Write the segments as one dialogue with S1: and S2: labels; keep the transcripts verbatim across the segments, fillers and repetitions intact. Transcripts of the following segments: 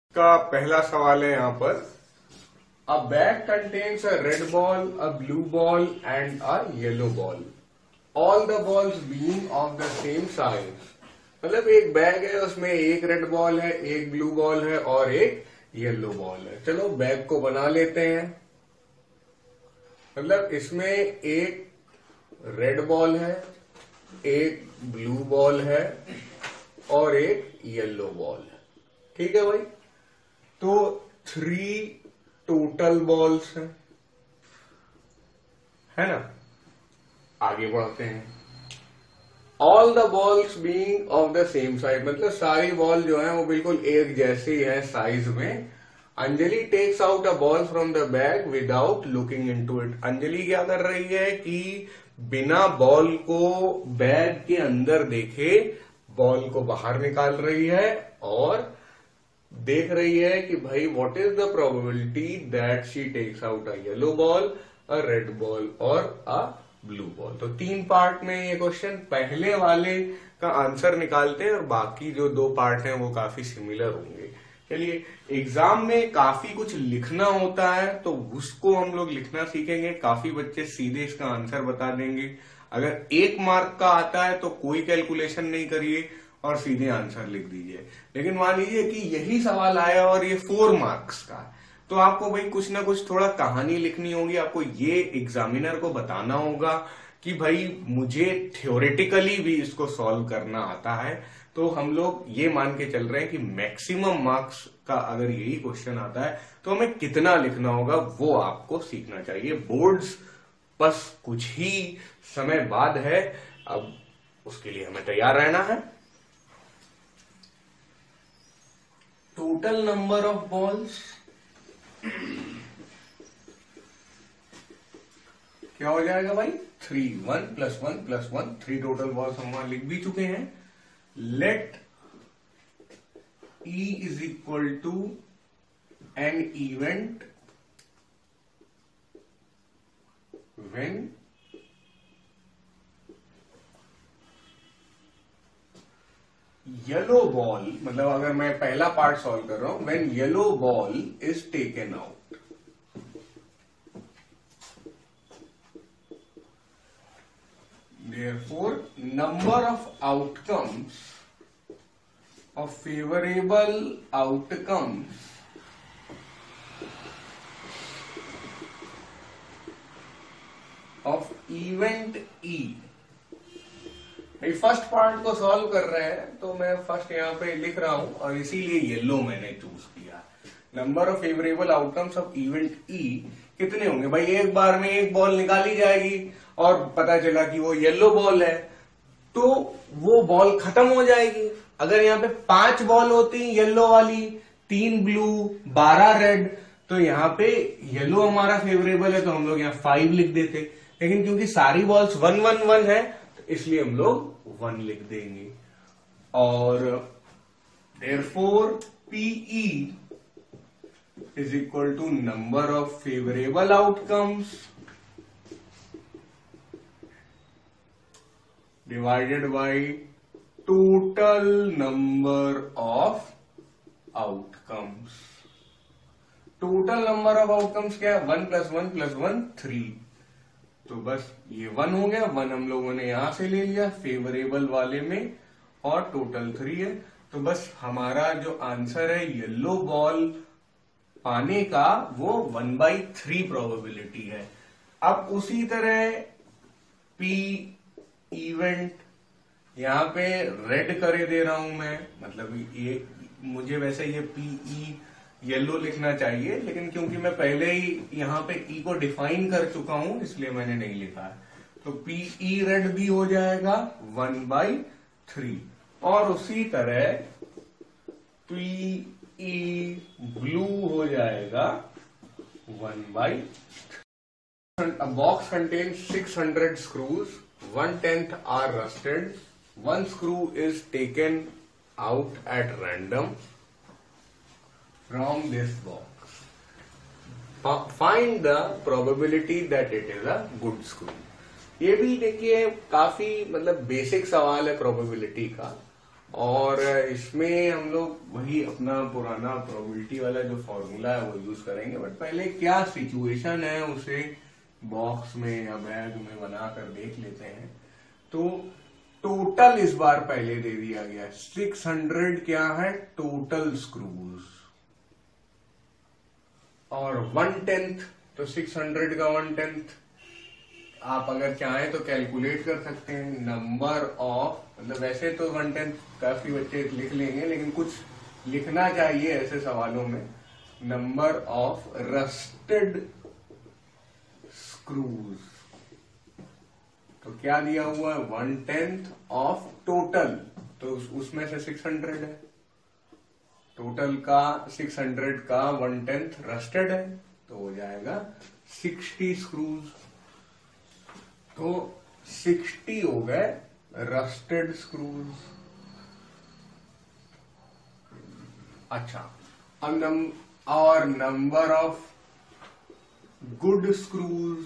S1: का पहला सवाल है यहाँ पर, a bag contains a red ball, a blue ball and a yellow ball, all the balls being of the same size. मतलब एक बैग है, उसमें एक रेड बॉल है, एक ब्लू बॉल है और एक येलो बॉल है। चलो बैग को बना लेते हैं। मतलब इसमें एक रेड बॉल है, एक ब्लू बॉल है और एक येलो बॉल है। ठीक है भाई, तो थ्री टोटल बॉल्स हैं, है ना। आगे बढ़ते हैं। All the balls being of the same size, मतलब सारी बॉल जो है वो बिल्कुल एक जैसी है साइज में। Anjali takes out a ball from the bag without looking into it. Anjali क्या कर रही है कि बिना बॉल को बैग के अंदर देखे बॉल को बाहर निकाल रही है और देख रही है कि भाई what is the probability that she takes out a yellow ball, a red ball और अ ब्लू बॉल। तो तीन पार्ट में ये क्वेश्चन, पहले वाले का आंसर निकालते हैं और बाकी जो दो पार्ट हैं वो काफी सिमिलर होंगे। चलिए, एग्जाम में काफी कुछ लिखना होता है तो उसको हम लोग लिखना सीखेंगे। काफी बच्चे सीधे इसका आंसर बता देंगे। अगर एक मार्क का आता है तो कोई कैलकुलेशन नहीं करिए और सीधे आंसर लिख दीजिए। लेकिन मान लीजिए कि यही सवाल आया और ये फोर मार्क्स का, तो आपको भाई कुछ ना कुछ थोड़ा कहानी लिखनी होगी। आपको ये एग्जामिनर को बताना होगा कि भाई मुझे थ्योरेटिकली भी इसको सॉल्व करना आता है। तो हम लोग ये मान के चल रहे हैं कि मैक्सिमम मार्क्स का अगर यही क्वेश्चन आता है तो हमें कितना लिखना होगा वो आपको सीखना चाहिए। बोर्ड्स बस कुछ ही समय बाद है, अब उसके लिए हमें तैयार रहना है। टोटल नंबर ऑफ बॉल्स क्या हो जाएगा भाई? Three. One plus one plus one, three total balls हम वहां लिख भी चुके हैं। Let E is equal to an event when yellow ball, मतलब अगर मैं पहला पार्ट सॉल्व कर रहा हूं, when yellow ball is taken out. Therefore, number of outcomes of favorable outcomes of event E। भाई फर्स्ट पार्ट को सॉल्व कर रहे हैं तो मैं फर्स्ट यहाँ पे लिख रहा हूं और इसीलिए येलो मैंने चूज किया। Number of favourable outcomes of event E कितने होंगे भाई? एक बार में एक बॉल निकाली जाएगी और पता चला कि वो येलो बॉल है तो वो बॉल खत्म हो जाएगी। अगर यहाँ पे पांच बॉल होती येलो वाली, तीन ब्लू, बारह रेड, तो यहाँ पे येलो हमारा फेवरेबल है तो हम लोग यहाँ फाइव लिख देते। लेकिन क्योंकि सारी बॉल्स वन वन वन है तो इसलिए हम लोग वन लिख देंगे। और therefore P E is equal to number of favorable outcomes divided by total number of outcomes। total number of outcomes क्या है? One plus one plus one three. तो बस ये वन हो गया, वन हम लोगों ने यहां से ले लिया फेवरेबल वाले में और टोटल थ्री है। तो बस हमारा जो आंसर है येलो बॉल पाने का वो वन बाई थ्री प्रोबेबिलिटी है। अब उसी तरह पी इवेंट यहां पे रेड करे दे रहा हूं मैं, मतलब ये मुझे वैसे ये पीई येलो लिखना चाहिए लेकिन क्योंकि मैं पहले ही यहां पे ई को डिफाइन कर चुका हूं इसलिए मैंने नहीं लिखा है। तो पीई रेड भी हो जाएगा वन बाई थ्री और उसी तरह पीई ब्लू हो जाएगा one by. A box contains six hundred screws. One tenth are rusted. One screw is taken out at random from this box. Find the probability that it is a good screw. ये भी देखिए काफी मतलब basic सवाल है probability का। और इसमें हम लोग वही अपना पुराना प्रोबेबिलिटी वाला जो फॉर्मूला है वो यूज करेंगे। बट पहले क्या सिचुएशन है उसे बॉक्स में या बैग में बनाकर देख लेते हैं। तो टोटल इस बार पहले दे दिया गया है सिक्स हंड्रेड क्या है टोटल स्क्रूज, और वन टेंथ तो सिक्स हंड्रेड का वन टेंथ आप अगर चाहें तो कैलकुलेट कर सकते हैं। नंबर ऑफ, मतलब वैसे तो वन टेंथ काफी बच्चे लिख लेंगे, लेकिन कुछ लिखना चाहिए ऐसे सवालों में। नंबर ऑफ रस्टेड स्क्रूज, तो क्या दिया हुआ है वन टेंथ ऑफ टोटल, तो उस, उसमें से सिक्स हंड्रेड है, टोटल का सिक्स हंड्रेड का वन टेंथ रस्टेड है, तो हो जाएगा सिक्सटी स्क्रूज। तो सिक्सटी हो गए रस्टेड स्क्रूज। अच्छा, अब नम, और नंबर ऑफ गुड स्क्रूज,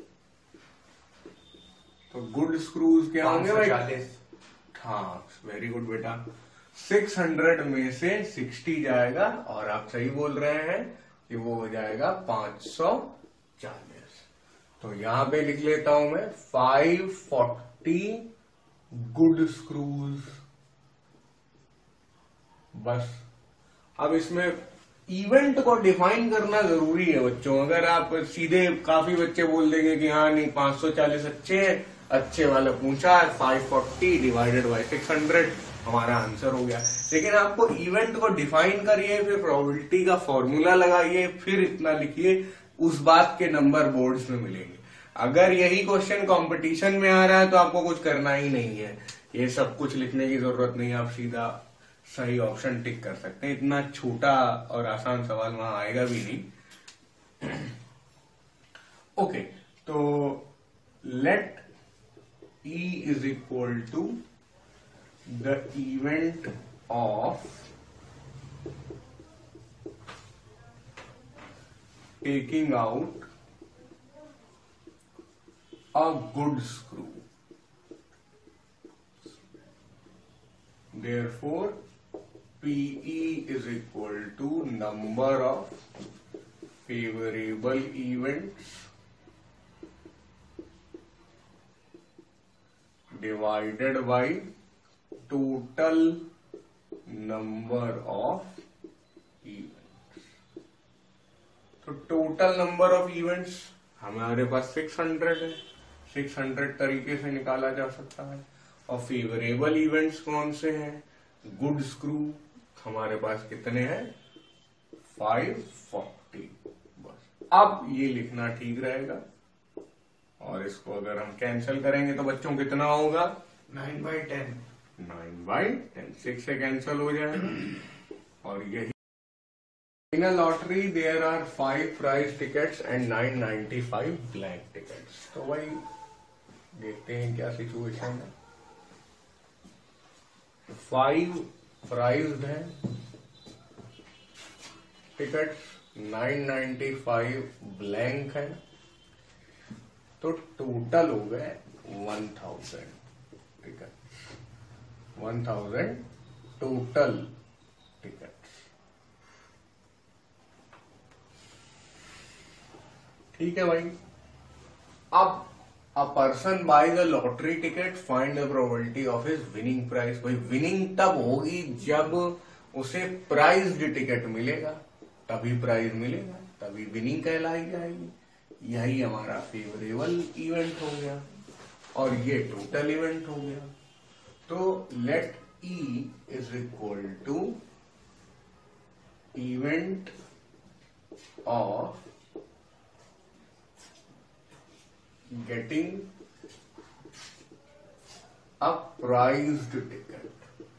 S1: तो गुड स्क्रूज क्या होंगे भाई? चालीस। हाँ, वेरी गुड बेटा। सिक्स हंड्रेड में से सिक्सटी जाएगा, और आप सही बोल रहे हैं कि वो हो जाएगा पांच सौ चालीस। तो यहां पे लिख लेता हूं मैं फाइव फोर्टी गुड स्क्रूज। बस अब इसमें इवेंट को डिफाइन करना जरूरी है बच्चों। अगर आप सीधे, काफी बच्चे बोल देंगे कि हाँ नहीं पांच सौ चालीस अच्छे हैं, अच्छे वाला पूछा है, five forty divided by six hundred हमारा आंसर हो गया। लेकिन आपको इवेंट को डिफाइन करिए, फिर प्रोबेबिलिटी का फॉर्मूला लगाइए, फिर इतना लिखिए, उस बात के नंबर बोर्ड्स में मिलेंगे। अगर यही क्वेश्चन कंपटीशन में आ रहा है तो आपको कुछ करना ही नहीं है, ये सब कुछ लिखने की जरूरत नहीं है, आप सीधा सही ऑप्शन टिक कर सकते हैं। इतना छोटा और आसान सवाल वहां आएगा भी नहीं। ओके, तो let E is equal to the event of taking out a good screw. Therefore, P E is equal to number of favorable events divided by total number of events. तो टोटल नंबर ऑफ इवेंट्स हमारे पास six hundred है, six hundred तरीके से निकाला जा सकता है। और फेवरेबल इवेंट्स कौन से हैं? गुड स्क्रू हमारे पास कितने हैं? Five forty. बस अब ये लिखना ठीक रहेगा, और इसको अगर हम कैंसिल करेंगे तो बच्चों कितना होगा?
S2: Nine by ten.
S1: Nine by ten, six से कैंसिल हो जाएगा। और यही in a lottery there are five prize tickets and nine ninety five blank tickets. तो भाई देखते हैं क्या सिचुएशन है। फाइव प्राइज्ड है tickets, nine ninety five blank है, तो टोटल हो गए one thousand ticket, one thousand total ticket. ठीक है भाई। अब a person buy the lottery ticket, find the probability of his winning prize. भाई विनिंग तब होगी जब उसे प्राइज्ड टिकट मिलेगा, तभी प्राइज मिलेगा, तभी विनिंग कहलाई जाएगी। यही हमारा फेवरेबल इवेंट हो गया, और ये टोटल इवेंट हो गया। तो let E is equal to event of getting a prized ticket.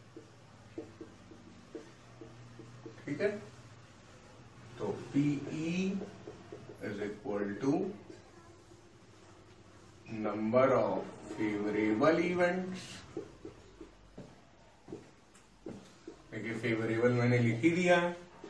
S1: ठीक है, तो P E is equal to number of favorable events। देखिए फेवरेबल मैंने लिख ही दिया,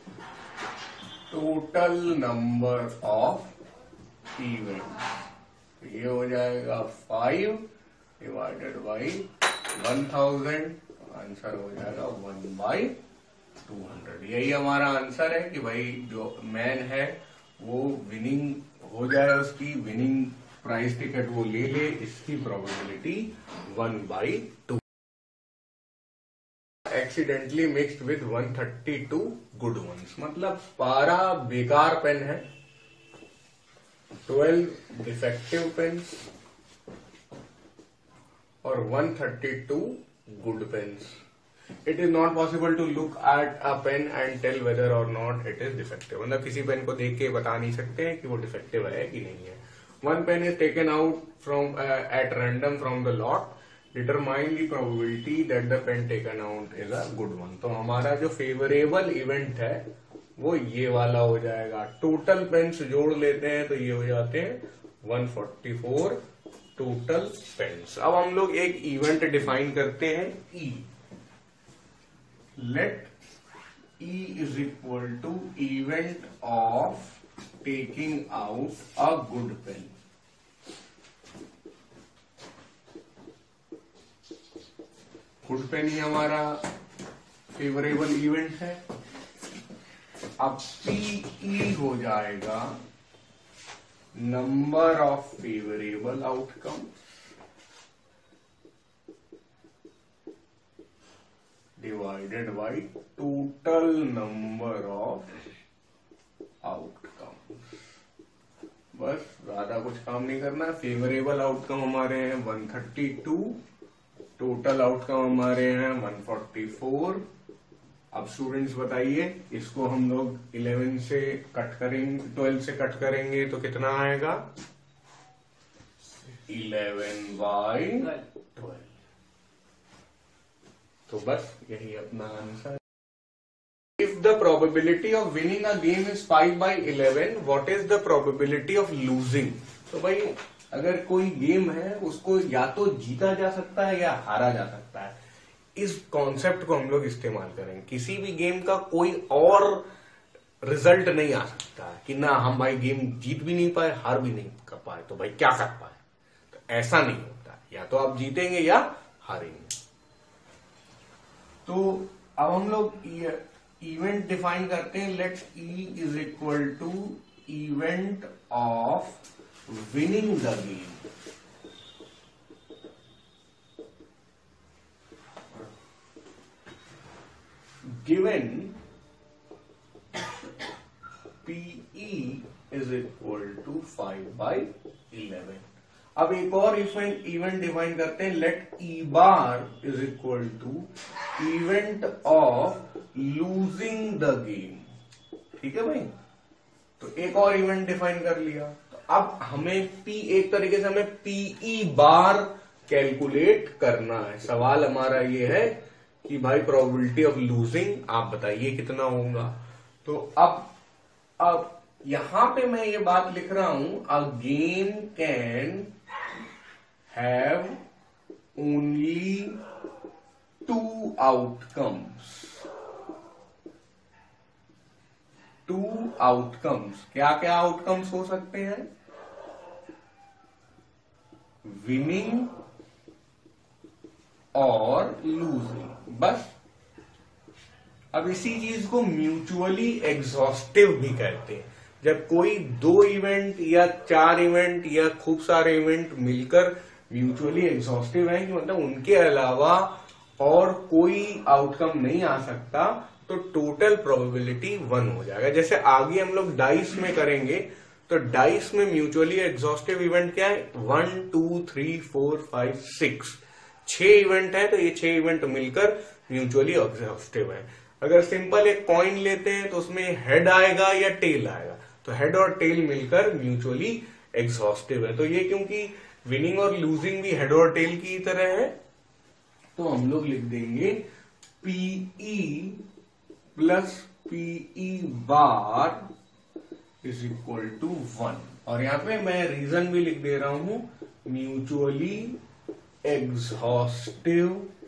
S1: टोटल नंबर ऑफ इवेंट्स, तो ये हो जाएगा five divided by one thousand, answer हो जाएगा वन बाई टू हंड्रेड। यही हमारा आंसर है कि भाई जो मैन है वो विनिंग हो जाए, उसकी विनिंग प्राइस टिकट वो ले ले, इसकी probability one by two. Accidentally mixed with one thirty two good ones, मतलब बारह बेकार पेन है, ट्वेल्व डिफेक्टिव पेन्स और one thirty two good pens. It is not possible to look at a pen and tell whether or not it is defective, मतलब किसी pen को देख के बता नहीं सकते हैं कि वो डिफेक्टिव है कि नहीं है। One pen is taken out from at random from the lot, determine the probability that the pen taken out is a good one. तो हमारा जो फेवरेबल इवेंट है वो ये वाला हो जाएगा। टोटल पेन्स जोड़ लेते हैं तो ये हो जाते हैं one forty four total pens. अब हम लोग एक इवेंट डिफाइन करते हैं E. Let E is equal to event of taking out a good pen. Good pen ही हमारा फेवरेबल इवेंट है। अब पीई हो जाएगा number of favourable outcome divided by total number of outcome. बस ज्यादा कुछ काम नहीं करना। फेवरेबल आउटकम हमारे हैं one thirty two, total outcome हमारे हैं वन फोर्टी फोर। अब स्टूडेंट्स बताइए, इसको हम लोग इलेवन से कट करेंगे, ट्वेल्व से कट करेंगे तो कितना आएगा? Eleven by twelve. तो बस यही अपना answer. If the probability of winning a game is five by eleven, what is the probability of losing? तो भाई अगर कोई गेम है उसको या तो जीता जा सकता है या हारा जा सकता है। इस कॉन्सेप्ट को हम लोग इस्तेमाल करेंगे। किसी भी गेम का कोई और रिजल्ट नहीं आ सकता है कि ना हम भाई गेम जीत भी नहीं पाए, हार भी नहीं कर पाए, तो भाई क्या कर पाए। तो ऐसा नहीं होता, या तो आप जीतेंगे या हारेंगे। तो अब हम लोग इवेंट डिफाइन करते हैं। Let's E is equal to event of winning the game. Given P E is equal to five by eleven. अब एक और इवेंट डिफाइन करते हैं। Let E bar is equal to event of losing the game. ठीक है भाई, तो एक और इवेंट डिफाइन कर लिया। तो अब हमें पी एक तरीके से हमें पीई बार कैलकुलेट करना है। सवाल हमारा ये है कि भाई प्रोबेबिलिटी ऑफ लूजिंग आप बताइए कितना होगा। तो अब अब यहां पे मैं ये बात लिख रहा हूं, a game can have only two outcomes. Two outcomes, क्या क्या आउटकम्स हो सकते हैं? विनिंग और लूजिंग, बस। अब इसी चीज को म्यूचुअली एग्जॉस्टिव भी कहते हैं। जब कोई दो इवेंट या चार इवेंट या खूब सारे इवेंट मिलकर म्यूचुअली एग्जॉस्टिव है, कि मतलब उनके अलावा और कोई आउटकम नहीं आ सकता, तो टोटल प्रोबेबिलिटी वन हो जाएगा। जैसे आगे हम लोग डाइस में करेंगे, तो डाइस में म्यूचुअली एग्जॉस्टिव इवेंट क्या है? One two three four five six, छह इवेंट है, तो ये छह इवेंट मिलकर म्यूचुअली एग्जॉस्टिव है। अगर सिंपल एक कॉइन लेते हैं तो उसमें हेड आएगा या टेल आएगा, तो हेड और टेल मिलकर म्यूचुअली एग्जॉस्टिव है। तो ये क्योंकि विनिंग और लूजिंग भी हेड और टेल की तरह है, तो हम लोग लिख देंगे P E plus P E bar is equal to one. और यहां पे मैं रीजन भी लिख दे रहा हूं, म्यूचुअली एग्जॉस्टिव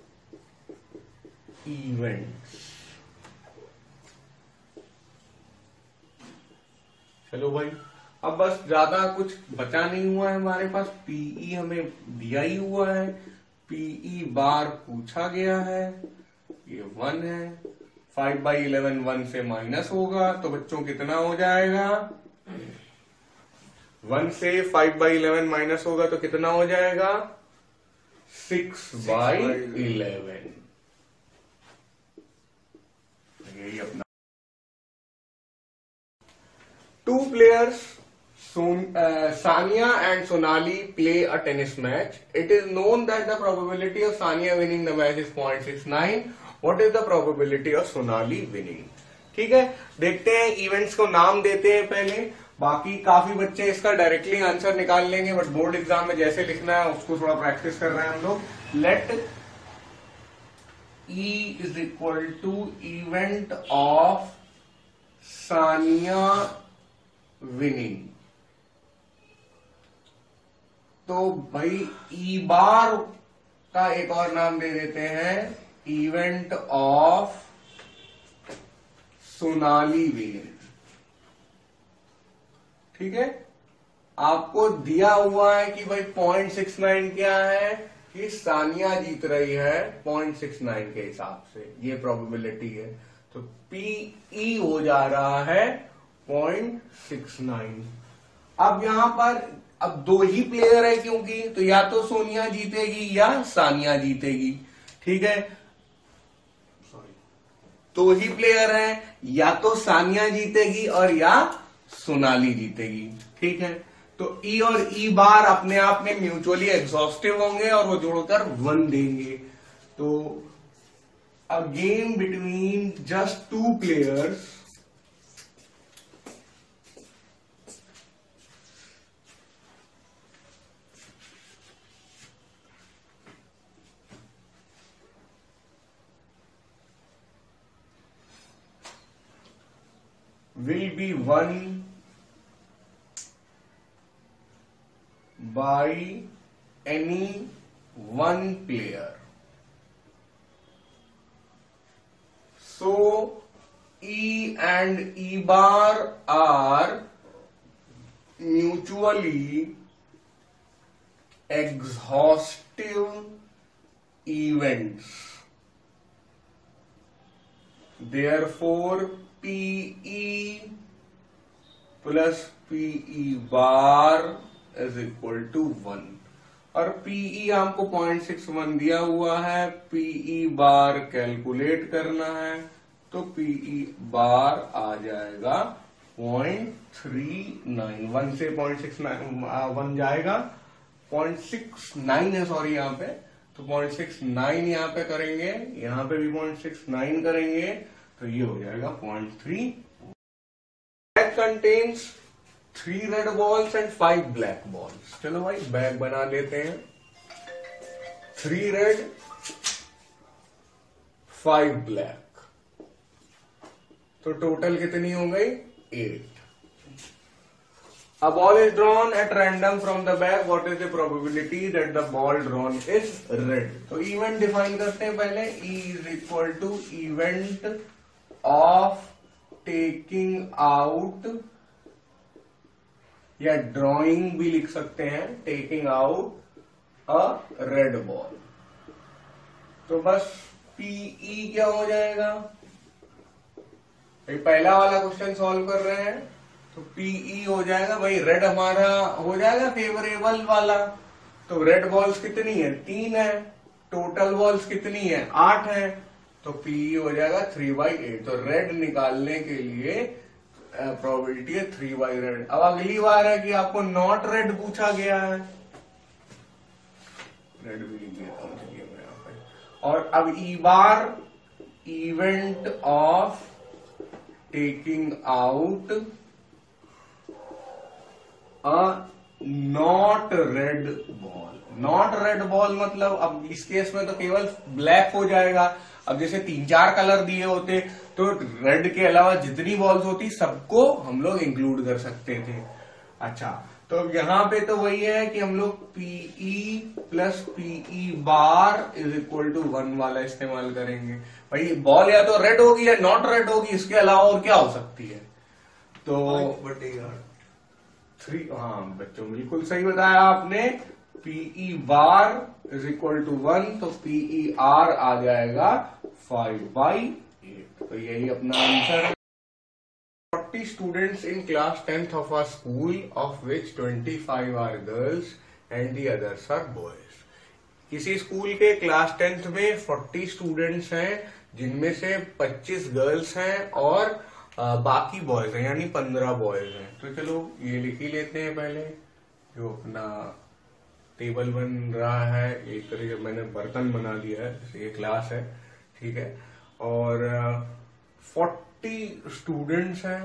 S1: इवेंट्स। चलो भाई, अब बस ज्यादा कुछ बचा नहीं हुआ है हमारे पास। पीई हमें दिया ही हुआ है, पीई बार पूछा गया है, ये वन है, फाइव बाई इलेवन वन से माइनस होगा तो बच्चों कितना हो जाएगा, वन से फाइव बाई इलेवन माइनस होगा तो कितना हो जाएगा, सिक्स बाई इलेवन। यही अपना two players Sania and Sonali play a tennis match. It is known that the probability of Sania winning the match is zero point six nine. What is the probability of Sonali winning? ठीक है, देखते हैं, events को नाम देते हैं पहले, बाकी काफी बच्चे इसका डायरेक्टली आंसर निकाल लेंगे, बट बोर्ड एग्जाम में जैसे लिखना है उसको थोड़ा प्रैक्टिस कर रहे हैं हम लोग। Let E is equal to event of Sania winning. तो भाई ई बार का एक और नाम दे देते हैं, इवेंट ऑफ सोनाली विनिंग। ठीक है, आपको दिया हुआ है कि भाई पॉइंट सिक्स नाइन क्या है, कि सानिया जीत रही है पॉइंट सिक्स नाइन के हिसाब से, ये प्रोबेबिलिटी है। तो पीई हो जा रहा है पॉइंट सिक्स नाइन। अब यहां पर अब दो ही प्लेयर है क्योंकि, तो या तो सोनिया जीतेगी या सानिया जीतेगी। ठीक है, सॉरी, दो ही प्लेयर है, या तो सानिया जीतेगी और या सोनाली जीतेगी। ठीक है, तो ई और ई बार अपने आप में म्यूचुअली एग्जॉस्टिव होंगे और वो जोड़कर वन देंगे। तो a game between just two players will be won by any one player. So E and E bar are mutually exhaustive events. Therefore Pe plus Pe bar is equal to one. और Pe हमको point six one दिया हुआ है, Pe बार calculate करना है, तो Pe bar आ जाएगा पॉइंट थ्री नाइन। वन से पॉइंट सिक्स नाइन वन जाएगा, पॉइंट सिक्स नाइन है सॉरी यहाँ पे, तो पॉइंट सिक्स नाइन यहाँ पे करेंगे, यहाँ पे भी पॉइंट सिक्स नाइन करेंगे, तो ये हो जाएगा point three. Bag contains three red balls and five black balls. चलो भाई बैग बना लेते हैं, थ्री रेड फाइव ब्लैक, तो टोटल कितनी हो गई, eight. A ball is drawn at random from the bag. What is the probability that the ball drawn is red? तो event define करते हैं पहले। E is equal to event of taking out, या drawing भी लिख सकते हैं, taking out a red ball। तो बस Pe क्या हो जाएगा, भाई पहला वाला क्वेश्चन सॉल्व कर रहे हैं, तो Pe हो जाएगा, भाई रेड हमारा हो जाएगा फेवरेबल वाला, तो रेड बॉल्स कितनी है, तीन है, टोटल बॉल्स कितनी है, आठ है, तो Pe हो जाएगा थ्री बाई एट। तो रेड निकालने के लिए प्रोबेबिलिटी है थ्री बाई रेड। अब अगली बार है कि आपको नॉट रेड पूछा गया है, रेड भी लिख देता हूं चलिए मैं यहाँ पे। और अब E bar event of taking out a not red ball. Not red ball मतलब अब इस केस में तो केवल ब्लैक हो जाएगा। अब जैसे तीन चार कलर दिए होते तो रेड के अलावा जितनी बॉल्स होती सबको हम लोग इंक्लूड कर सकते थे। अच्छा, तो अब यहां पे तो वही है कि हम लोग Pe plus Pe bar is equal to one वाला इस्तेमाल करेंगे। भाई बॉल या तो रेड होगी या नॉट रेड होगी, इसके अलावा और क्या हो सकती है, तो थ्री, हाँ बच्चों बिल्कुल सही बताया आपने, Pe bar is equal to one, तो Pe R आ जाएगा फाइव बाई एट। तो यही अपना आंसर है। forty students in class tenth of our school, of which twenty-five are girls and the others are boys. किसी स्कूल के class tenth में forty स्टूडेंट्स हैं, जिनमें से पच्चीस गर्ल्स हैं और आ, बाकी बॉयज हैं, यानी पंद्रह बॉयज हैं। तो चलो ये लिख ही लेते हैं पहले, जो अपना टेबल बन रहा है, एक तरीके मैंने बर्तन बना दिया है, ये क्लास है, ठीक है। और फोर्टी स्टूडेंट्स हैं,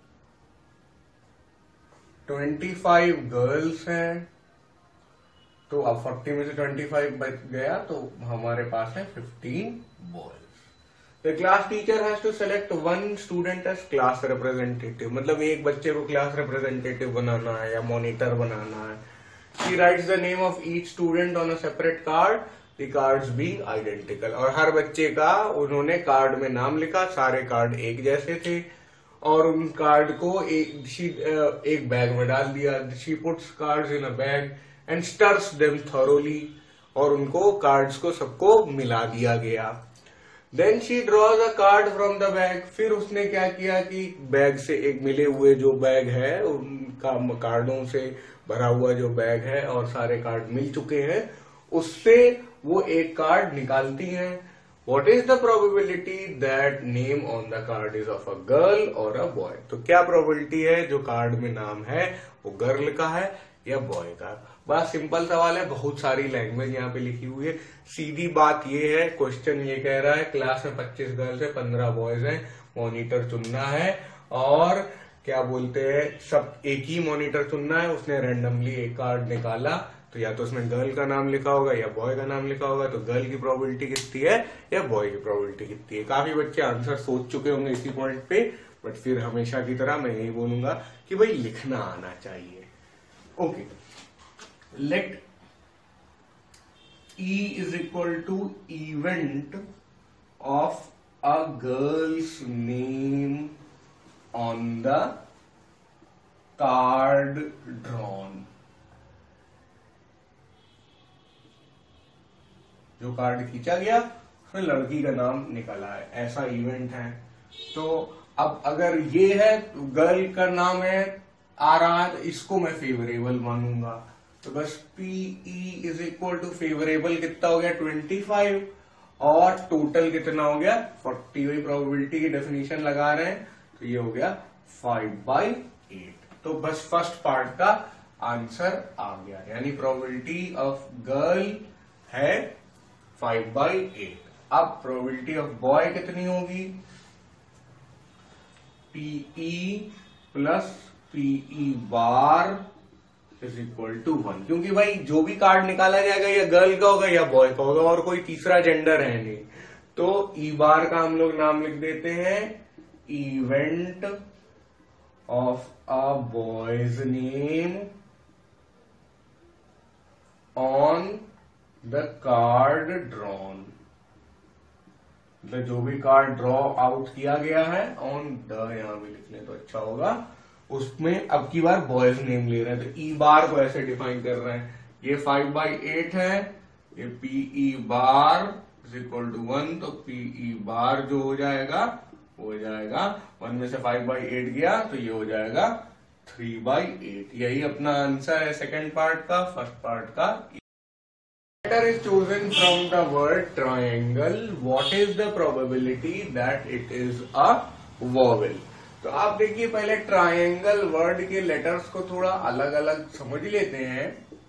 S1: ट्वेंटी फाइव गर्ल्स हैं, तो अब फोर्टी में से ट्वेंटी फाइव बच गया, तो हमारे पास है fifteen boys. The class teacher has to select one student as class representative, मतलब एक बच्चे को क्लास रिप्रेजेंटेटिव बनाना है या मॉनिटर बनाना है। She writes the name of each student on a separate card, the cards being identical. और हर बच्चे का उन्होंने कार्ड में नाम लिखा, सारे कार्ड एक जैसे थे, और उन कार्ड को एक शी एक बैग में डाल दिया। She puts cards in a bag and stirs them thoroughly, और उनको कार्ड्स को सबको मिला दिया गया। Then she draws a card from the bag, फिर उसने क्या किया कि बैग से एक मिले हुए जो बैग है, उनका कार्डों से भरा हुआ जो बैग है और सारे कार्ड मिल चुके हैं, उससे वो एक कार्ड निकालती हैं। What is the probability that name on the card is of a girl or a boy? तो क्या प्रोबेबिलिटी है जो कार्ड में नाम है वो गर्ल का है या बॉय का? बस सिंपल सवाल है, बहुत सारी लैंग्वेज यहाँ पे लिखी हुई है। सीधी बात ये है, क्वेश्चन ये कह रहा है क्लास में पच्चीस गर्ल्स है, पंद्रह बॉयज हैं, मॉनिटर चुनना है, और क्या बोलते हैं, सब एक ही मॉनिटर चुनना है। उसने रैंडमली एक कार्ड निकाला, तो या तो उसमें गर्ल का नाम लिखा होगा या बॉय का नाम लिखा होगा, तो गर्ल की प्रोबेबिलिटी कितनी है या बॉय की प्रोबेबिलिटी कितनी है। काफी बच्चे आंसर सोच चुके होंगे इसी पॉइंट पे, बट फिर हमेशा की तरह मैं यही बोलूंगा कि भाई लिखना आना चाहिए। Okay, let E is equal to event of a girl's name on the card drawn। जो कार्ड खींचा गया उसमें लड़की का नाम निकला है, ऐसा इवेंट है। तो अब अगर ये है, गर्ल का नाम है आ रहा है, तो इसको मैं फेवरेबल मानूंगा। तो बस P E is equal to favourable कितना हो गया, ट्वेंटी फाइव, और टोटल कितना हो गया, फोर्टी। वही प्रोबेबिलिटी की डेफिनेशन लगा रहे हैं, तो ये हो गया फाइव बाई एट। तो बस फर्स्ट पार्ट का आंसर आ गया, यानी प्रोबेबिलिटी ऑफ गर्ल है फाइव बाई एट। अब प्रोबेबिलिटी ऑफ बॉय कितनी होगी, P E plus P E bar is equal to one, क्योंकि भाई जो भी कार्ड निकाला जाएगा या गर्ल का होगा या बॉय का होगा, और कोई तीसरा जेंडर है नहीं। तो ई बार का हम लोग नाम लिख देते हैं event of a boy's name on the card drawn, मतलब जो भी कार्ड ड्रॉ आउट किया गया है, ऑन द यहां भी लिख लें तो अच्छा होगा, उसमें अब की बार बॉयज नेम ले रहे हैं। तो ई बार को ऐसे डिफाइन कर रहे हैं, ये फाइव बाई एट है, ये P E bar is equal to one, तो पीई बार जो हो जाएगा वो हो जाएगा वन में से फाइव बाई एट गया, तो ये हो जाएगा थ्री बाई एट। यही अपना आंसर है सेकेंड पार्ट का। फर्स्ट पार्ट का letter is chosen from the word triangle, what is the probability that it is a vowel? तो आप देखिए पहले ट्रायंगल वर्ड के लेटर्स को थोड़ा अलग अलग समझ लेते हैं।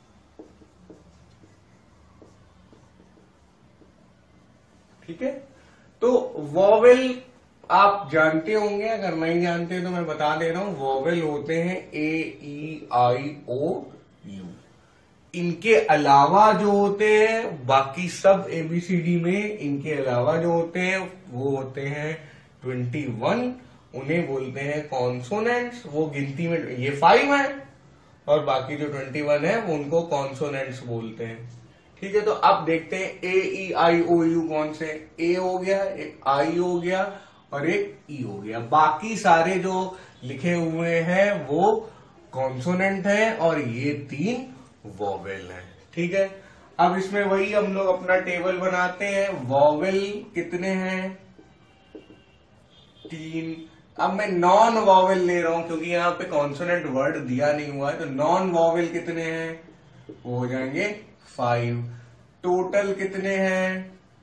S1: ठीक है, तो वॉवेल आप जानते होंगे, अगर नहीं जानते तो मैं बता दे रहा हूं। वॉवेल होते हैं ए ई आई ओ यू। इनके अलावा जो होते हैं बाकी सब एबीसीडी में, इनके अलावा जो होते हैं वो होते हैं ट्वेंटी वन, उन्हें बोलते हैं कॉन्सोनेंट्स। वो गिनती में ये फाइव है, और बाकी जो ट्वेंटी वन है वो उनको कॉन्सोनेंट्स बोलते हैं। ठीक है, तो अब देखते हैं ए ई आई ओ यू कौन से, ए हो गया, एक आई हो गया और एक ई हो गया। बाकी सारे जो लिखे हुए हैं वो कॉन्सोनेंट है और ये तीन वोवेल है। ठीक है, अब इसमें वही हम लोग अपना टेबल बनाते हैं। वॉवेल कितने हैं? तीन। अब मैं नॉन वॉवेल ले रहा हूं क्योंकि यहाँ पे कॉन्सोनेंट वर्ड दिया नहीं हुआ है, तो नॉन वॉवेल कितने हैं? वो हो जाएंगे फाइव। टोटल कितने हैं?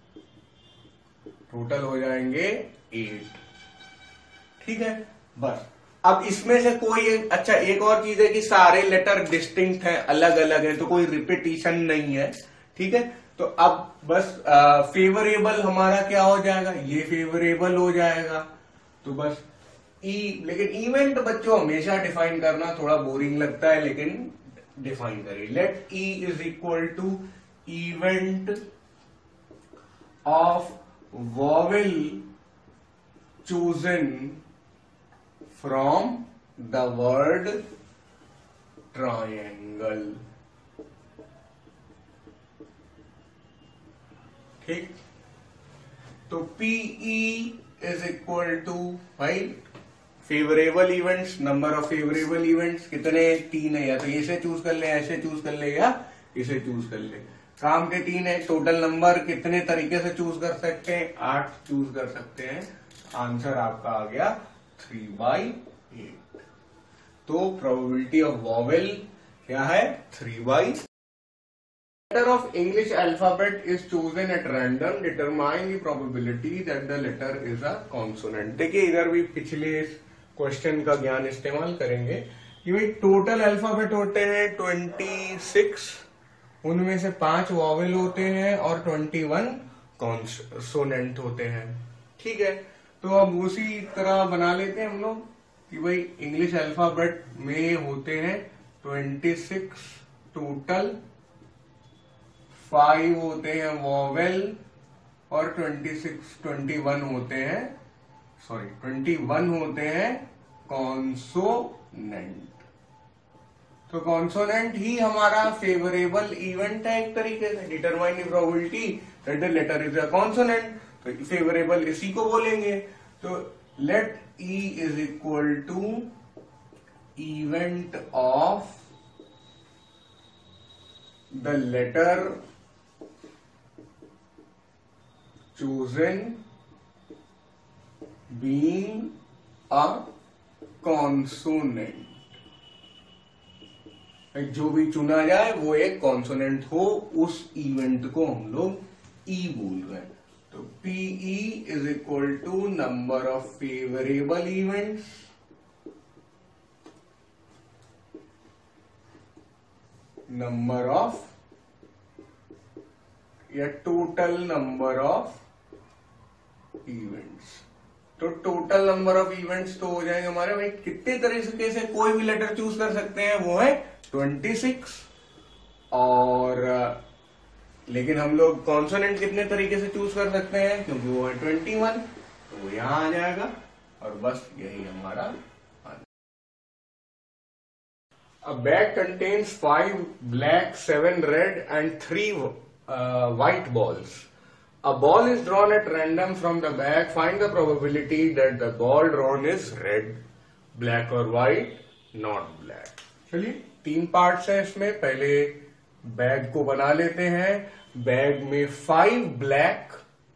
S1: टोटल हो जाएंगे एट। ठीक है, बस। अब इसमें से कोई एक, अच्छा एक और चीज है कि सारे लेटर डिस्टिंक्ट हैं, अलग अलग हैं, तो कोई रिपीटिशन नहीं है। ठीक है, तो अब बस फेवरेबल हमारा क्या हो जाएगा? ये फेवरेबल हो जाएगा। तो बस ई, लेकिन इवेंट बच्चों हमेशा डिफाइन करना थोड़ा बोरिंग लगता है, लेकिन डिफाइन करिए। Let E is equal to event of vowel chosen from the word triangle। ठीक, तो पीई इज इक्वल टू भाई favourable events, number of favourable events कितने? तीन है, या तो इसे चूज कर ले, ऐसे चूज कर ले, या इसे चूज कर ले। काम के तीन है। टोटल नंबर कितने तरीके से चूज कर सकते हैं? आठ चूज कर सकते हैं। आंसर आपका आ गया थ्री बाई एट। तो प्रोबेबिलिटी ऑफ वॉवेल क्या है? Three by. Letter of English alphabet is chosen at random, determine the probability that the letter is a consonant. देखिए इधर भी पिछले क्वेश्चन का ज्ञान इस्तेमाल करेंगे कि भाई टोटल अल्फाबेट होते हैं ट्वेंटी सिक्स, उनमें से पांच वॉवेल होते हैं और ट्वेंटी वन कॉन्सोनेंट होते हैं। ठीक है, तो अब उसी तरह बना लेते हैं हम लोग कि भाई इंग्लिश अल्फाबेट में होते हैं ट्वेंटी सिक्स टोटल, फाइव होते हैं वॉवेल और ट्वेंटी सिक्स ट्वेंटी वन होते हैं, सॉरी ट्वेंटी वन होते हैं कॉन्सोनेंट। तो कॉन्सोनेंट ही हमारा फेवरेबल इवेंट है एक तरीके से। Determine the probability that the letter is a consonant, तो फेवरेबल इसी को बोलेंगे। तो let E is equal to event of the letter chosen being a consonant. जो भी चुना जाए वो एक कॉन्सोनेंट हो, उस इवेंट को हम लोग ई बोल रहे हैं। तो P E is equal to number of favourable events number of या टोटल नंबर ऑफ इवेंट्स। तो टोटल नंबर ऑफ इवेंट्स तो हो जाएंगे हमारे भाई कितने तरीके से कोई भी लेटर चूज कर सकते हैं, वो है ट्वेंटी सिक्स। और लेकिन हम लोग कॉन्सोनेंट कितने तरीके से चूज कर सकते हैं, क्योंकि वो है ट्वेंटी वन, तो वो यहां आ जाएगा। और बस यही हमारा आंसर। A bag contains five black, seven red and three white balls. A ball is drawn at random from the bag. Find the probability that the ball drawn is red, black or white, not black. चलिए तीन parts हैं इसमें। पहले bag को बना लेते हैं। Bag में फाइव ब्लैक,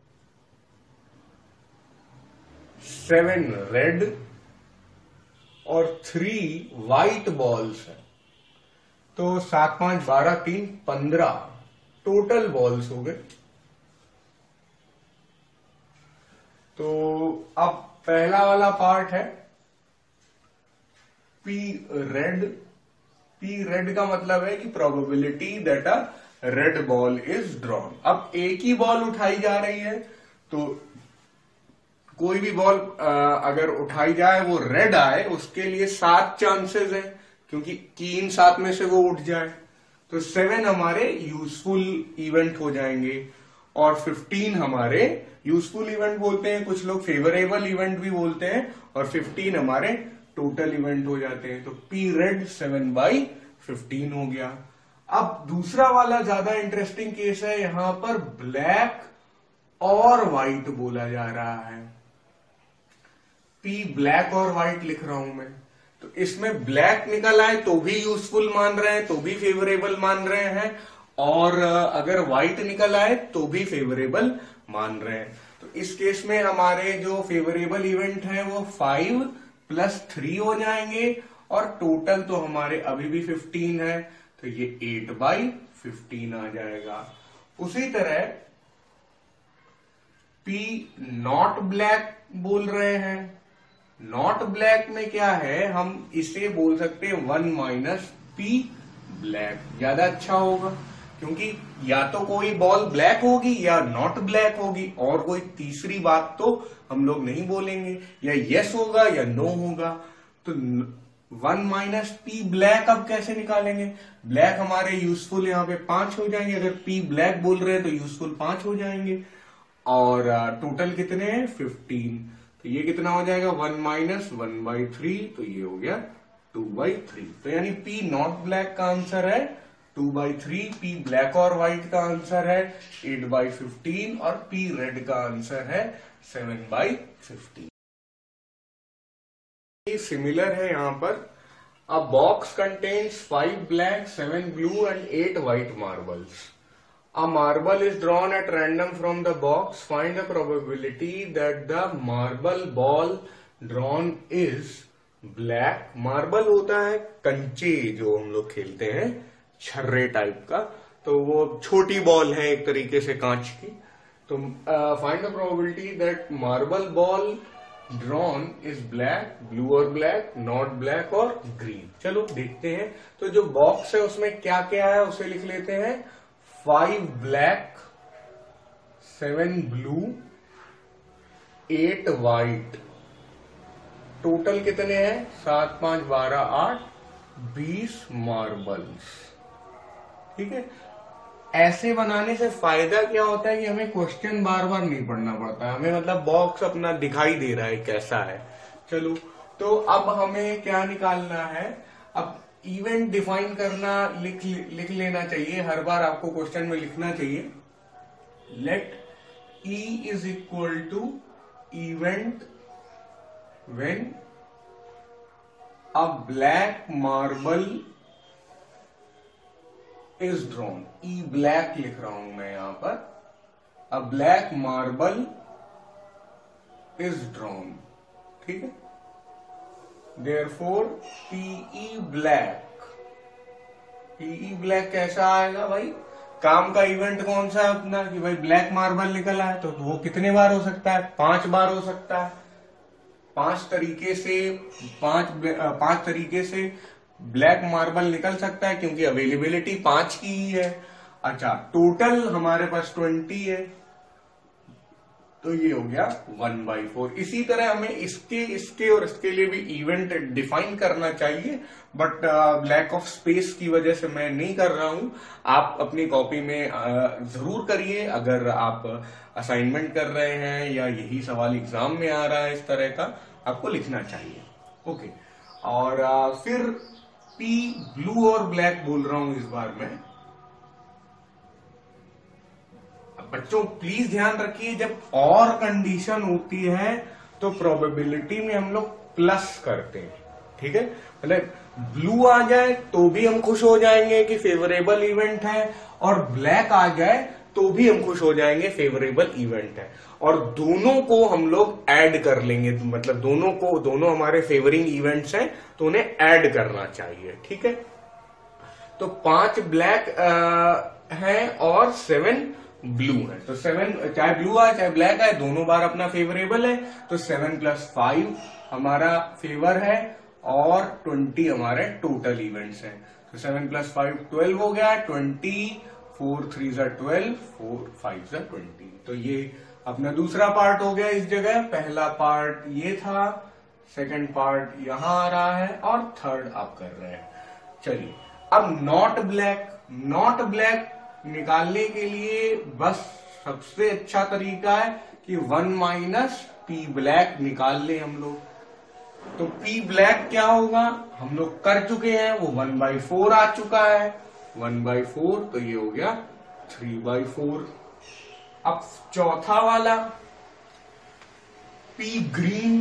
S1: सेवन रेड और थ्री व्हाइट बॉल्स हैं। तो सात पांच बारह, तीन पंद्रह टोटल बॉल्स हो गए। तो अब पहला वाला पार्ट है पी रेड। पी रेड का मतलब है कि probability that a red ball is drawn. अब एक ही बॉल उठाई जा रही है, तो कोई भी बॉल अगर उठाई जाए वो रेड आए, उसके लिए सात चांसेस है, क्योंकि तीन सात में से वो उठ जाए। तो सेवन हमारे यूजफुल इवेंट हो जाएंगे और फिफ्टीन हमारे यूजफुल इवेंट बोलते हैं, कुछ लोग फेवरेबल इवेंट भी बोलते हैं, और फिफ्टीन हमारे टोटल इवेंट हो जाते हैं। तो P red seven by fifteen हो गया। अब दूसरा वाला ज्यादा इंटरेस्टिंग केस है, यहां पर ब्लैक और व्हाइट बोला जा रहा है। पी ब्लैक और व्हाइट लिख रहा हूं मैं, तो इसमें ब्लैक निकल आए तो भी यूजफुल मान रहे हैं, तो भी फेवरेबल मान रहे हैं, और अगर व्हाइट निकल आए तो भी फेवरेबल मान रहे हैं। तो इस केस में हमारे जो फेवरेबल इवेंट है वो फाइव प्लस थ्री हो जाएंगे और टोटल तो हमारे अभी भी फिफ्टीन है, तो ये एट बाई फिफ्टीन आ जाएगा। उसी तरह पी नॉट ब्लैक बोल रहे हैं। नॉट ब्लैक में क्या है, हम इसे बोल सकते हैं वन माइनस पी ब्लैक, ज्यादा अच्छा होगा, क्योंकि या तो कोई बॉल ब्लैक होगी या नॉट ब्लैक होगी, और कोई तीसरी बात तो हम लोग नहीं बोलेंगे, या यस होगा या नो होगा। तो वन माइनस पी ब्लैक अब कैसे निकालेंगे? ब्लैक हमारे यूजफुल यहाँ पे पांच हो जाएंगे, अगर पी ब्लैक बोल रहे हैं तो यूजफुल पांच हो जाएंगे, और टोटल कितने हैं? फिफ्टीन। तो ये कितना हो जाएगा? One minus one by three, तो ये हो गया टू बाई थ्री। तो यानी पी नॉट ब्लैक का आंसर है two by three, P black और व्हाइट का आंसर है एट बाई फिफ्टीन, और पी रेड का आंसर है सेवन बाई फिफ्टीन। सिमिलर है यहाँ पर। A box contains five black, seven blue and eight white marbles. A marble is drawn at random from the box. Find the probability that the marble ball drawn is black. Marble होता है कंचे जो हम लोग खेलते हैं, छर्रे type का, तो वो छोटी बॉल है एक तरीके से कांच की। तो find the probability that marble ball drawn is black, blue or black, not black or green. चलो देखते हैं। तो जो बॉक्स है उसमें क्या क्या है उसे लिख लेते हैं। Five black, seven blue, eight white, total कितने हैं? सात पांच बारह आठ, बीस मार्बल्स। ठीक है। ऐसे बनाने से फायदा क्या होता है कि हमें क्वेश्चन बार बार नहीं पढ़ना पड़ता, हमें मतलब बॉक्स अपना दिखाई दे रहा है कैसा है। चलो, तो अब हमें क्या निकालना है? अब इवेंट डिफाइन करना लिख लिख लेना चाहिए, हर बार आपको क्वेश्चन में लिखना चाहिए। Let E is equal to event when a black marble is drawn. E black लिख रहा हूं मैं यहां पर। A black marble is drawn. ठीक है। Therefore, P E black, P E black कैसा आएगा भाई? काम का इवेंट कौन सा है अपना कि भाई ब्लैक मार्बल निकला है, तो वो कितने बार हो सकता है? पांच बार हो सकता है। पांच तरीके से पांच पांच तरीके से ब्लैक मार्बल निकल सकता है, क्योंकि अवेलेबिलिटी पांच की ही है। अच्छा, टोटल हमारे पास ट्वेंटी है, तो ये हो गया वन बाई फोर। इसी तरह हमें इसके इसके और इसके लिए भी इवेंट डिफाइन करना चाहिए, बट लैक ऑफ स्पेस की वजह से मैं नहीं कर रहा हूं। आप अपनी कॉपी में uh, जरूर करिए, अगर आप असाइनमेंट कर रहे हैं या यही सवाल एग्जाम में आ रहा है, इस तरह का आपको लिखना चाहिए। ओके। और uh, फिर पी ब्लू और ब्लैक बोल रहा हूं इस बार मैं। बच्चों प्लीज ध्यान रखिए, जब और कंडीशन होती है तो प्रोबेबिलिटी में हम लोग प्लस करते हैं। ठीक है। मतलब ब्लू आ जाए तो भी हम खुश हो जाएंगे कि फेवरेबल इवेंट है, और ब्लैक आ जाए तो भी हम खुश हो जाएंगे फेवरेबल इवेंट है, और दोनों को हम लोग ऐड कर लेंगे। मतलब दोनों को, दोनों हमारे फेवरिंग इवेंट्स हैं तो उन्हें ऐड करना चाहिए। ठीक है। तो पांच ब्लैक है और सेवन ब्लू है, तो सेवन, चाहे ब्लू आए चाहे ब्लैक आए, दोनों बार अपना फेवरेबल है, तो सेवन प्लस फाइव हमारा फेवर है, और ट्वेंटी हमारे टोटल इवेंट्स हैं। तो सेवन प्लस फाइव ट्वेल्व हो गया, ट्वेंटी, फोर थ्री ज़ा ट्वेल्व, फोर फाइव ज़ा ट्वेंटी। तो ये अपना दूसरा पार्ट हो गया इस जगह। पहला पार्ट ये था, सेकंड पार्ट यहां आ रहा है, और थर्ड आप कर रहे हैं। चलिए, अब नॉट ब्लैक, नॉट ब्लैक निकालने के लिए बस सबसे अच्छा तरीका है कि वन माइनस पी ब्लैक निकाल ले हम लोग। तो पी ब्लैक क्या होगा, हम लोग कर चुके हैं, वो वन बाई फोर आ चुका है। वन बाई फोर, तो ये हो गया थ्री बाई फोर। अब चौथा वाला पी ग्रीन।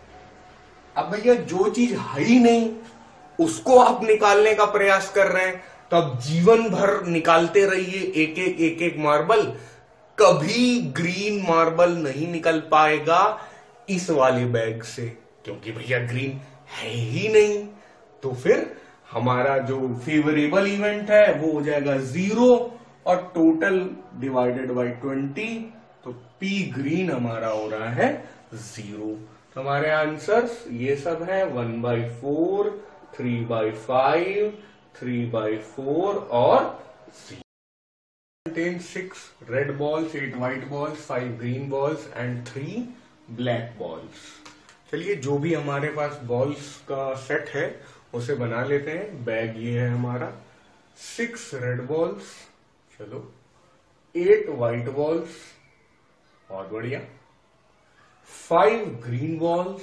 S1: अब भैया जो चीज है ही नहीं उसको आप निकालने का प्रयास कर रहे हैं, तो अब जीवन भर निकालते रहिए एक एक एक एक मार्बल, कभी ग्रीन मार्बल नहीं निकल पाएगा इस वाले बैग से, क्योंकि भैया ग्रीन है ही नहीं। तो फिर हमारा जो फेवरेबल इवेंट है वो हो जाएगा जीरो और टोटल डिवाइडेड बाय ट्वेंटी, तो पी ग्रीन हमारा हो रहा है जीरो। तो हमारे आंसर्स ये सब है, one by four, three by five, three by four और zero. Contains six red balls, eight white balls, five green balls and three black balls. चलिए जो भी हमारे पास बॉल्स का सेट है उसे बना लेते हैं। बैग ये है हमारा, सिक्स रेड बॉल्स, चलो एट व्हाइट बॉल्स, बहुत बढ़िया, फाइव ग्रीन बॉल्स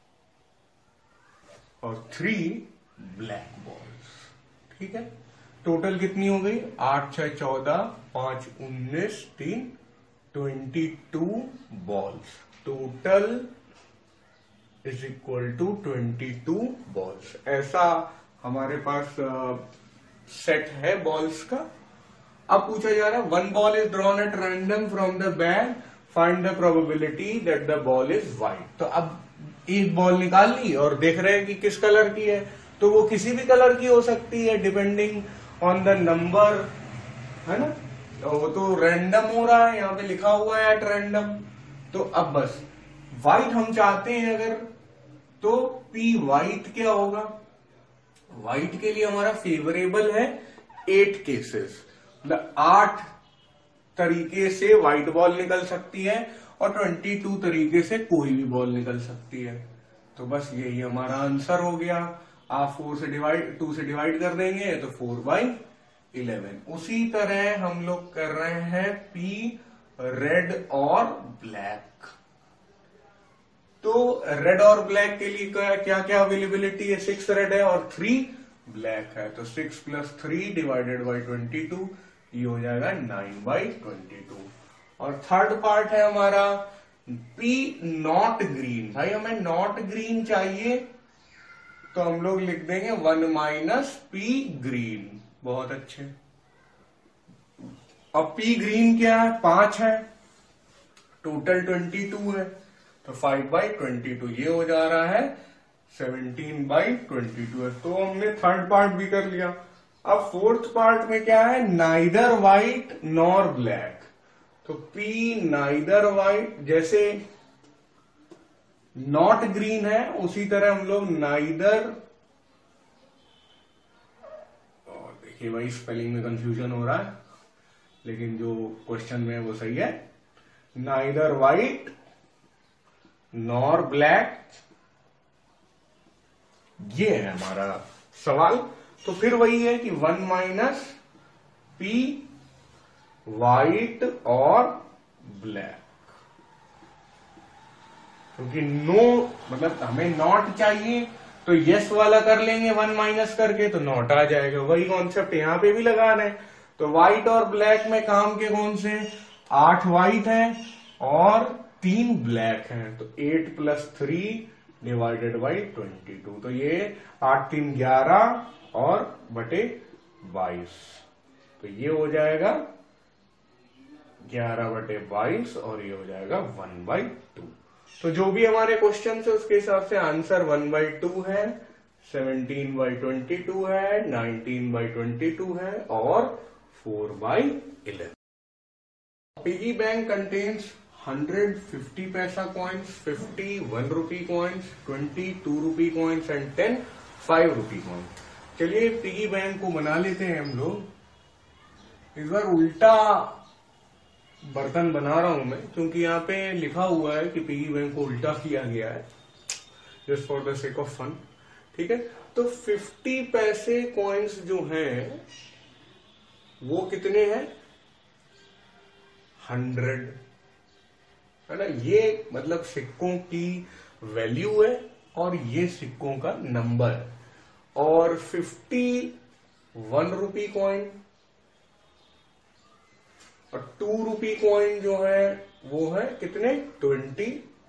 S1: और थ्री ब्लैक बॉल्स। ठीक है, टोटल कितनी हो गई, आठ छह चौदह, पांच उन्नीस, तीन twenty two balls. Total is equal to twenty two balls. ऐसा हमारे पास सेट है बॉल्स का। अब पूछा जा रहा है, one ball is drawn at random from the bag, find the probability that the ball is white. तो अब एक बॉल निकाल ली और देख रहे हैं कि किस कलर की है, तो वो किसी भी कलर की हो सकती है डिपेंडिंग ऑन द नंबर, है ना। तो वो तो रैंडम हो रहा है, यहाँ पे लिखा हुआ है एट रैंडम। तो अब बस व्हाइट हम चाहते हैं अगर, तो पी व्हाइट क्या होगा, व्हाइट के लिए हमारा फेवरेबल है एट केसेस, मतलब आठ तरीके से व्हाइट बॉल निकल सकती है और ट्वेंटी टू तरीके से कोई भी बॉल निकल सकती है। तो बस यही हमारा आंसर हो गया। आप फोर से डिवाइड टू से डिवाइड कर देंगे तो फोर बाई इलेवन। उसी तरह हम लोग कर रहे हैं पी रेड और ब्लैक। तो रेड और ब्लैक के लिए क्या क्या अवेलेबिलिटी है, सिक्स रेड है और थ्री ब्लैक है, तो six plus three divided by twenty two, ये हो जाएगा नाइन बाई ट्वेंटी टू। और थर्ड पार्ट है हमारा पी नॉट ग्रीन। भाई हमें नॉट ग्रीन चाहिए तो हम लोग लिख देंगे वन माइनस पी ग्रीन। बहुत अच्छे। अब पी ग्रीन क्या है, पांच है, टोटल ट्वेंटी टू है, तो फाइव बाई ट्वेंटी टू, ये हो जा रहा है सेवनटीन बाई ट्वेंटी टू है। तो हमने थर्ड पार्ट भी कर लिया। अब फोर्थ पार्ट में क्या है, नाइदर व्हाइट नॉर ब्लैक। तो पी नाइदर व्हाइट, जैसे नॉट ग्रीन है उसी तरह हम लोग नाइदर, और देखिए भाई स्पेलिंग में कंफ्यूजन हो रहा है, लेकिन जो क्वेश्चन में है वो सही है, नाइदर व्हाइट नॉर ब्लैक, ये है हमारा सवाल। तो फिर वही है कि वन माइनस पी व्हाइट और ब्लैक, क्योंकि नो मतलब हमें नॉट चाहिए तो यस वाला कर लेंगे वन माइनस करके, तो नॉट आ जाएगा। वही कॉन्सेप्ट यहां पे भी लगा रहे हैं। तो व्हाइट और ब्लैक में काम के कौन से, आठ व्हाइट है और तीन ब्लैक हैं, तो eight plus three divided by twenty two, तो ये आठ तीन ग्यारह और बटे बाईस, तो ये हो जाएगा ग्यारह बटे बाईस और ये हो जाएगा वन बाई टू। तो जो भी हमारे क्वेश्चन है उसके हिसाब से आंसर वन बाई टू है, सेवनटीन बाई ट्वेंटी टू है, नाइनटीन बाई ट्वेंटी टू है और four by eleven. Piggy bank contains hundred fifty paisa coins, fifty one rupee coins, twenty two rupee coins and ten five rupee coins. चलिए piggy bank को बना लेते हैं हम लोग। इस बार उल्टा बर्तन बना रहा हूं मैं, क्योंकि यहाँ पे लिखा हुआ है कि पिगी बैंक को उल्टा किया गया है, just for the sake of fun. ठीक है, तो फिफ्टी पैसे कॉइन्स जो हैं वो कितने हैं, हंड्रेड, है ना। ये मतलब सिक्कों की वैल्यू है और ये सिक्कों का नंबर है। और फिफ्टी वन रुपी कॉइन और टू रुपी कॉइन जो है वो है कितने, ट्वेंटी,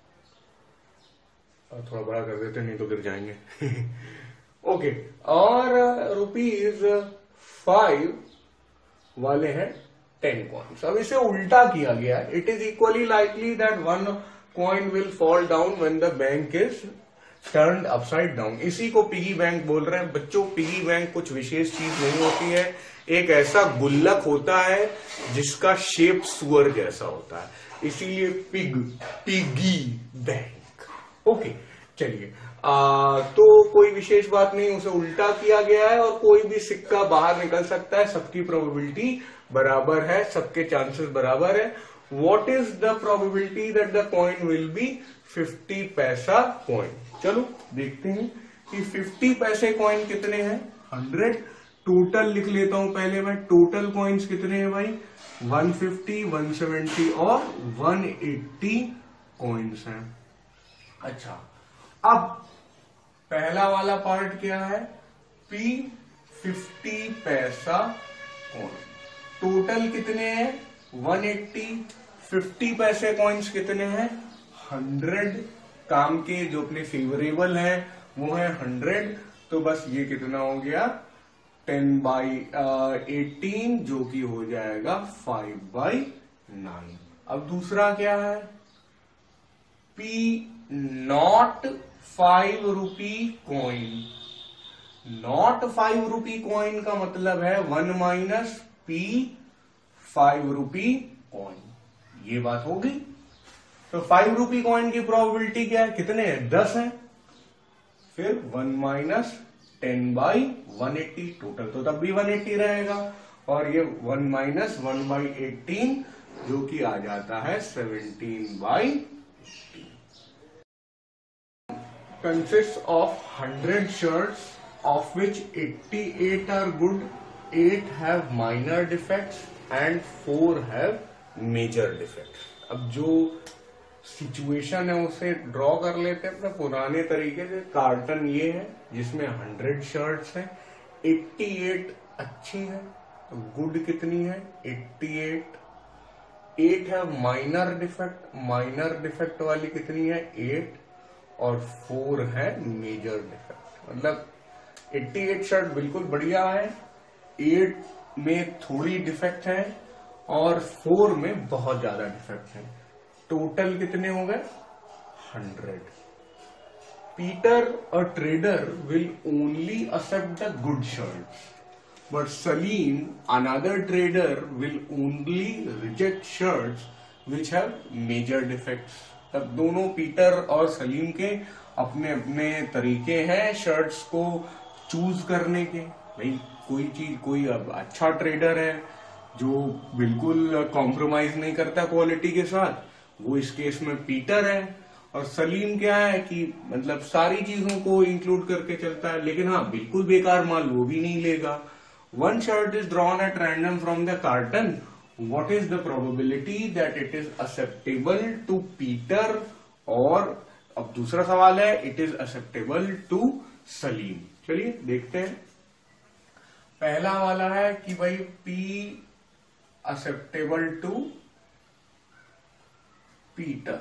S1: थोड़ा बड़ा कर देते नहीं तो गिर जाएंगे ओके। और रुपीज फाइव वाले हैं टेन कॉइन्स। अब इसे उल्टा किया गया है। It is equally likely that one coin will fall down when the bank is turned upside down. इसी को पिगी बैंक बोल रहे हैं बच्चों। पिगी बैंक कुछ विशेष चीज नहीं होती है, एक ऐसा गुल्लक होता है जिसका शेप सुअर जैसा होता है, इसीलिए पिग पिगी बैंक। ओके चलिए, आ, तो कोई विशेष बात नहीं, उसे उल्टा किया गया है और कोई भी सिक्का बाहर निकल सकता है, सबकी प्रोबेबिलिटी बराबर है, सबके चांसेस बराबर है। What is the probability that the coin will be fifty paisa coin. चलो देखते हैं कि फिफ्टी पैसे कॉइन कितने हैं, हंड्रेड। टोटल लिख लेता हूं पहले मैं, टोटल कॉइन्स कितने हैं भाई, वन फिफ्टी, वन सेवेंटी और वन एट्टी कॉइन्स हैं। अच्छा, अब पहला वाला पार्ट क्या है, P fifty paisa coin. Total कितने हैं, वन एट्टी। फिफ्टी पैसे कॉइन्स कितने हैं, हंड्रेड। काम के जो अपने फेवरेबल है वो है हंड्रेड, तो बस ये कितना हो गया, टेन बाई एटीन, जो कि हो जाएगा फाइव बाई नाइन। अब दूसरा क्या है, P not five rupee coin. Not five rupee coin का मतलब है one minus P five rupee coin. ये बात होगी। तो फाइव रूपी कॉइन की प्रोबेबिलिटी क्या है, कितने हैं, दस है। फिर one minus ten by one eighty, total तो तब भी वन एट्टी रहेगा, और ये one minus one by eighteen, जो कि आ जाता है seventeen by eighteen. Consist of hundred shirts of which eighty eight are good, eight have minor defects and four have major defects. अब जो सिचुएशन है उसे ड्रॉ कर लेते हैं अपने पुराने तरीके से। कार्टन ये है जिसमें हंड्रेड शर्ट्स हैं, एट्टी एट अच्छी है, तो गुड कितनी है, एट्टी एट। एट है माइनर डिफेक्ट, माइनर डिफेक्ट वाली कितनी है, एट, और फोर है मेजर डिफेक्ट। मतलब एट्टी एट शर्ट बिल्कुल बढ़िया है, एट में थोड़ी डिफेक्ट है और फोर में बहुत ज्यादा डिफेक्ट है। टोटल कितने हो गए, hundred. Peter a trader will only accept the good shirts, but Salim another trader will only reject shirts which have major defects. तब दोनों पीटर और सलीम के अपने अपने तरीके हैं शर्ट्स को चूज करने के। भाई कोई चीज, कोई अब अच्छा ट्रेडर है जो बिल्कुल कॉम्प्रोमाइज नहीं करता क्वालिटी के साथ, वो इस केस में पीटर है। और सलीम क्या है कि मतलब सारी चीजों को इंक्लूड करके चलता है, लेकिन हाँ बिल्कुल बेकार माल वो भी नहीं लेगा। One shirt is drawn at random from the carton, what is the probability that it is acceptable to Peter, और अब दूसरा सवाल है it is acceptable to Salim. चलिए देखते हैं। पहला वाला है कि भाई पी एक्सेप्टेबल टू पीटर।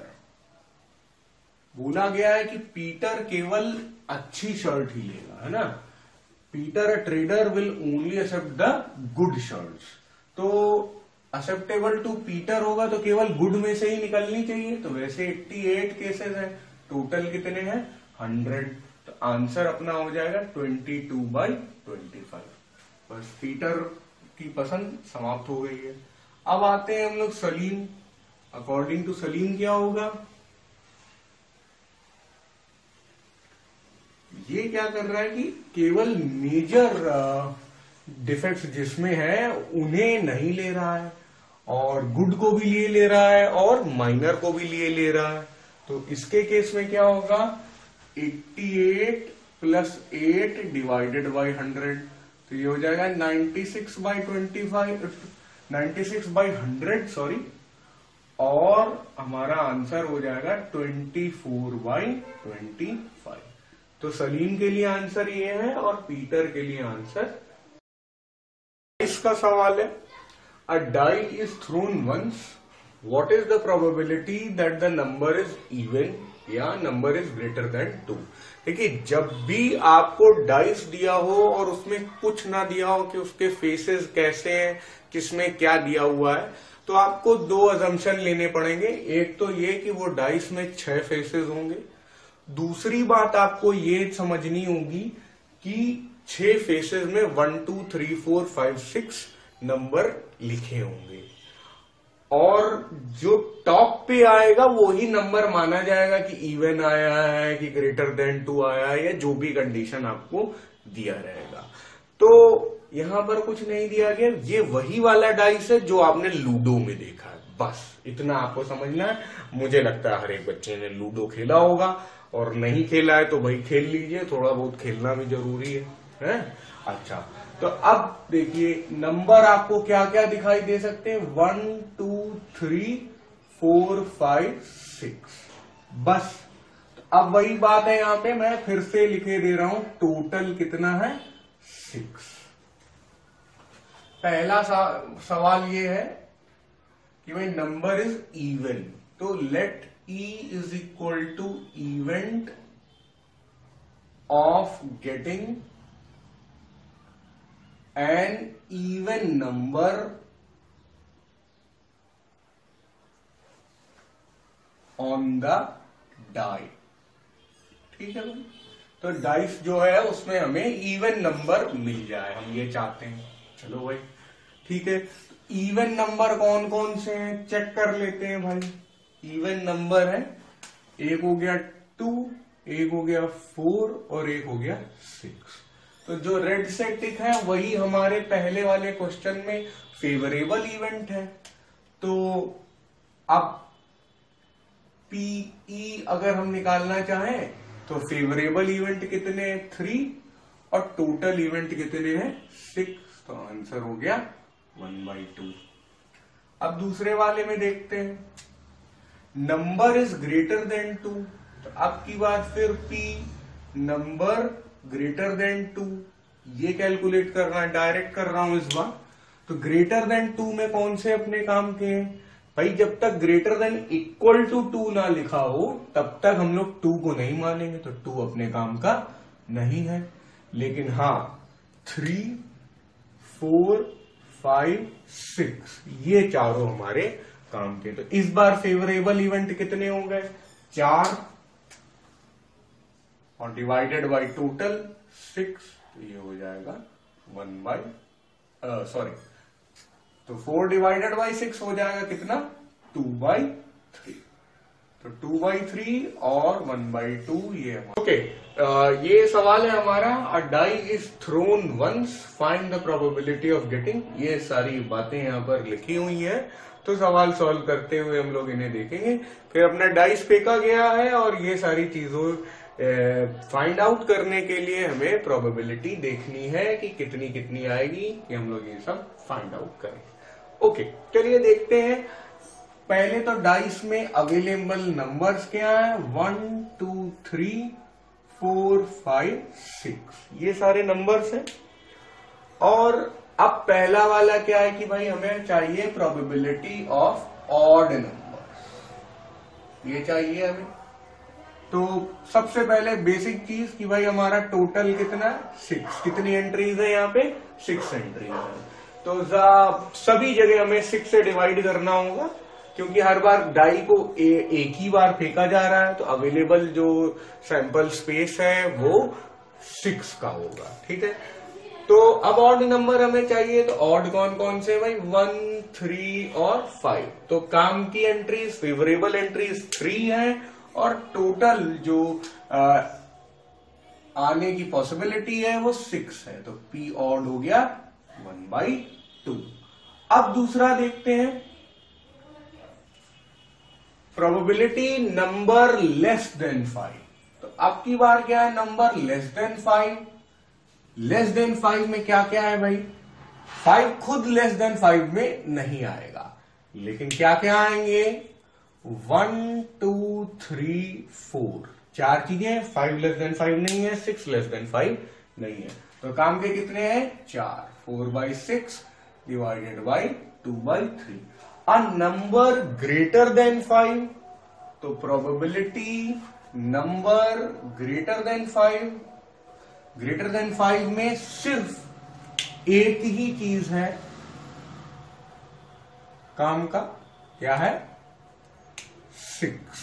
S1: बोला गया है कि पीटर केवल अच्छी शर्ट ही लेगा, है ना। Peter a trader will only accept the good shirts. तो एक्सेप्टेबल टू पीटर होगा तो केवल गुड में से ही निकलनी चाहिए, तो वैसे अट्ठासी केसेस है, टोटल कितने हैं, हंड्रेड। तो आंसर अपना हो जाएगा twenty two by twenty five. बस पीटर की पसंद समाप्त हो गई है। अब आते हैं हम लोग सलीम। अकॉर्डिंग टू सलीम क्या होगा, ये क्या कर रहा है कि केवल मेजर डिफेक्ट्स जिसमें है उन्हें नहीं ले रहा है, और गुड को भी लिए ले रहा है और माइनर को भी लिए ले रहा है। तो इसके केस में क्या होगा, अट्ठासी plus eight divided by hundred, तो ये हो जाएगा ninety six by twenty five, ninety six by hundred sorry, और हमारा आंसर हो जाएगा twenty four by twenty five. तो सलीम के लिए आंसर ये है और पीटर के लिए आंसर। इसका सवाल है, a die is thrown once, what is the probability that the number is even या number is greater than two. देखिए, जब भी आपको डाइस दिया हो और उसमें कुछ ना दिया हो कि उसके फेसेस कैसे हैं, किसमें क्या दिया हुआ है, तो आपको दो अजम्पशन लेने पड़ेंगे। एक तो ये कि वो डाइस में छह फेसेस होंगे। दूसरी बात आपको ये समझनी होगी कि छह फेसेस में one two three four five six number लिखे होंगे और जो टॉप पे आएगा वो ही नंबर माना जाएगा कि इवन आया है कि ग्रेटर देन टू आया है, या जो भी कंडीशन आपको दिया रहेगा। तो यहां पर कुछ नहीं दिया गया। ये वही वाला डाइस है जो आपने लूडो में देखा है, बस इतना आपको समझना है। मुझे लगता है हर एक बच्चे ने लूडो खेला होगा, और नहीं खेला है तो भाई खेल लीजिए, थोड़ा बहुत खेलना भी जरूरी है, है? अच्छा, तो अब देखिए नंबर आपको क्या क्या दिखाई दे सकते हैं, one two three four five six, बस। तो अब वही बात है, यहां पे मैं फिर से लिखे दे रहा हूं, टोटल कितना है, सिक्स। पहला सवाल ये है कि भाई नंबर इज इवन, तो let E is equal to event of getting an even number on the die। ठीक है भाई, तो डाइस जो है उसमें हमें इवन नंबर मिल जाए, हम ये चाहते हैं। चलो भाई ठीक है, इवन नंबर कौन कौन से हैं चेक कर लेते हैं भाई। इवन नंबर है, एक हो गया टू, एक हो गया फोर और एक हो गया सिक्स। तो जो रेड से टिक है वही हमारे पहले वाले क्वेश्चन में फेवरेबल इवेंट है। तो अब पीई अगर हम निकालना चाहें तो फेवरेबल इवेंट कितने हैं, थ्री, और टोटल इवेंट कितने हैं, सिक्स। तो आंसर हो गया वन बाई टू। अब दूसरे वाले में देखते हैं, number is greater than two. तो अब की बात फिर P number greater than two, ये कैलकुलेट करना है, डायरेक्ट कर रहा हूं इस बार। तो ग्रेटर देन टू में कौन से अपने काम के हैं भाई, जब तक greater than equal to two ना लिखा हो तब तक हम लोग टू को नहीं मानेंगे, तो टू अपने काम का नहीं है। लेकिन हाँ, थ्री फोर फाइव सिक्स ये चारों हमारे काम के। तो इस बार फेवरेबल इवेंट कितने हो गए, चार, और डिवाइडेड बाय टोटल सिक्स, तो ये हो जाएगा वन बाई सॉरी तो फोर डिवाइडेड बाई सिक्स हो जाएगा कितना, टू बाई थ्री। तो टू बाई थ्री और वन बाई टू ये ओके okay, ये सवाल है हमारा, a die is thrown once, find the probability of getting. ये सारी बातें यहाँ पर लिखी हुई हैं, तो सवाल सॉल्व करते हुए हम लोग इन्हें देखेंगे। फिर अपना डाइस फेंका गया है और ये सारी चीजों फाइंड आउट करने के लिए हमें प्रोबेबिलिटी देखनी है कि कितनी कितनी आएगी, कि हम लोग ये सब फाइंड आउट करें। ओके okay, चलिए देखते हैं। पहले तो डाइस में अवेलेबल नंबर्स क्या है, one two three four five six, ये सारे नंबर्स हैं। और अब पहला वाला क्या है कि भाई हमें चाहिए प्रोबेबिलिटी ऑफ ऑड नंबर्स, ये चाहिए हमें। तो सबसे पहले बेसिक चीज कि भाई हमारा टोटल कितना है, सिक्स। कितनी एंट्रीज है यहाँ पे, सिक्स एंट्रीज है। तो सभी जगह हमें सिक्स से डिवाइड करना होगा, क्योंकि हर बार डाई को ए, एक ही बार फेंका जा रहा है, तो अवेलेबल जो सैंपल स्पेस है वो सिक्स का होगा। ठीक है, तो अब ऑड नंबर हमें चाहिए, तो ऑड कौन कौन से भाई, वन थ्री और फाइव। तो काम की एंट्रीज, फेवरेबल एंट्रीज थ्री है, और टोटल जो आ, आने की पॉसिबिलिटी है वो सिक्स है। तो पी ऑड हो गया वन बाई टू। अब दूसरा देखते हैं, probability number less than five. तो अब की बार क्या है, number less than five. Less than five में क्या क्या है भाई, फाइव खुद लेस देन फाइव में नहीं आएगा, लेकिन क्या क्या आएंगे, वन टू थ्री फोर, चार चीजें। फाइव लेस देन फाइव नहीं है, सिक्स लेस देन फाइव नहीं है। तो काम के कितने हैं, चार, four by six divided by two by three. A number greater than five, तो probability number greater than five, greater than five में सिर्फ एक ही चीज है काम का, क्या है, सिक्स।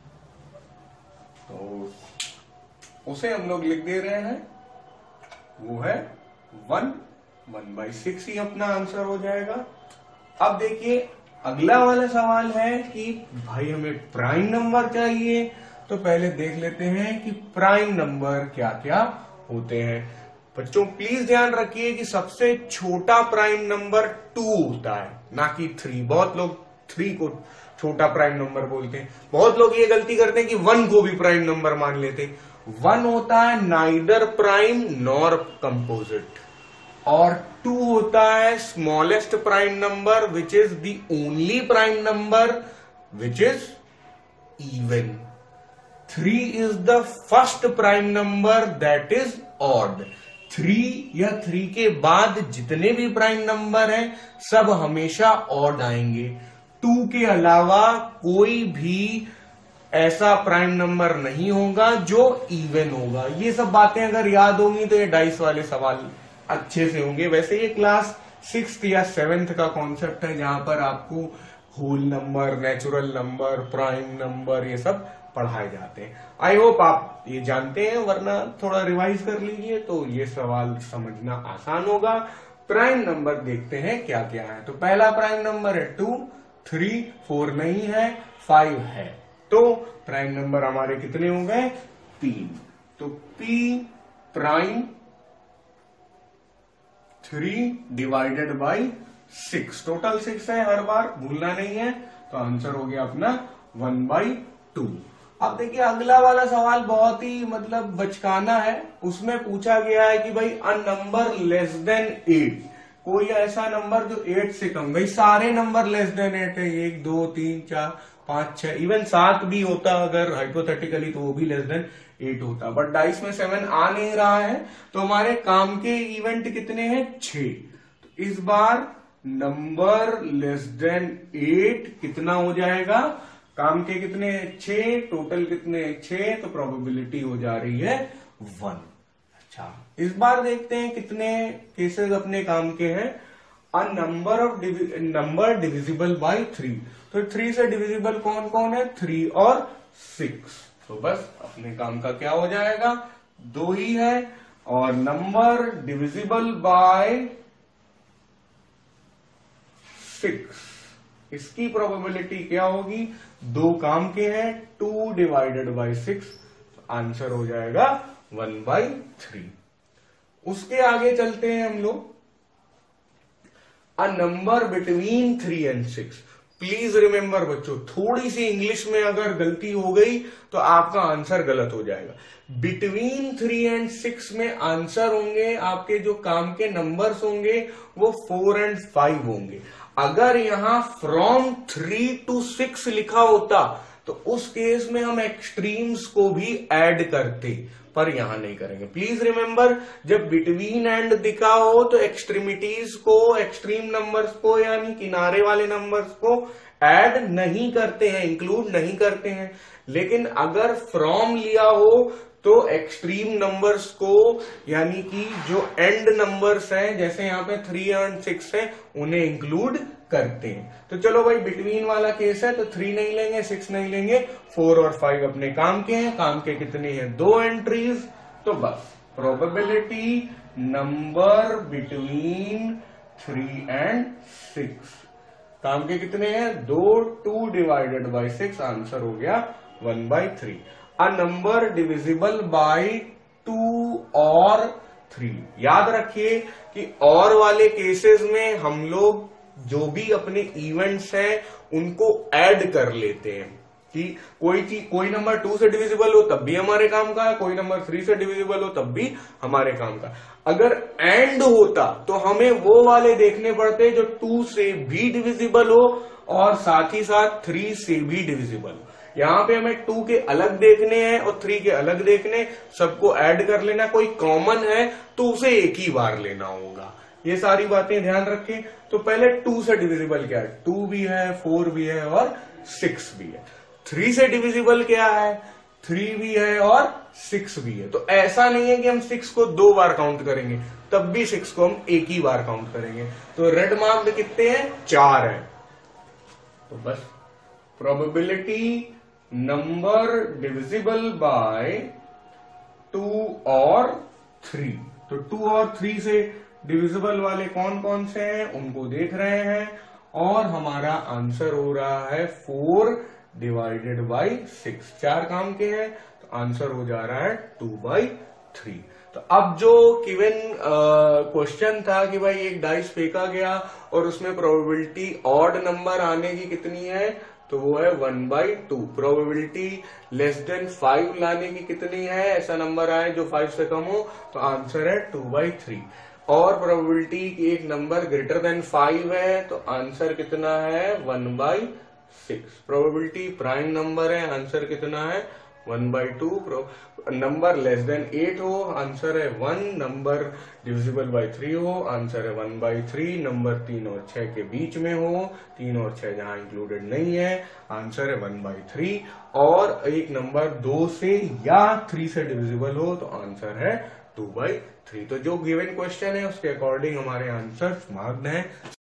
S1: तो उसे हम लोग लिख दे रहे हैं, वो है वन, वन बाई सिक्स ही अपना आंसर हो जाएगा। अब देखिए अगला वाला सवाल है कि भाई हमें प्राइम नंबर चाहिए, तो पहले देख लेते हैं कि प्राइम नंबर क्या क्या होते हैं। बच्चों प्लीज ध्यान रखिए कि सबसे छोटा प्राइम नंबर टू होता है, ना कि थ्री। बहुत लोग थ्री को छोटा प्राइम नंबर बोलते हैं, बहुत लोग ये गलती करते हैं कि वन को भी प्राइम नंबर मान लेते हैं। वन होता है नाइदर प्राइम नॉर कंपोजिट, और टू होता है smallest prime number which is the only prime number which is even. Three is the first prime number that is odd. Three या थ्री के बाद जितने भी प्राइम नंबर हैं सब हमेशा ऑड आएंगे। टू के अलावा कोई भी ऐसा प्राइम नंबर नहीं होगा जो इवन होगा। ये सब बातें अगर याद होंगी तो ये डाइस वाले सवाल अच्छे से होंगे। वैसे ये क्लास सिक्स्थ या सेवेंथ का कॉन्सेप्ट है, जहां पर आपको whole number, natural number, prime number ये सब पढ़ाए जाते हैं। आई होप आप ये जानते हैं, वरना थोड़ा रिवाइज कर लीजिए तो ये सवाल समझना आसान होगा। प्राइम नंबर देखते हैं क्या क्या है। तो पहला प्राइम नंबर है टू, थ्री, फोर नहीं है, फाइव है। तो प्राइम नंबर हमारे कितने हो गए, तीन। तो P prime three divided by six, total six है, हर बार भूलना नहीं है। तो आंसर हो गया अपना वन बाई टू। अब देखिए अगला वाला सवाल बहुत ही मतलब बचकाना है। उसमें पूछा गया है कि भाई a number less than eight, कोई ऐसा नंबर जो एट से कम। भाई सारे नंबर लेस देन एट है, एक, दो, तीन, चार, पांच, छह, इवन सात भी होता अगर हाइपोथेटिकली तो वो भी लेस देन एट होता। बट डाइस में सेवन आ नहीं रहा है, तो हमारे काम के इवेंट कितने हैं, छह। तो इस बार नंबर लेस देन एट कितना हो जाएगा, काम के कितने छह, टोटल कितने छह, तो प्रोबेबिलिटी हो जा रही है वन। अच्छा इस बार देखते हैं कितने केसेस अपने काम के हैं। A number of number divisible by three, तो थ्री से डिविजिबल कौन कौन है, थ्री और सिक्स। तो बस अपने काम का क्या हो जाएगा, दो ही है। और नंबर डिविजिबल बाय सिक्स, इसकी प्रोबेबिलिटी क्या होगी, दो काम के हैं, two divided by six, answer हो जाएगा वन बाई थ्री। उसके आगे चलते हैं हम लोग। A number between three and six. Please remember बच्चों, थोड़ी सी इंग्लिश में अगर गलती हो गई तो आपका आंसर गलत हो जाएगा। बिटवीन थ्री एंड सिक्स में आंसर होंगे आपके जो काम के नंबर्स होंगे वो फोर एंड फाइव होंगे। अगर यहां फ्रॉम थ्री टू सिक्स लिखा होता तो उस केस में हम एक्सट्रीम्स को भी ऐड करते, पर यहां नहीं करेंगे। प्लीज रिमेंबर, जब बिटवीन एंड दिखा हो तो एक्सट्रीमिटीज को, एक्सट्रीम नंबर्स को यानी किनारे वाले नंबर्स को ऐड नहीं करते हैं, इंक्लूड नहीं करते हैं। लेकिन अगर फ्रॉम लिया हो तो एक्सट्रीम नंबर्स को यानी कि जो एंड नंबर्स हैं, जैसे यहाँ पे थ्री एंड सिक्स है, उन्हें इंक्लूड करते हैं। तो चलो भाई बिटवीन वाला केस है तो थ्री नहीं लेंगे, सिक्स नहीं लेंगे, फोर और फाइव अपने काम के हैं। काम के कितने हैं, दो एंट्रीज। तो बस probability number between three and six, काम के कितने हैं, दो, two divided by six, answer हो गया one by three. A number divisible by two और थ्री। याद रखिए कि और वाले केसेस में हम लोग जो भी अपने इवेंट्स हैं उनको ऐड कर लेते हैं कि कोई चीज, कोई नंबर टू से डिविजिबल हो तब भी हमारे काम का है, कोई नंबर थ्री से डिविजिबल हो तब भी हमारे काम का। अगर एंड होता तो हमें वो वाले देखने पड़ते जो टू से भी डिविजिबल हो और साथ ही साथ थ्री से भी डिविजिबल हो। यहाँ पे हमें टू के अलग देखने हैं और थ्री के अलग देखने, सबको ऐड कर लेना। कोई कॉमन है तो उसे एक ही बार लेना होगा। ये सारी बातें ध्यान रखें। तो पहले टू से डिविजिबल क्या है, टू भी है, फोर भी है और सिक्स भी है। थ्री से डिविजिबल क्या है, थ्री भी है और सिक्स भी है। तो ऐसा नहीं है कि हम सिक्स को दो बार काउंट करेंगे, तब भी सिक्स को हम एक ही बार काउंट करेंगे। तो रेड मार्क्ड कितने हैं, चार है। तो बस probability number divisible by two और थ्री। तो टू और थ्री से डिविजिबल वाले कौन कौन से हैं उनको देख रहे हैं, और हमारा आंसर हो रहा है फोर डिवाइडेड बाई सिक्स। चार काम के हैं तो आंसर हो जा रहा है टू बाई थ्री। तो अब जो गिवन क्वेश्चन था कि भाई एक डाइस फेंका गया और उसमें प्रोबेबिलिटी ऑड नंबर आने की कितनी है, तो वो है one by two. Probability less than five लाने की कितनी है, ऐसा नंबर आए जो फाइव से कम हो, तो आंसर है टू बाई थ्री। और प्रोबेबिलिटी की एक नंबर ग्रेटर देन फाइव है तो आंसर कितना है, one by six. Probability prime number है, आंसर कितना है, one by two. Number less than eight हो, आंसर है one. Number divisible by three हो, आंसर है वन बाई थ्री। नंबर तीन और छह के बीच में हो, तीन और छह जहां इंक्लूडेड नहीं है, आंसर है वन बाई थ्री। और एक नंबर दो से या थ्री से डिविजिबल हो तो आंसर है टू बाई थ्री। तो जो गिवन क्वेश्चन है उसके अकॉर्डिंग हमारे आंसर मार्क्ड हैं।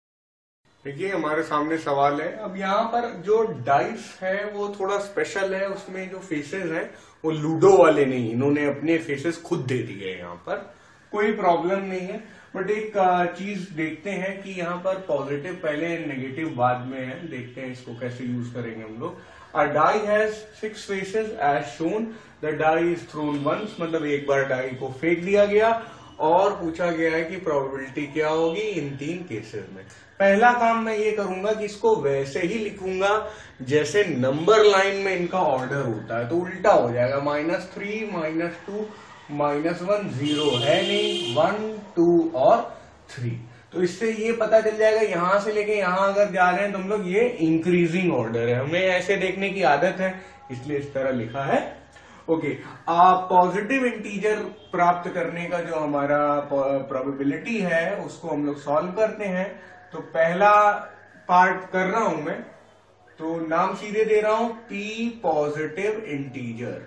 S1: देखिए हमारे सामने सवाल है। अब यहाँ पर जो डाइस है वो थोड़ा स्पेशल है, उसमें जो फेसेस हैं वो लूडो वाले नहीं, इन्होंने अपने फेसेस खुद दे दिए हैं। यहाँ पर कोई प्रॉब्लम नहीं है, बट एक चीज देखते हैं कि यहाँ पर पॉजिटिव पहले नेगेटिव बाद में है, देखते हैं इसको कैसे यूज करेंगे हम लोग। A die has six faces as shown, the die is thrown once, मतलब एक बार डाई को फेंक दिया गया और पूछा गया है कि प्रोबेबिलिटी क्या होगी इन तीन केसेस में। पहला काम मैं ये करूंगा कि इसको वैसे ही लिखूंगा जैसे नंबर लाइन में इनका ऑर्डर होता है, तो उल्टा हो जाएगा। Minus three, minus two, minus one, zero है नहीं, वन, टू और थ्री। तो इससे ये पता चल जाएगा यहां से लेके यहां अगर जा रहे हैं तो हम लोग ये इंक्रीजिंग ऑर्डर है, हमें ऐसे देखने की आदत है इसलिए इस तरह लिखा है। ओके, पॉजिटिव इंटीजर प्राप्त करने का जो हमारा प्रोबेबिलिटी है उसको हम लोग सॉल्व करते हैं। तो पहला पार्ट कर रहा हूं मैं, तो नाम सीधे दे रहा हूं P positive integer.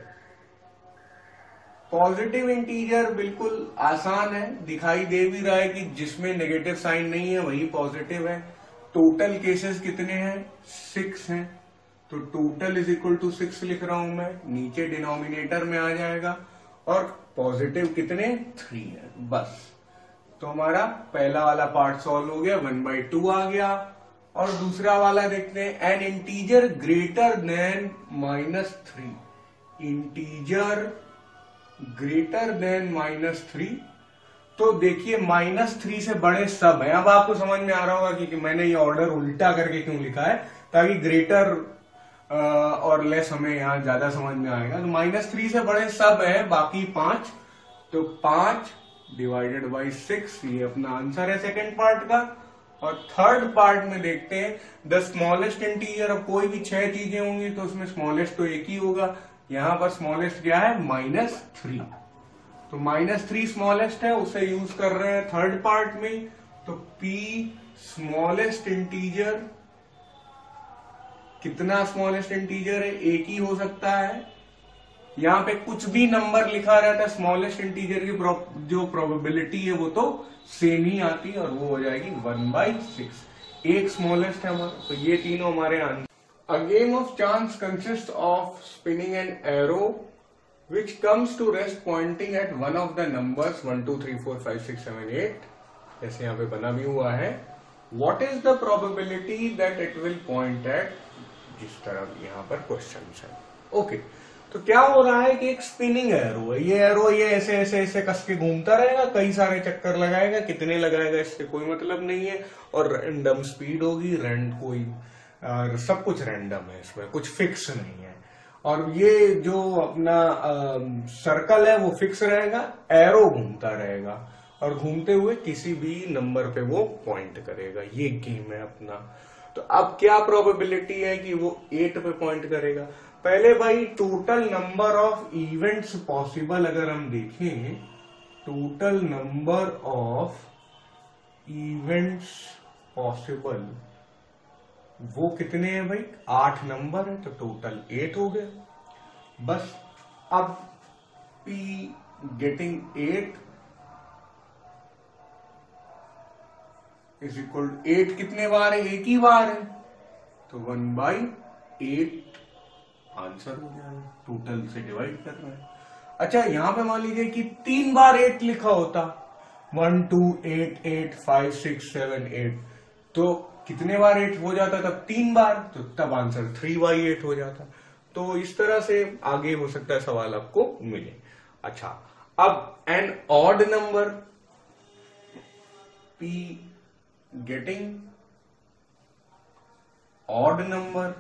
S1: Positive integer बिल्कुल आसान है, दिखाई दे भी रहा है कि जिसमें नेगेटिव साइन नहीं है वही पॉजिटिव है। टोटल केसेस कितने हैं, सिक्स हैं, तो total is equal to six लिख रहा हूं मैं, नीचे डिनोमिनेटर में आ जाएगा। और पॉजिटिव कितने, थ्री है, बस। तो हमारा पहला वाला पार्ट सॉल्व हो गया, वन बाई टू आ गया। और दूसरा वाला देखते हैं, an integer greater than minus three. Integer greater than minus three, तो देखिए माइनस थ्री से बड़े सब है। अब आपको समझ में आ रहा होगा कि, कि मैंने ये ऑर्डर उल्टा करके क्यों लिखा है, ताकि ग्रेटर और लेस हमें यहां ज्यादा समझ में आएगा। तो माइनस थ्री से बड़े सब है, बाकी पांच, तो पांच डिवाइडेड बाई सिक्स, ये अपना आंसर है सेकेंड पार्ट का। और थर्ड पार्ट में देखते हैं द स्मॉलेस्ट इंटीजर। अब कोई भी छह चीजें होंगी तो उसमें स्मॉलेस्ट तो एक ही होगा, यहां पर स्मॉलेस्ट क्या है, माइनस थ्री। तो माइनस थ्री स्मॉलेस्ट है, उसे यूज कर रहे हैं थर्ड पार्ट में। तो पी स्मॉलेस्ट इंटीजर, कितना स्मॉलेस्ट इंटीजर है, एक ही हो सकता है। यहां पे कुछ भी नंबर लिखा रहता है, स्मॉलेस्ट इंटीजर की जो प्रोबेबिलिटी है वो तो सेम ही आती है, और वो हो जाएगी वन बाई सिक्स। एक स्मॉलेस्ट है हमारा, तो ये तीनों हमारे answer. A game of chance consists of spinning an arrow which comes to rest pointing at one of the numbers one, two, three, four, five, six, seven, eight, जैसे यहाँ पे बना भी हुआ है। What is the probability that it will point at, जिस तरह यहाँ पर क्वेश्चन है। ओके, तो क्या हो रहा है कि एक स्पिनिंग एरो है, ये एरो ये ऐसे ऐसे ऐसे कस के घूमता रहेगा, कई सारे चक्कर लगाएगा, कितने लगाएगा इससे कोई मतलब नहीं है, और रैंडम स्पीड होगी, रैंड कोई और सब कुछ रैंडम है, इसमें कुछ फिक्स नहीं है। और ये जो अपना सर्कल है वो फिक्स रहेगा, एरो घूमता रहेगा और घूमते हुए किसी भी नंबर पे वो पॉइंट करेगा। ये गेम है अपना। तो अब क्या प्रोबेबिलिटी है कि वो एट पे पॉइंट करेगा। पहले भाई total number of events possible अगर हम देखें, total number of events possible वो कितने हैं भाई, आठ नंबर है, तो टोटल एट हो गया। बस अब P getting eight is equal eight कितने बार है, एक ही बार है, तो वन बाई एट आंसर हो जाएगा, टोटल से डिवाइड कर रहे हैं। अच्छा यहां पे मान लीजिए कि तीन बार एट लिखा होता, one two eight eight five six seven eight, तो कितने बार एट हो जाता, तब तीन बार, तो तब आंसर थ्री बाई एट हो जाता। तो इस तरह से आगे हो सकता है सवाल आपको मिले। अच्छा अब an odd number P getting odd number,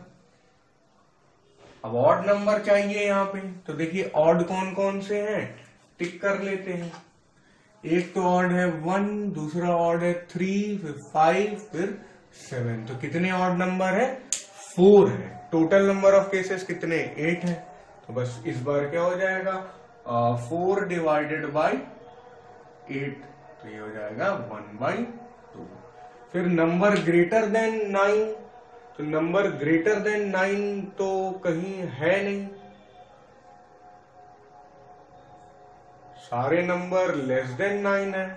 S1: अब ऑड नंबर चाहिए यहां पे, तो देखिए ऑड कौन कौन से हैं, टिक कर लेते हैं। एक तो ऑड है वन, दूसरा ऑड है थ्री, फिर फाइव, फिर सेवन, तो कितने ऑड नंबर है, फोर है। टोटल नंबर ऑफ केसेस कितने, एट है, तो बस इस बार क्या हो जाएगा, फोर डिवाइडेड बाई एट, तो ये हो जाएगा वन बाई टू। फिर नंबर ग्रेटर देन नाइन, तो नंबर ग्रेटर देन नाइन तो कहीं है नहीं, सारे नंबर लेस देन नाइन है।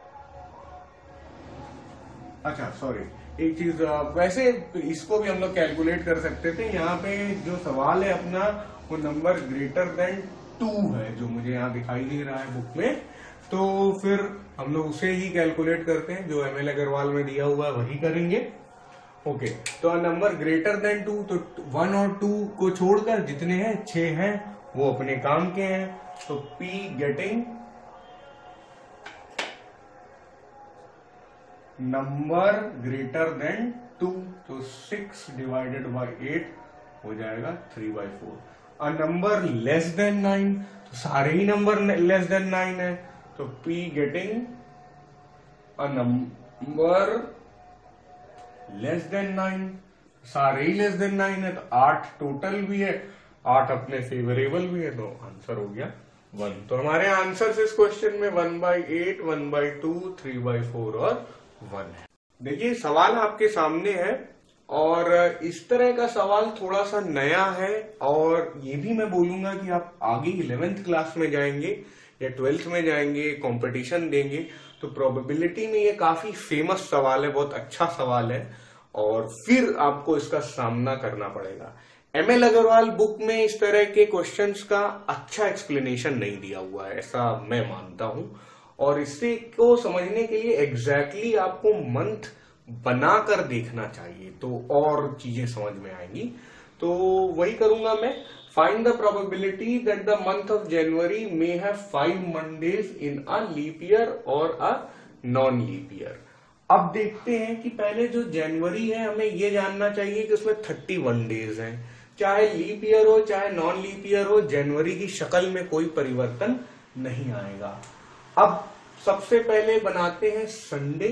S1: अच्छा सॉरी एक चीज, वैसे इसको भी हम लोग कैलकुलेट कर सकते थे, यहाँ पे जो सवाल है अपना वो नंबर ग्रेटर देन टू है, जो मुझे यहाँ दिखाई दे रहा है बुक में, तो फिर हम लोग उसे ही कैलकुलेट करते हैं, जो एम एल अग्रवाल में दिया हुआ है वही करेंगे। ओके तो नंबर ग्रेटर देन टू, तो वन और टू को छोड़कर जितने हैं छह हैं वो अपने काम के हैं, तो P getting number greater than two, तो सिक्स डिवाइडेड बाई एट हो जाएगा three by four. A number less than nine, तो सारे ही नंबर लेस देन नाइन है, तो P getting a number less than nine, सारे ही लेस देन नाइन है, तो आठ टोटल भी है, आठ अपने फेवरेबल भी है, तो आंसर हो गया वन। तो हमारे आंसर इस क्वेश्चन में one by eight, one by two, three by four और वन है। देखिए सवाल आपके सामने है, और इस तरह का सवाल थोड़ा सा नया है, और ये भी मैं बोलूंगा कि आप आगे इलेवेंथ क्लास में जाएंगे या ट्वेल्थ में जाएंगे, कंपटीशन देंगे, तो प्रोबेबिलिटी में ये काफी फेमस सवाल है, बहुत अच्छा सवाल है, और फिर आपको इसका सामना करना पड़ेगा। एम एल अग्रवाल बुक में इस तरह के क्वेश्चंस का अच्छा एक्सप्लेनेशन नहीं दिया हुआ है, ऐसा मैं मानता हूं, और इससे को समझने के लिए एग्जैक्टली exactly आपको मंथ बनाकर देखना चाहिए, तो और चीजें समझ में आएंगी। तो वही करूंगा मैं। Find the probability that the month of January may have five Mondays in a leap year और अ नॉन लीप ईयर। अब देखते हैं कि पहले जो जनवरी है हमें ये जानना चाहिए कि उसमें थर्टी वन डेज हैं, चाहे लीप ईयर हो चाहे नॉन लीप ईयर हो, जनवरी की शक्ल में कोई परिवर्तन नहीं आएगा। अब सबसे पहले बनाते हैं संडे,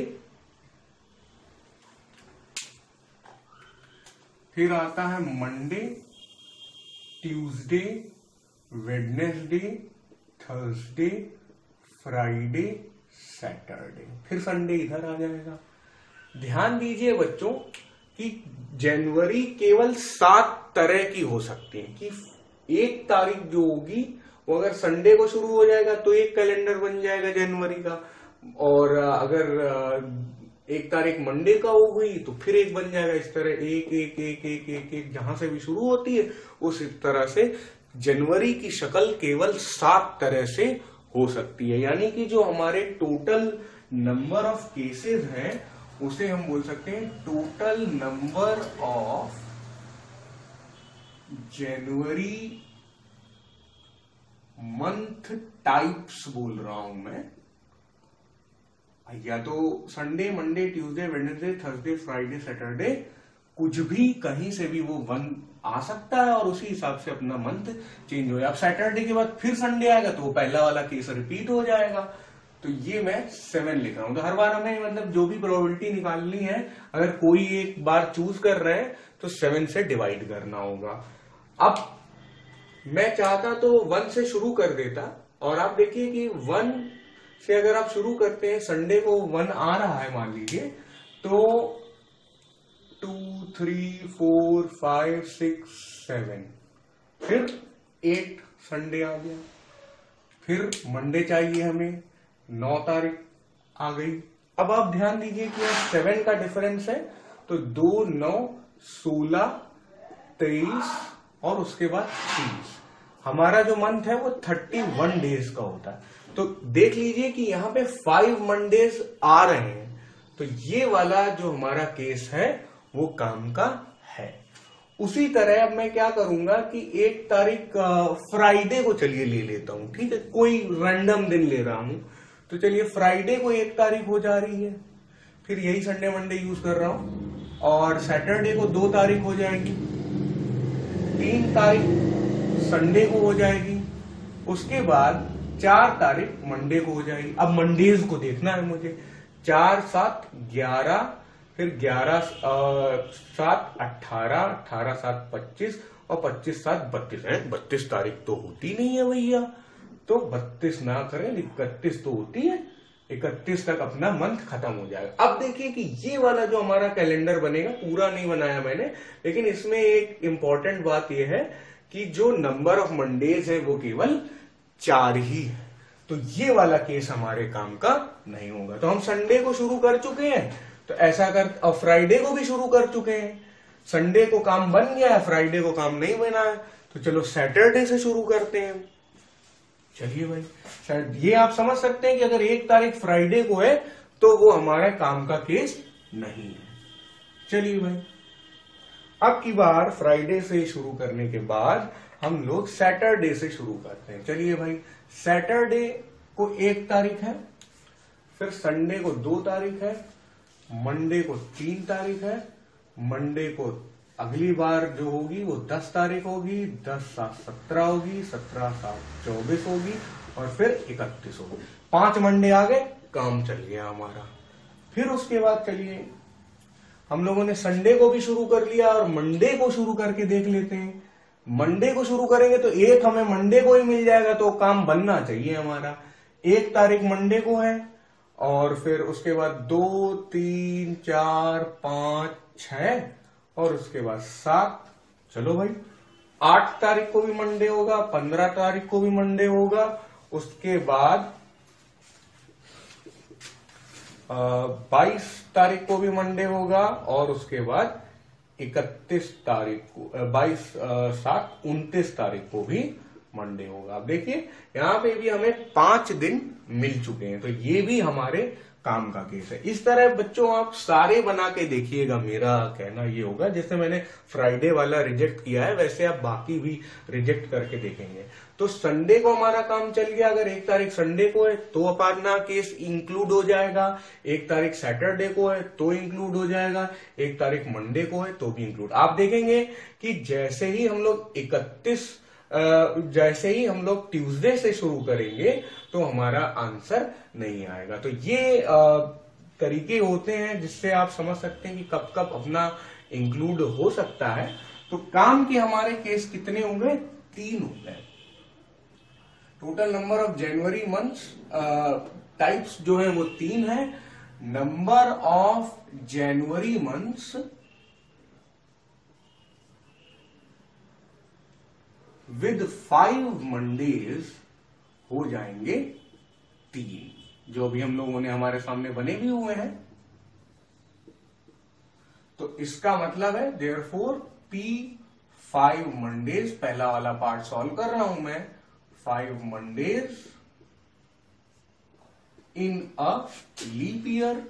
S1: फिर आता है Monday, Tuesday, Wednesday, Thursday, Friday, Saturday, फिर संडे इधर आ जाएगा। ध्यान दीजिए बच्चों कि जनवरी केवल सात तरह की हो सकती है, कि एक तारीख जो होगी वो अगर संडे को शुरू हो जाएगा तो एक कैलेंडर बन जाएगा जनवरी का, और अगर एक तारीख मंडे का हो गई तो फिर एक बन जाएगा। इस तरह एक एक एक एक एक एक जहां से भी शुरू होती है उस तरह से जनवरी की शक्ल केवल सात तरह से हो सकती है, यानी कि जो हमारे टोटल नंबर ऑफ केसेस हैं उसे हम बोल सकते हैं total number of January month types बोल रहा हूं मैं, या तो Sunday, Monday, Tuesday, Wednesday, Thursday, Friday, Saturday, कुछ भी कहीं से भी वो वन आ सकता है और उसी हिसाब से अपना मंथ चेंज हो जाए। अब सैटरडे के बाद फिर संडे आएगा तो वो पहला वाला केस रिपीट हो जाएगा। तो ये मैं सेवन लिख रहा हूं। तो हर बार हमें मतलब जो भी प्रोबेबिलिटी निकालनी है, अगर कोई एक बार चूज कर रहे हैं तो सेवन से डिवाइड करना होगा। अब मैं चाहता तो वन से शुरू कर देता, और आप देखिए कि वन से अगर आप शुरू करते हैं, संडे को वन आ रहा है मान लीजिए, तो two, three, four, five, six, seven, फिर एट संडे आ गया। फिर मंडे चाहिए हमें, नौ तारीख आ गई। अब आप ध्यान दीजिए कि यहाँ सेवन का डिफरेंस है, तो दो नौ सोलह तेईस और उसके बाद तीस, हमारा जो मंथ है वो थर्टी वन डेज का होता है। तो देख लीजिए कि यहाँ पे फाइव मंडेज आ रहे हैं, तो ये वाला जो हमारा केस है वो काम का है। उसी तरह अब मैं क्या करूंगा कि एक तारीख फ्राइडे को चलिए ले लेता हूं, ठीक है, कोई रैंडम दिन ले रहा हूं। तो चलिए फ्राइडे को एक तारीख हो जा रही है, फिर यही संडे मंडे यूज कर रहा हूं, और सैटरडे को दो तारीख हो जाएगी, तीन तारीख संडे को हो जाएगी, उसके बाद चार तारीख मंडे को हो जाएगी। अब मंडेज को देखना है मुझे, चार सात ग्यारह, फिर ग्यारह सात अट्ठारह, अट्ठारह सात पच्चीस और पच्चीस सात बत्तीस है। बत्तीस तारीख तो होती नहीं है भैया, तो बत्तीस ना करें, इकतीस तो होती है, इकतीस तक अपना मंथ खत्म हो जाएगा। अब देखिए कि ये वाला जो हमारा कैलेंडर बनेगा, पूरा नहीं बनाया मैंने, लेकिन इसमें एक इंपॉर्टेंट बात यह है कि जो नंबर ऑफ मंडेज है वो केवल चार ही है, तो ये वाला केस हमारे काम का नहीं होगा। तो हम संडे को शुरू कर चुके हैं, तो ऐसा कर, और फ्राइडे को भी शुरू कर चुके हैं, संडे को काम बन गया है, फ्राइडे को काम नहीं बना है, तो चलो सैटरडे से शुरू करते हैं। चलिए भाई, ये आप समझ सकते हैं कि अगर एक तारीख फ्राइडे को है तो वो हमारा काम का केस नहीं है। चलिए भाई, अब की बार फ्राइडे से शुरू करने के बाद हम लोग सैटरडे से शुरू करते हैं। चलिए भाई, सैटरडे को एक तारीख है, फिर संडे को दो तारीख है, मंडे को तीन तारीख है, मंडे को अगली बार जो होगी वो दस तारीख होगी, दस सात सत्रह होगी, सत्रह सात चौबीस होगी, और फिर इकतीस होगी। पांच मंडे आ गए, काम चल गया हमारा। फिर उसके बाद चलिए, हम लोगों ने संडे को भी शुरू कर लिया और मंडे को शुरू करके देख लेते हैं। मंडे को शुरू करेंगे तो एक हमें मंडे को ही मिल जाएगा, तो काम बनना चाहिए हमारा। एक तारीख मंडे को है, और फिर उसके बाद दो तीन चार पांच छह और उसके बाद सात। चलो भाई, आठ तारीख को भी मंडे होगा, पंद्रह तारीख को भी मंडे होगा, उसके बाद बाईस तारीख को भी मंडे होगा, और उसके बाद इकतीस तारीख को, बाईस सात उनतीस तारीख को भी मंडे होगा। अब देखिए यहाँ पे भी हमें पांच दिन मिल चुके हैं, तो ये भी हमारे काम का केस है। इस तरह बच्चों आप सारे बना के देखिएगा, मेरा कहना ये होगा, जैसे मैंने फ्राइडे वाला रिजेक्ट किया है वैसे आप बाकी भी रिजेक्ट करके देखेंगे। तो संडे को हमारा काम चल गया, अगर एक तारीख संडे को है तो अपना केस इंक्लूड हो जाएगा, एक तारीख सैटरडे को है तो इंक्लूड हो जाएगा, एक तारीख मंडे को है तो भी इंक्लूड। आप देखेंगे कि जैसे ही हम लोग इकतीस जैसे ही हम लोग ट्यूसडे से शुरू करेंगे तो हमारा आंसर नहीं आएगा। तो ये तरीके होते हैं जिससे आप समझ सकते हैं कि कब कब अपना इंक्लूड हो सकता है। तो काम के हमारे केस कितने हो गए? तीन हो गए। Total number of January months types जो है वो तीन है। Number of January months with five Mondays हो जाएंगे तीन, जो भी हम लोगों ने हमारे सामने बने भी हुए हैं। तो इसका मतलब है देयरफॉर पी फाइव मंडेज, पहला वाला पार्ट सॉल्व कर रहा हूं मैं, five Mondays in a leap year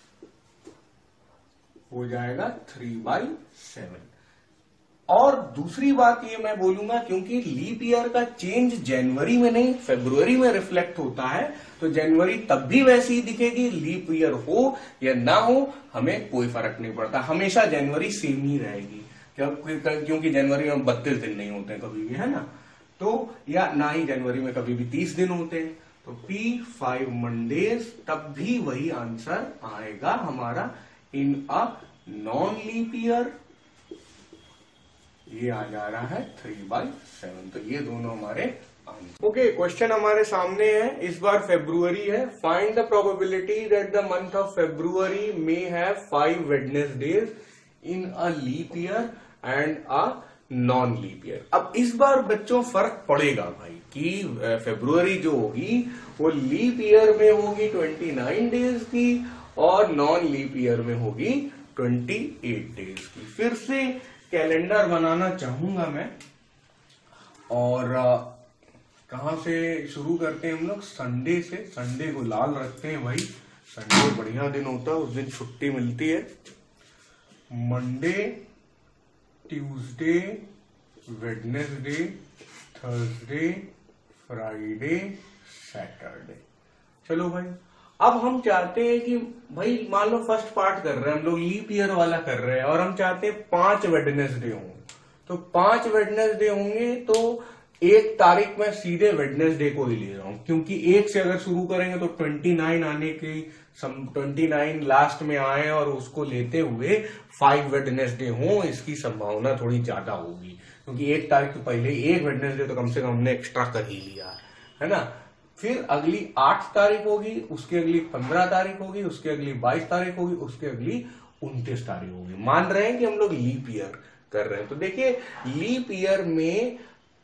S1: हो जाएगा थ्री बाई सेवन। और दूसरी बात ये मैं बोलूंगा, क्योंकि लीप ईयर का चेंज जनवरी में नहीं फरवरी में रिफ्लेक्ट होता है, तो जनवरी तब भी वैसी ही दिखेगी, लीप ईयर हो या ना हो हमें कोई फर्क नहीं पड़ता, हमेशा जनवरी सेम ही रहेगी, क्योंकि जनवरी में बत्तीस दिन नहीं होते हैं कभी भी, है ना। तो या ना ही जनवरी में कभी भी तीस दिन होते हैं। तो पी फाइव मंडेज तब भी वही आंसर आएगा हमारा in a non leap year. ये आ जा रहा है थ्री बाई सेवन। तो ये दोनों हमारे आंसर। ओके, क्वेश्चन हमारे सामने है, इस बार फेब्रुअरी है। Find the probability that the month of February may have five Wednesdays in a leap year and a non leap year. अब इस बार बच्चों फर्क पड़ेगा भाई कि फरवरी जो होगी वो लीप ईयर में होगी उनतीस डेज की और नॉन लीप ईयर में होगी अट्ठाईस डेज की। फिर से कैलेंडर बनाना चाहूंगा मैं, और कहां से शुरू करते हैं हम लोग? संडे से। संडे को लाल रखते हैं भाई, संडे बढ़िया दिन होता है, उस दिन छुट्टी मिलती है। Monday, Tuesday, Wednesday, Thursday, Friday, Saturday. चलो भाई, अब हम चाहते हैं कि भाई मान लो फर्स्ट पार्ट कर रहे हैं हम लोग, लीप ईयर वाला कर रहे हैं, और हम चाहते हैं पांच वेडनेसडे हों। तो पांच वेडनेसडे होंगे तो एक तारीख में सीधे वेडनेसडे को ही ले रहा हूं, क्योंकि एक से अगर शुरू करेंगे तो उनतीस आने की, उनतीस लास्ट में आए और उसको लेते हुए फाइव वेडनेसडे हो, इसकी संभावना थोड़ी ज्यादा होगी, क्योंकि एक तारीख तो पहले ही एक वेडनेसडे तो कम से कम हमने एक्स्ट्रा कर ही लिया है ना। फिर अगली आठ तारीख होगी, उसकी अगली पंद्रह तारीख होगी, उसकी अगली बाईस तारीख होगी, उसकी अगली उनतीस तारीख होगी। मान रहे हैं कि हम लोग लीप ईयर कर रहे हैं। तो देखिए लीप ईयर में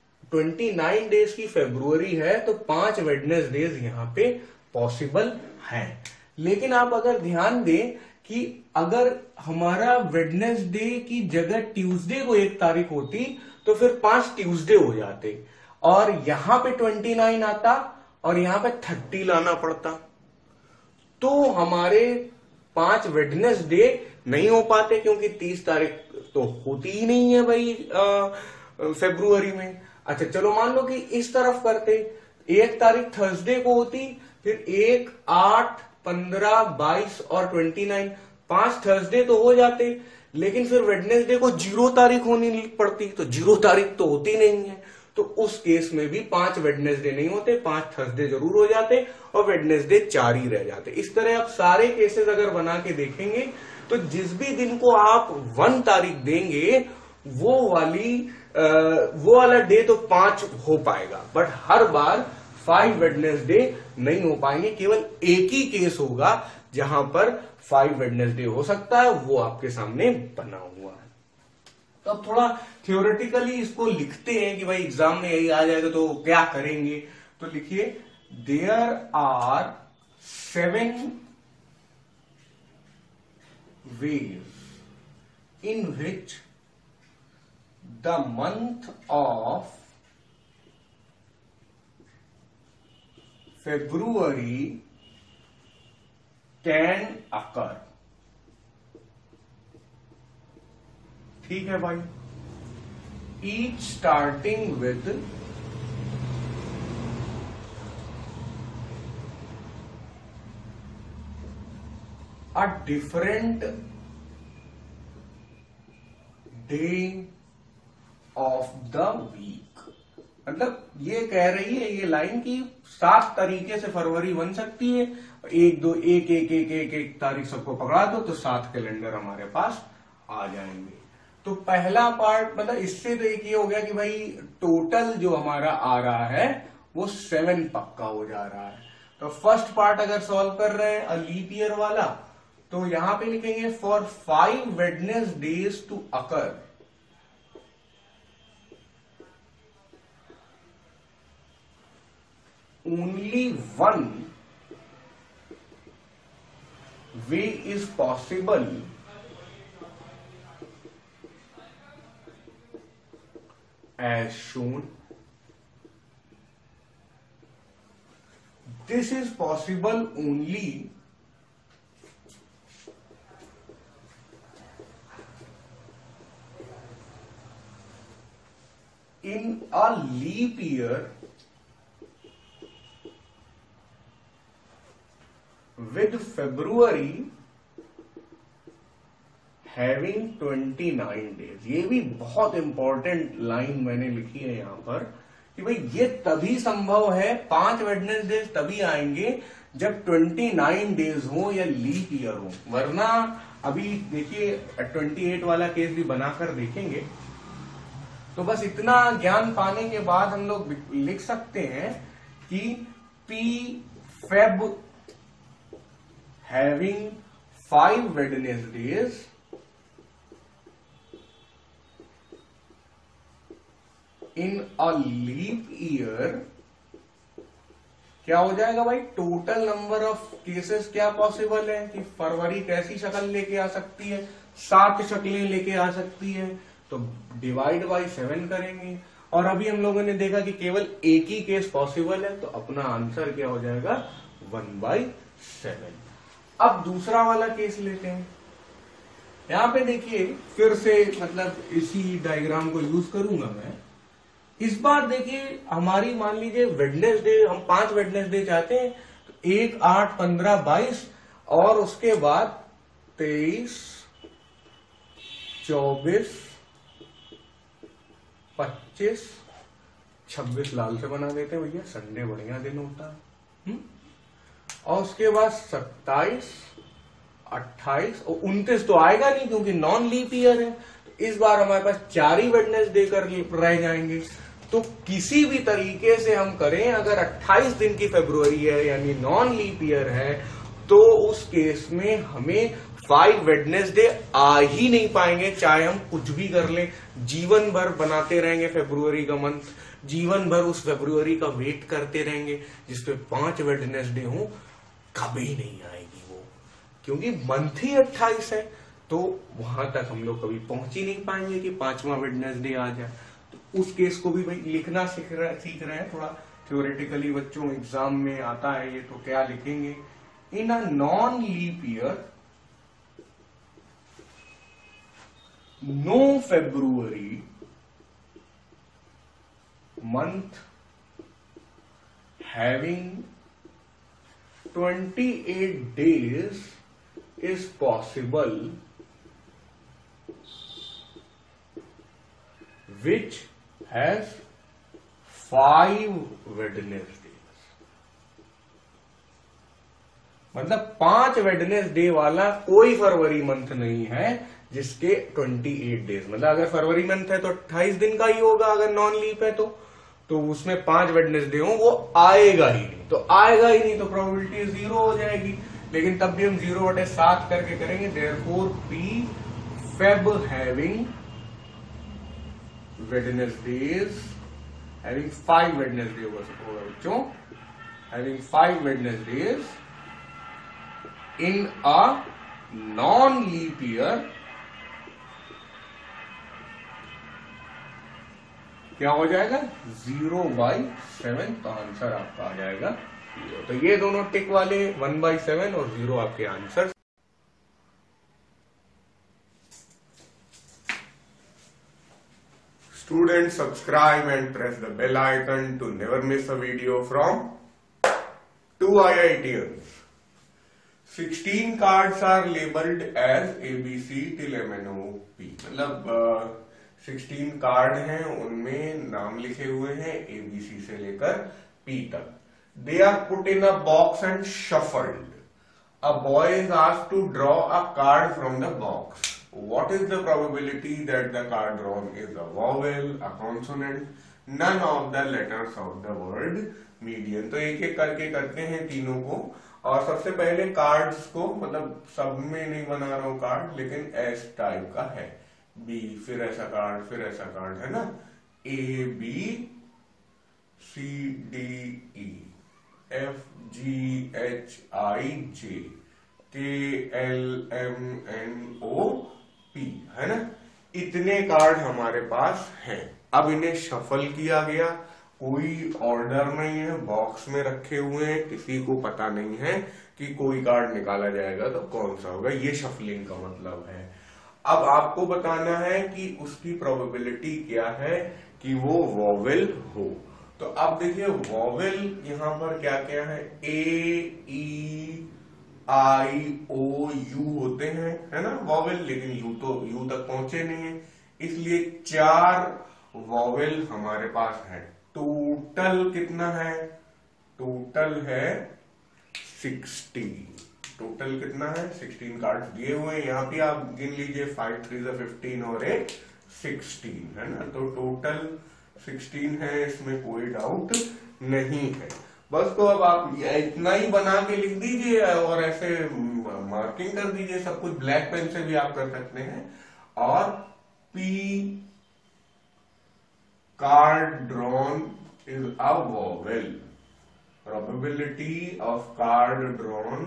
S1: उनतीस डेज की फरवरी है, तो पांच वेडनेसडेज यहां पे पॉसिबल हैं। लेकिन आप अगर ध्यान दें कि अगर हमारा वेडनेसडे की जगह ट्यूसडे को एक तारीख होती तो फिर पांच ट्यूसडे हो जाते, और यहां पे उनतीस आता और यहां पे तीस लाना पड़ता, तो हमारे पांच वेडनेसडे नहीं हो पाते, क्योंकि तीस तारीख तो होती ही नहीं है भाई फरवरी में। अच्छा चलो मान लो कि इस तरफ करते, एक तारीख थर्सडे को होती, फिर एक, आठ, पंद्रह, बाईस और उनतीस, पांच थर्सडे तो हो जाते, लेकिन फिर वेडनेसडे को जीरो तारीख होनी पड़ती, तो जीरो तारीख तो होती नहीं है। तो उस केस में भी पांच वेडनेसडे नहीं होते, पांच थर्सडे जरूर हो जाते और वेडनेसडे चार ही रह जाते। इस तरह आप सारे केसेस अगर बना के देखेंगे तो जिस भी दिन को आप वन तारीख देंगे वो वाली आ, वो वाला डे तो पांच हो पाएगा, बट हर बार फाइव वेडनेसडे नहीं हो पाएंगे। केवल एक ही केस होगा जहां पर फाइव वेडनेसडे हो सकता है, वो आपके सामने बना हुआ है। तो अब थोड़ा थियोरेटिकली इसको लिखते हैं कि भाई एग्जाम में यही आ जाएगा तो क्या करेंगे। तो लिखिए, there are seven ways in which the month of February can occur। ठीक है भाई, each starting with a different day of the week. मतलब ये कह रही है ये लाइन की सात तरीके से फरवरी बन सकती है, एक दो एक एक एक एक एक तारीख सबको पकड़ा दो तो सात कैलेंडर हमारे पास आ जाएंगे। तो पहला पार्ट मतलब इससे तो एक ये हो गया कि भाई टोटल जो हमारा आ रहा है वो सेवन पक्का हो जा रहा है। तो फर्स्ट पार्ट अगर सॉल्व कर रहे हैं अ लीप ईयर वाला, तो यहां पे लिखेंगे for five Wednesdays to occur only one way is possible as shown। This is possible only in a leap year with February having उनतीस days। ये भी बहुत इंपॉर्टेंट लाइन मैंने लिखी है यहां पर कि भाई ये तभी संभव है, पांच वेडनेसडेज तभी आएंगे जब उनतीस डेज हो या लीप ईयर हो, वरना अभी देखिए अट्ठाईस वाला केस भी बनाकर देखेंगे। तो बस इतना ज्ञान पाने के बाद हम लोग लिख सकते हैं कि P Feb having five Wednesdays in a leap year क्या हो जाएगा भाई, टोटल नंबर ऑफ केसेस क्या पॉसिबल है कि फरवरी कैसी शक्ल लेके आ सकती है, सात शक्लें लेके आ सकती है, तो डिवाइड बाई सेवन करेंगे। और अभी हम लोगों ने देखा कि केवल एक ही केस पॉसिबल है, तो अपना आंसर क्या हो जाएगा, वन बाई सेवन। अब दूसरा वाला केस लेते हैं। यहां पे देखिए फिर से मतलब इसी डायग्राम को यूज करूंगा मैं। इस बार देखिए हमारी मान लीजिए वेडनेसडे, हम पांच वेडनेसडे चाहते हैं, तो एक, आठ, पंद्रह, बाईस और उसके बाद तेईस, चौबीस, पच्चीस, छब्बीस लाल से बना देते हैं भैया, संडे बढ़िया दिन होता है। हुँ? और उसके बाद सत्ताईस, अट्ठाईस और उनतीस तो आएगा नहीं क्योंकि नॉन लीप ईयर है, तो इस बार हमारे पास चार ही वेडनेसडे कर रह जाएंगे। तो किसी भी तरीके से हम करें, अगर अट्ठाईस दिन की फरवरी है यानी नॉन लीप ईयर है, तो उस केस में हमें फाइव वेडनेसडे आ ही नहीं पाएंगे, चाहे हम कुछ भी कर लें। जीवन भर बनाते रहेंगे फरवरी का मंथ, जीवन भर उस फरवरी का वेट करते रहेंगे जिसपे पांच वेडनेसडे हो, कभी नहीं आएगी वो, क्योंकि मंथ ही अट्ठाईस है। तो वहां तक हम लोग कभी पहुंच ही नहीं पाएंगे कि पांचवा वेडनेसडे आ जाए। तो उस केस को भी भाई लिखना सीख रहे सीख रहे हैं, थोड़ा थ्योरेटिकली बच्चों एग्जाम में आता है ये, तो क्या लिखेंगे, in a non leap year no February month having twenty-eight days is possible which has five Wednesdays। मतलब पांच वेडनेसडे वाला कोई फरवरी मंथ नहीं है जिसके अट्ठाईस डेज, मतलब अगर फरवरी मंथ है तो अट्ठाईस दिन का ही होगा, अगर नॉन लीप है तो तो उसमें पांच वेडनेसडे हो, वो आएगा ही नहीं। तो आएगा ही नहीं तो प्रोबेबिलिटी जीरो हो जाएगी, लेकिन तब भी हम जीरो बटे सात करके करेंगे। Therefore P Feb having Wednesdays, having five Wednesday होगा बच्चों, having five Wednesdays in a non leap year क्या हो जाएगा, जीरो बाई सेवन। तो आंसर आपका आ जाएगा जीरो। तो ये दोनों टिक वाले वन बाई सेवन और जीरो आपके answer.
S2: Students, subscribe and press the bell icon to never miss a video from two I I Tians. sixteen cards are labeled as A B C till M N O P। मतलब sixteen card हैं, उनमें नाम लिखे हुए हैं ए B सी से लेकर P तक। They are put in a box and shuffled. A boy is asked to draw a card from the box. What is the probability that the card drawn is a vowel, a consonant, none of the letters of the word median. तो एक एक करके करते हैं तीनों को। और सबसे पहले कार्ड्स को, मतलब सब में नहीं बना रहा हूं कार्ड, लेकिन एस टाइप का है, बी, फिर ऐसा कार्ड, फिर ऐसा कार्ड, है ना, A B C D E F G H I J K L M N O P, है ना। इतने कार्ड हमारे पास हैं। अब इन्हें शफल किया गया, कोई ऑर्डर नहीं है, बॉक्स में रखे हुए हैं, किसी को पता नहीं है कि कोई कार्ड निकाला जाएगा तो कौन सा होगा। ये शफलिंग का मतलब है। अब आपको बताना है कि उसकी प्रोबेबिलिटी क्या है कि वो वॉवेल हो। तो अब देखिए वॉवेल यहां पर क्या क्या है, ए ई आई ओ यू होते हैं, है ना वॉवेल, लेकिन यू तो यू तक पहुंचे नहीं है, इसलिए चार वॉवेल हमारे पास है। टोटल कितना है, टोटल है सिक्सटीन। टोटल कितना है, सिक्सटीन कार्ड्स दिए हुए हैं, यहाँ पे आप गिन लीजिए, फाइव थ्री ज़ा फिफ्टीन और एक सिक्सटीन, है ना। तो टोटल सिक्सटीन है, इसमें कोई डाउट नहीं है। बस तो अब आप इतना ही बना के लिख दीजिए और ऐसे मार्किंग कर दीजिए, सब कुछ ब्लैक पेन से भी आप कर सकते हैं। और P card drawn is a vowel. Probability of card drawn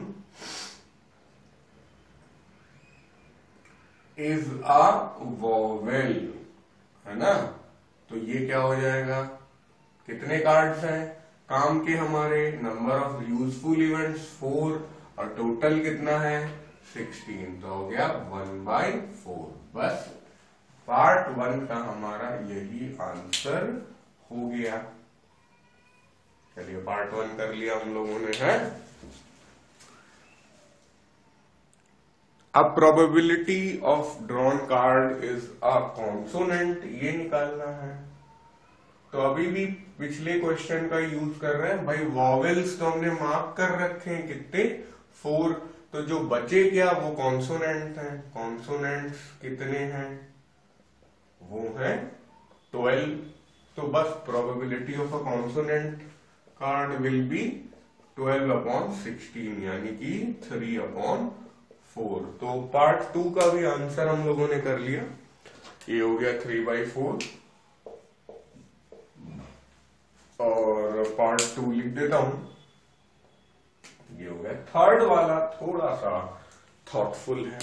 S2: is a vowel, है ना। तो ये क्या हो जाएगा, कितने कार्ड्स हैं काम के हमारे, number of useful events four, और टोटल कितना है सिक्सटीन, तो हो गया वन बाई फोर। बस पार्ट वन का हमारा यही आंसर हो गया। चलिए पार्ट वन कर लिया हम लोगों ने, है। अब probability of drawn card is a consonant, ये निकालना है। तो अभी भी पिछले क्वेश्चन का यूज कर रहे हैं भाई। वॉवेल्स तो हमने मार्क कर रखे हैं, कितने, फोर। तो जो बचे क्या, वो कॉन्सोनेंट हैं। कॉन्सोनेंट्स कितने हैं, वो है ट्वेल्व। तो बस probability of a consonant card will be twelve upon sixteen, यानी कि थ्री अपॉन फोर। तो पार्ट टू का भी आंसर हम लोगों ने कर लिया। ये हो गया थ्री बाई फोर, और पार्ट टू लिख देता हूं। ये हो गया। थर्ड वाला थोड़ा सा थॉटफुल है।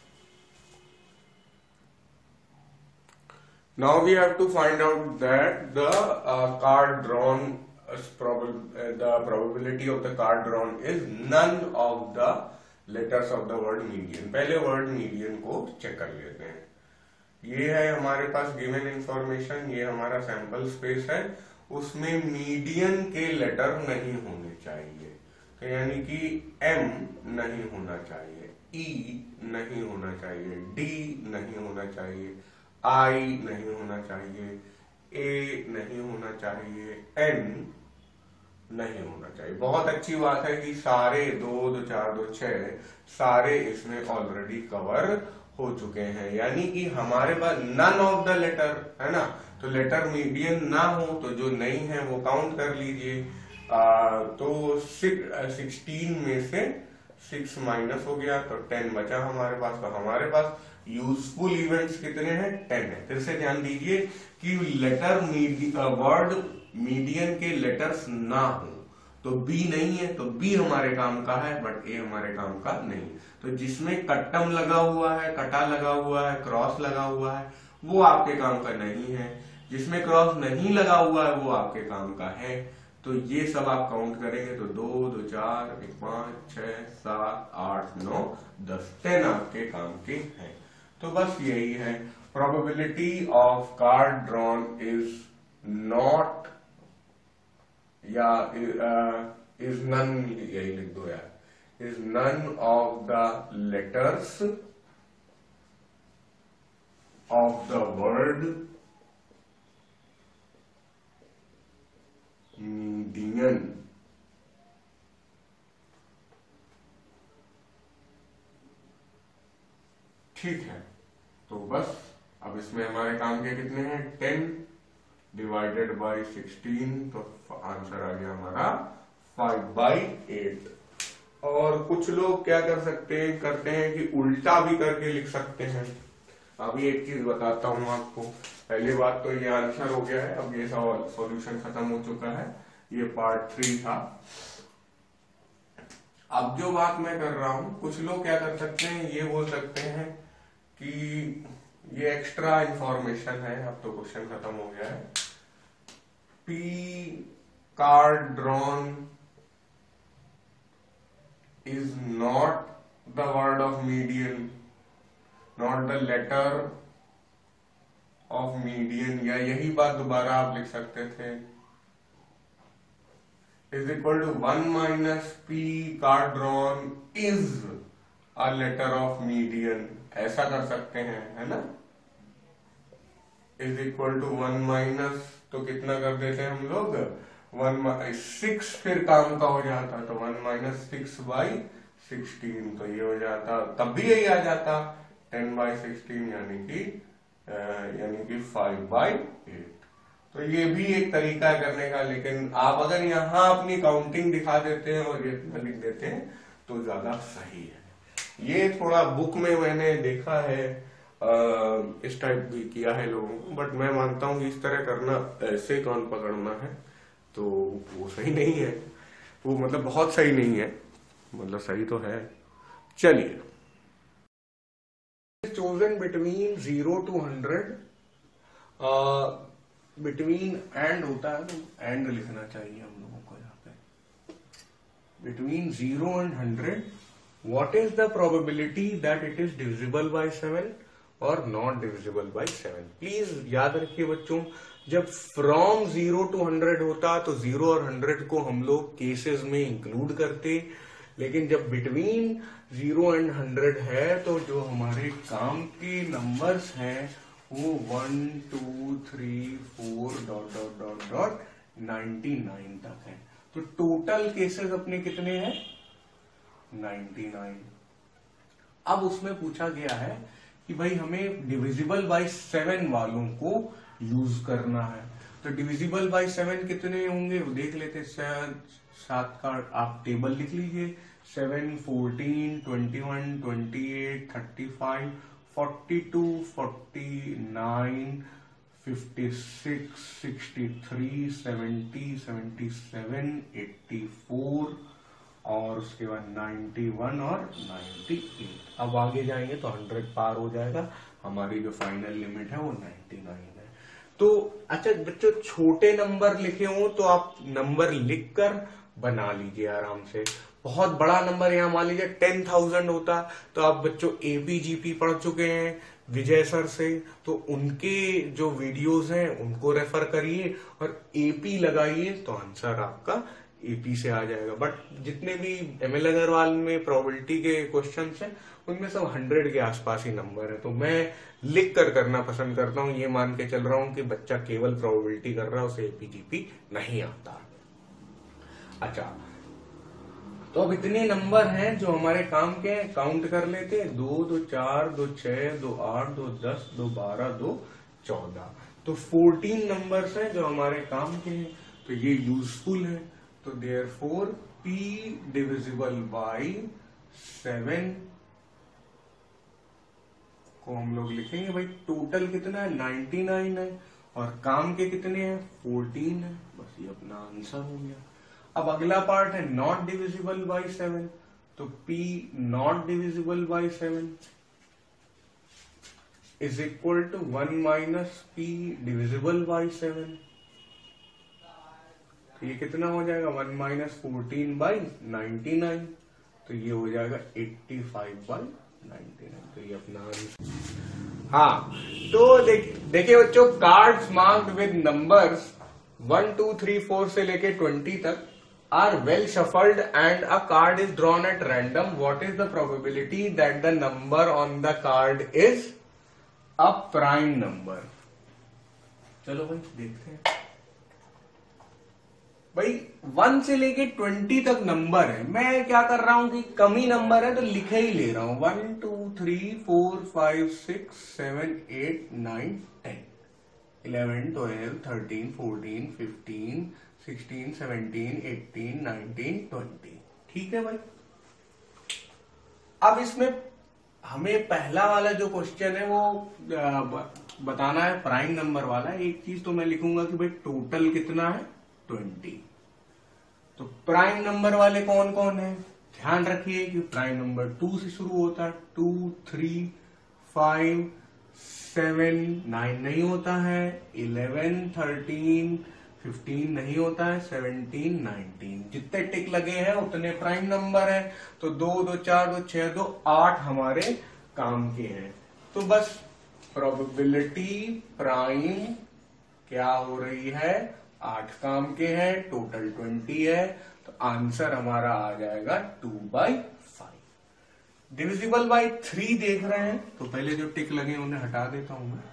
S2: Now we have to find out that the card drawn, the probability of the card drawn is none of the letters of the word median. पहले वर्ड मीडियन को चेक कर लेते हैं। ये है हमारे पास गिवन इंफॉर्मेशन, ये हमारा सैंपल स्पेस है। उसमें मीडियन के लेटर नहीं होने चाहिए, तो यानी कि एम नहीं होना चाहिए, ई नहीं होना चाहिए, डी नहीं होना चाहिए, आई नहीं होना चाहिए, ए नहीं होना चाहिए, एन नहीं होना चाहिए। बहुत अच्छी बात है कि सारे दो दो चार दो छह सारे इसमें ऑलरेडी कवर हो चुके हैं, यानी कि हमारे पास नन ऑफ द लेटर है ना। तो लेटर मीडियन ना हो तो जो नहीं है वो काउंट कर लीजिए। आ, तो सिक्सटीन में से सिक्स माइनस हो गया तो टेन बचा हमारे पास। तो हमारे पास यूजफुल इवेंट्स कितने हैं, टेन है। फिर से ध्यान दीजिए कि लेटर वर्ड मीडियन के लेटर्स ना हो, तो बी नहीं है, तो बी हमारे काम का है बट ए हमारे काम का नहीं। तो जिसमें कट्टम लगा हुआ है, कटा लगा हुआ है, क्रॉस लगा हुआ है, वो आपके काम का नहीं है। जिसमें क्रॉस नहीं लगा हुआ है वो आपके काम का है। तो ये सब आप काउंट करेंगे तो दो दो चार एक पांच छह सात आठ नौ दस, टेन आपके काम के हैं। तो बस यही है, probability of card drawn is not या इज नन, यही लिख दो यार, is none of the letters of the word median. ठीक है, तो बस अब इसमें हमारे काम के कितने हैं, टेन डिवाइडेड बाई सिक्सटीन, तो आंसर आ गया हमारा फाइव बाई एट। और कुछ लोग क्या कर सकते हैं, करते हैं कि उल्टा भी करके लिख सकते हैं। अभी एक चीज बताता हूं आपको। पहली बात तो ये आंसर हो गया है, अब ये सॉल्यूशन खत्म हो चुका है, ये पार्ट थ्री था। अब जो बात मैं कर रहा हूं, कुछ लोग क्या कर सकते हैं, ये बोल सकते हैं कि ये एक्स्ट्रा इंफॉर्मेशन है, अब तो क्वेश्चन खत्म हो गया है। P card drawn is not the word of median, not the letter of median, या यही बात दोबारा आप लिख सकते थे, is equal to one minus P card drawn is a letter of median, ऐसा कर सकते हैं, है ना। Is equal to one minus, तो कितना कर देते हैं हम लोग, वन सिक्स, फिर काम का हो जाता, तो one minus six by sixteen, तो ये हो जाता, तब भी यही आ जाता टेन बाई सिक्सटीन, यानी कि यानी कि फाइव बाई एट। तो ये भी एक तरीका है करने का, लेकिन आप अगर यहाँ अपनी काउंटिंग दिखा देते हैं और ये लिख देते हैं तो ज्यादा सही है। ये थोड़ा बुक में मैंने देखा है, इस टाइप भी किया है लोगों को, बट मैं मानता हूँ कि इस तरह करना, ऐसे कौन पकड़ना है, तो वो सही नहीं है, वो मतलब बहुत सही नहीं है, मतलब सही तो है। चलिए,
S1: chosen between zero to hundred, between and होता है तो एंड लिखना चाहिए हम लोगों को यहाँ पे, between zero and hundred what is the probability that it is divisible by seven और not divisible by seven. Please याद रखिए बच्चों, जब फ्रॉम जीरो टू हंड्रेड होता तो जीरो और हंड्रेड को हम लोग केसेस में इंक्लूड करते, लेकिन जब बिटवीन जीरो एंड हंड्रेड है तो जो हमारे काम के नंबर्स हैं वो one two three four dot dot dot dot ninety nine तक है। तो टोटल केसेस अपने कितने हैं? Ninety nine. अब उसमें पूछा गया है कि भाई हमें डिविजिबल बाय सेवन वालों को यूज करना है, तो डिविजिबल बाय सेवन कितने होंगे वो देख लेते। सात का आप टेबल लिख लीजिए, seven, fourteen, twenty one, twenty eight, thirty five, forty two, forty nine, fifty six, sixty three, seventy, seventy seven, eighty four और उसके बाद नाइन्टी वन और नाइन्टी एट। अब आगे जाएंगे तो हंड्रेड पार हो जाएगा, हमारी जो फाइनल लिमिट है वो नाइन्टी नाइन है। तो अच्छा बच्चों, छोटे नंबर लिखे हो तो आप नंबर लिखकर बना लीजिए आराम से। बहुत बड़ा नंबर यहाँ मान लीजिए टेन थाउजेंड होता, तो आप बच्चों एपीजीपी पढ़ चुके हैं विजय सर से, तो उनके जो वीडियोस हैं उनको रेफर करिए और एपी लगाइए तो आंसर आपका एपी से आ जाएगा। बट जितने भी एमएल अग्रवाल में प्रोबेबिलिटी के क्वेश्चन हैं उनमें सब हंड्रेड के आसपास ही नंबर है, तो मैं लिख कर करना पसंद करता हूं, ये मान के चल रहा हूं कि बच्चा केवल प्रोबेबिलिटी कर रहा है, उसे एपीजीपी नहीं आता। अच्छा, तो अब इतने नंबर हैं जो हमारे काम के हैं, काउंट कर लेते हैं। दो दो चार, दो छह, दो आठ, दो दस, दो बारह, दो चौदह, तो फोर्टीन नंबर्स हैं जो हमारे काम के हैं, तो ये यूजफुल है। तो therefore P divisible by seven को हम लोग लिखेंगे भाई टोटल कितना है नाइन्टी नाइन है और काम के कितने हैं फोर्टीन है, बस ये अपना आंसर हो गया। अब अगला पार्ट है नॉट डिविजिबल बाई सेवन, तो P not divisible by seven is equal to one minus P divisible by seven, तो ये कितना हो जाएगा one minus fourteen by ninety nine, तो ये हो जाएगा eighty five by ninety nine, तो ये अपना आंसर। हाँ, तो देख देखिए बच्चों, cards marked with numbers one two three four से लेके ट्वेंटी तक are well shuffled and a card is drawn at random. What is the probability that the number on the card is a prime number? चलो भाई देखते हैं। भाई one से लेके ट्वेंटी तक नंबर है, मैं क्या कर रहा हूं कि कम ही नंबर है तो लिखे ही ले रहा हूं, one two three four five six seven eight nine ten eleven twelve thirteen fourteen fifteen sixteen seventeen eighteen nineteen twenty. ठीक है भाई। अब इसमें हमें पहला वाला जो क्वेश्चन है वो बताना है, प्राइम नंबर वाला। एक चीज तो मैं लिखूंगा कि भाई टोटल कितना है ट्वेंटी। तो प्राइम नंबर वाले कौन कौन है, ध्यान रखिए कि प्राइम नंबर टू से शुरू होता है, two three five seven nine नहीं होता है, इलेवन थर्टीन फिफ्टीन नहीं होता है, सेवनटीन नाइनटीन, जितने टिक लगे हैं उतने प्राइम नंबर है। तो दो दो चार दो छह दो आठ हमारे काम के हैं। तो बस प्रोबेबिलिटी प्राइम क्या हो रही है, आठ काम के हैं, टोटल ट्वेंटी है, तो आंसर हमारा आ जाएगा two by five. Divisible by three देख रहे हैं तो पहले जो टिक लगे उन्हें हटा देता हूं मैं।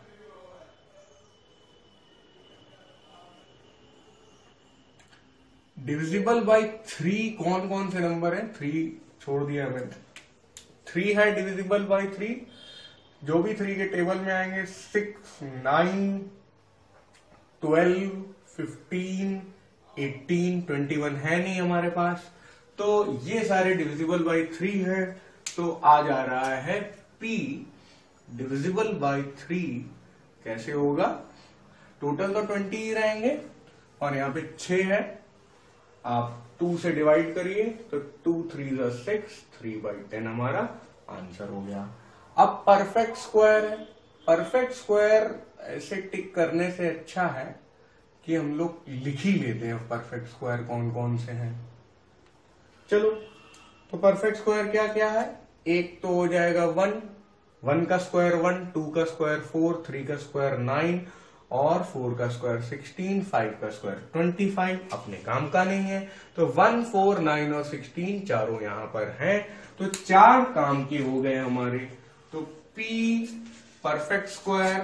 S1: डिविजिबल बाई थ्री कौन कौन से नंबर है, थ्री छोड़ दिया मैंने, थ्री है डिविजिबल बाई थ्री, जो भी थ्री के टेबल में आएंगे six nine twelve fifteen eighteen twenty one है नहीं हमारे पास, तो ये सारे डिविजिबल बाई थ्री है। तो आ जा रहा है P डिविजिबल बाय थ्री कैसे होगा? टोटल तो ट्वेंटी ही रहेंगे और यहाँ पे छह है, आप टू से डिवाइड करिए तो टू थ्री जा सिक्स, थ्री बाई टेन हमारा आंसर हो गया। अब परफेक्ट स्क्वायर है, परफेक्ट स्क्वायर ऐसे टिक करने से अच्छा है कि हम लोग लिख ही लेते हैं परफेक्ट स्क्वायर कौन कौन से हैं। चलो तो परफेक्ट स्क्वायर क्या क्या है? एक तो हो जाएगा वन, वन का स्क्वायर वन, टू का स्क्वायर फोर, थ्री का स्क्वायर नाइन और फोर का स्क्वायर सिक्सटीन, फाइव का स्क्वायर ट्वेंटी फाइव। अपने काम का नहीं है तो वन, फोर, नाइन और सिक्सटीन चारों यहां पर हैं, तो चार काम के हो गए हमारे। तो P परफेक्ट स्क्वायर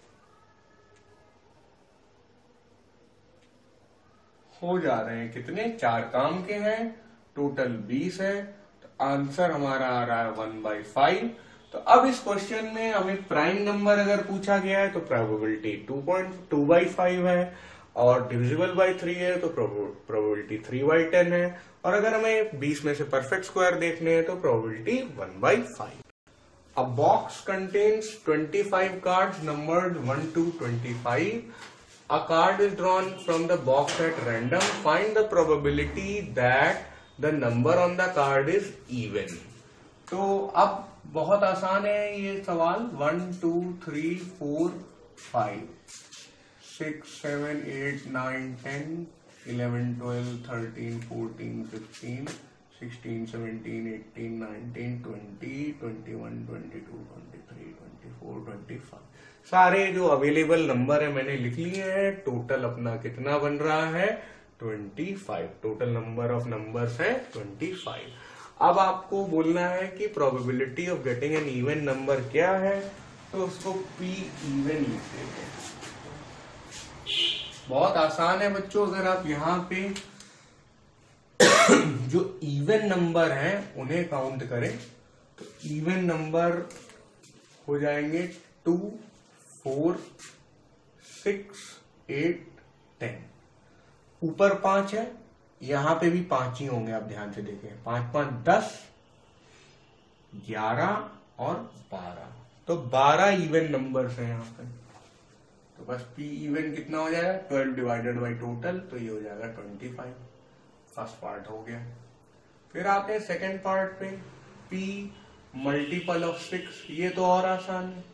S1: हो जा रहे हैं कितने? चार काम के हैं, टोटल बीस है, तो आंसर हमारा आ रहा है वन बाई फाइव। तो अब इस क्वेश्चन में हमें प्राइम नंबर अगर पूछा गया है तो probability two point two by five है, और डिविजिबल बाई थ्री है तो प्रोबेबिलिटी थ्री बाई टेन है, और अगर हमें बीस में से परफेक्ट स्क्वायर देखने हैं तो probability one by five. A box contains twenty-five cards numbered one to twenty-five. A card is drawn from the box at random. Find the probability that the number on the card is even. तो अब बहुत आसान है ये सवाल। One two three four five six seven eight nine ten eleven twelve thirteen fourteen fifteen sixteen seventeen eighteen nineteen twenty twenty one twenty two twenty three twenty four twenty five सारे जो available number है मैंने लिख लिए हैं। Total अपना कितना बन रहा है? Twenty five. Total number of numbers है ट्वेंटी फाइव। अब आपको बोलना है कि probability of getting an even number क्या है, तो उसको पी इवन लिख देते हैं। बहुत आसान है बच्चों। अगर आप यहाँ पे जो इवन नंबर हैं उन्हें काउंट करें तो इवन नंबर हो जाएंगे two, four, six, eight, ten. ऊपर पांच है, यहां पे भी पांच ही होंगे, आप ध्यान से देखें। पांच पांच दस, ग्यारह और बारह, तो बारह इवन नंबर्स हैं यहां पे। तो बस पी इवन कितना हो जाएगा? ट्वेल्व डिवाइडेड बाई टोटल, तो ये हो जाएगा ट्वेंटी फाइव। फर्स्ट पार्ट हो गया। फिर आते हैं सेकेंड पार्ट पे। P मल्टीपल ऑफ सिक्स, ये तो और आसान है।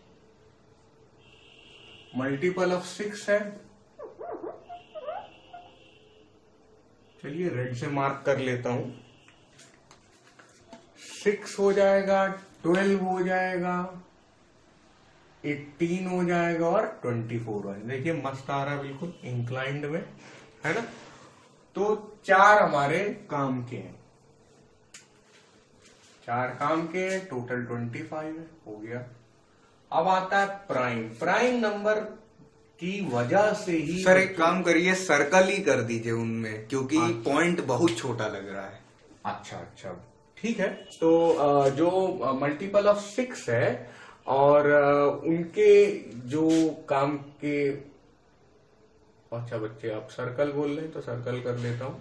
S1: मल्टीपल ऑफ सिक्स है, चलिए रेड से मार्क कर लेता हूं। सिक्स हो जाएगा, ट्वेल्व हो जाएगा, एटीन हो जाएगा और ट्वेंटी फोर हो जाएगा। देखिए मस्त आ रहा है, बिल्कुल इंक्लाइंड में है ना। तो चार हमारे काम के हैं, चार काम के हैं, टोटल ट्वेंटी फाइव है, हो गया। अब आता है प्राइम। प्राइम नंबर की वजह से ही
S3: सर एक काम करिए, सर्कल ही कर दीजिए उनमें, क्योंकि पॉइंट बहुत छोटा लग रहा है।
S1: अच्छा अच्छा ठीक है। तो जो मल्टीपल ऑफ सिक्स है और उनके जो काम के, अच्छा बच्चे आप सर्कल बोल रहे हैं तो सर्कल कर लेता हूं।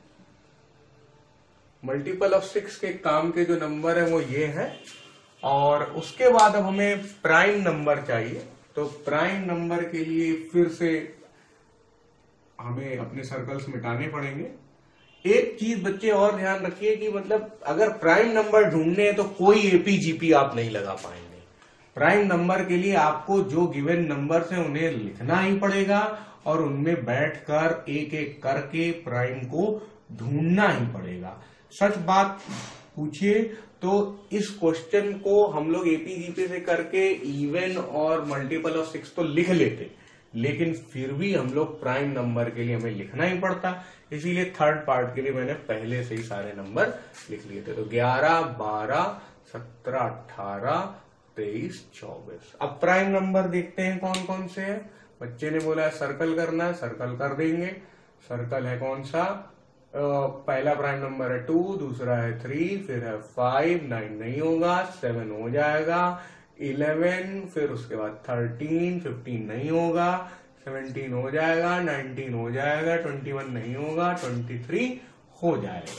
S1: मल्टीपल ऑफ सिक्स के काम के जो नंबर है वो ये है, और उसके बाद अब हमें प्राइम नंबर चाहिए। तो प्राइम नंबर के लिए फिर से हमें अपने सर्कल्स मिटाने पड़ेंगे। एक चीज बच्चे और ध्यान रखिए कि मतलब अगर प्राइम नंबर ढूंढने हैं तो कोई एपीजीपी आप नहीं लगा पाएंगे। प्राइम नंबर के लिए आपको जो गिवन नंबर्स हैं उन्हें लिखना ही पड़ेगा और उनमें बैठकर एक एक करके प्राइम को ढूंढना ही पड़ेगा। सच बात पूछिए तो इस क्वेश्चन को हम लोग एपीजीपी से करके इवन और मल्टीपल ऑफ सिक्स तो लिख लेते, लेकिन फिर भी हम लोग प्राइम नंबर के लिए हमें लिखना ही पड़ता। इसीलिए थर्ड पार्ट के लिए मैंने पहले से ही सारे नंबर लिख लिए थे। तो ग्यारह, बारह, सत्रह, अठारह, तेईस, चौबीस। अब प्राइम नंबर देखते हैं कौन कौन से हैं। बच्चे ने बोला सर्कल करना है, सर्कल कर देंगे। सर्कल है कौन सा? पहला प्राइम नंबर है टू, दूसरा है थ्री, फिर है फाइव, नाइन नहीं होगा, सेवन हो जाएगा, इलेवन, फिर उसके बाद थर्टीन, फिफ्टीन नहीं होगा, सेवनटीन हो जाएगा, नाइनटीन हो जाएगा, ट्वेंटी वन नहीं होगा, ट्वेंटी थ्री हो जाएगा।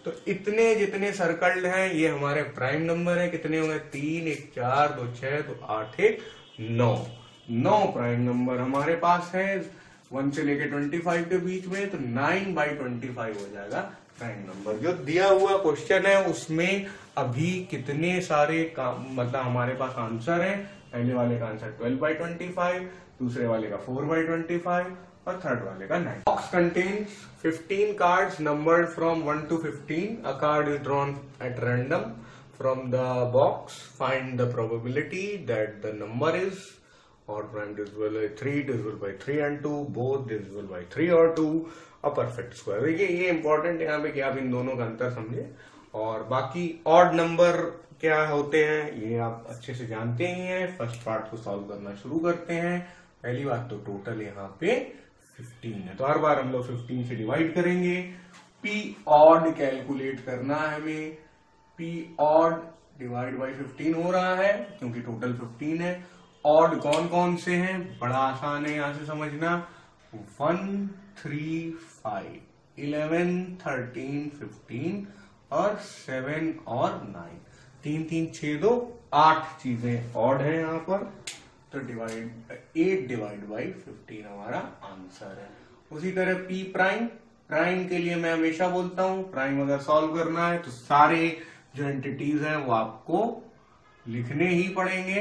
S1: तो इतने जितने सर्कल्ड हैं ये हमारे प्राइम नंबर है। कितने हुए? तीन, एक चार, दो छह, दो आठ, एक नौ। नौ प्राइम नंबर हमारे पास है वन से लेके ट्वेंटी फाइव के बीच में, तो नाइन बाई ट्वेंटी फाइव हो जाएगा प्राइम नंबर। जो दिया हुआ क्वेश्चन है उसमें अभी कितने सारे काम, मतलब हमारे पास आंसर है। पहले वाले का answer twelve by twenty five, दूसरे वाले का फोर बाई ट्वेंटी फाइव और थर्ड वाले का nine. Box contains fifteen cards numbered from one to fifteen. A card is drawn at random from the box. Find the probability that the number is odd prime divisible by three, divisible by three and two, both divisible by three or two, a perfect square। देखिए ये important यहाँ पे कि आप इन दोनों का अंतर समझे, और बाकी ऑड नंबर क्या होते हैं ये आप अच्छे से जानते ही हैं। फर्स्ट पार्ट को सॉल्व करना शुरू करते हैं। पहली बात तो टोटल यहाँ पे फिफ्टीन है, तो हर बार हम लोग फिफ्टीन से डिवाइड करेंगे। पी ऑड कैलकुलेट करना है हमें। P odd divide by fifteen हो रहा है क्योंकि टोटल फिफ्टीन है। ऑड कौन कौन से हैं? बड़ा आसान है यहां से समझना। One, three, five, eleven, thirteen, fifteen और सेवन और नाइन। तीन तीन छह दो आठ चीजें ऑड है यहाँ पर, तो divide eight divide by fifteen हमारा आंसर है। उसी तरह पी प्राइम, प्राइम के लिए मैं हमेशा बोलता हूं प्राइम अगर सॉल्व करना है तो सारे जो एंटिटीज हैं वो आपको लिखने ही पड़ेंगे,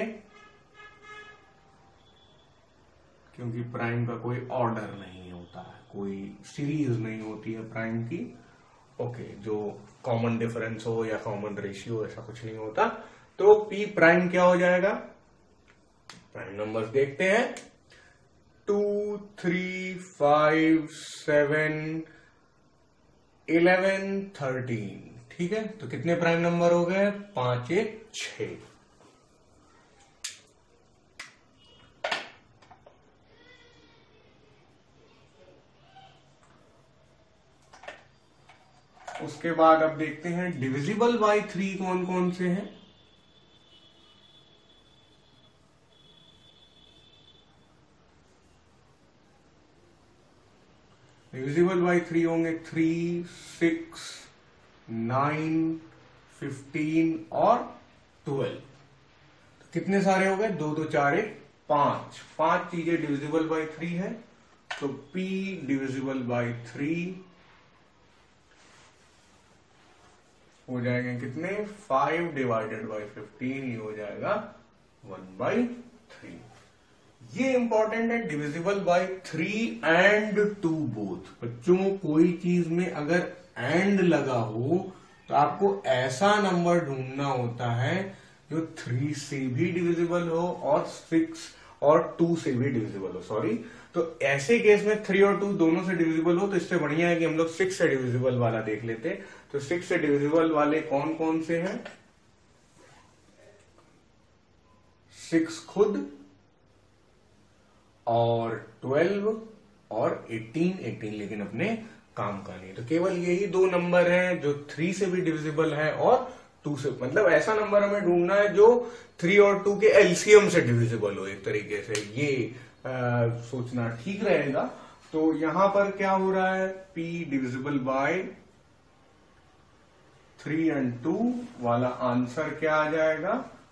S1: क्योंकि प्राइम का कोई ऑर्डर नहीं होता है, कोई सीरीज नहीं होती है प्राइम की। ओके, जो कॉमन डिफरेंस हो या कॉमन रेशियो ऐसा कुछ नहीं होता। तो पी प्राइम क्या हो जाएगा? प्राइम नंबर्स देखते हैं। Two, three, five, seven, eleven, thirteen. ठीक है, तो कितने प्राइम नंबर हो गए? पांच, एक, छह। उसके बाद अब देखते हैं डिविजिबल बाय थ्री कौन कौन से हैं। डिविजिबल बाय थ्री होंगे थ्री, सिक्स, नाइन, फिफ्टीन और ट्वेल्व। तो कितने सारे हो गए? दो दो चार एक पांच। पांच चीजें डिविजिबल बाय थ्री है, तो P डिविजिबल बाय थ्री हो जाएंगे कितने? फाइव डिवाइडेड बाई फिफ्टीन, ये हो जाएगा वन बाई थ्री। ये इंपॉर्टेंट है, divisible by three and two both. बच्चों कोई चीज में अगर एंड लगा हो तो आपको ऐसा नंबर ढूंढना होता है जो थ्री से भी डिविजिबल हो और सिक्स और टू से भी डिविजिबल हो। सॉरी, तो ऐसे केस में थ्री और टू दोनों से डिविजिबल हो तो इससे बढ़िया है कि हम लोग सिक्स से डिविजिबल वाला देख लेते। तो सिक्स से डिविजिबल वाले कौन कौन से हैं? सिक्स खुद और ट्वेल्व और एटीन। एटीन लेकिन अपने काम का नहीं, तो केवल यही दो नंबर हैं जो थ्री से भी डिविजिबल है और टू से, मतलब ऐसा नंबर हमें ढूंढना है जो थ्री और टू के एलसीएम से डिविजिबल हो। एक तरीके से ये आ, सोचना ठीक रहेगा। तो यहां पर क्या हो रहा है? P divisible by three and two वाला आंसर क्या आ जाएगा?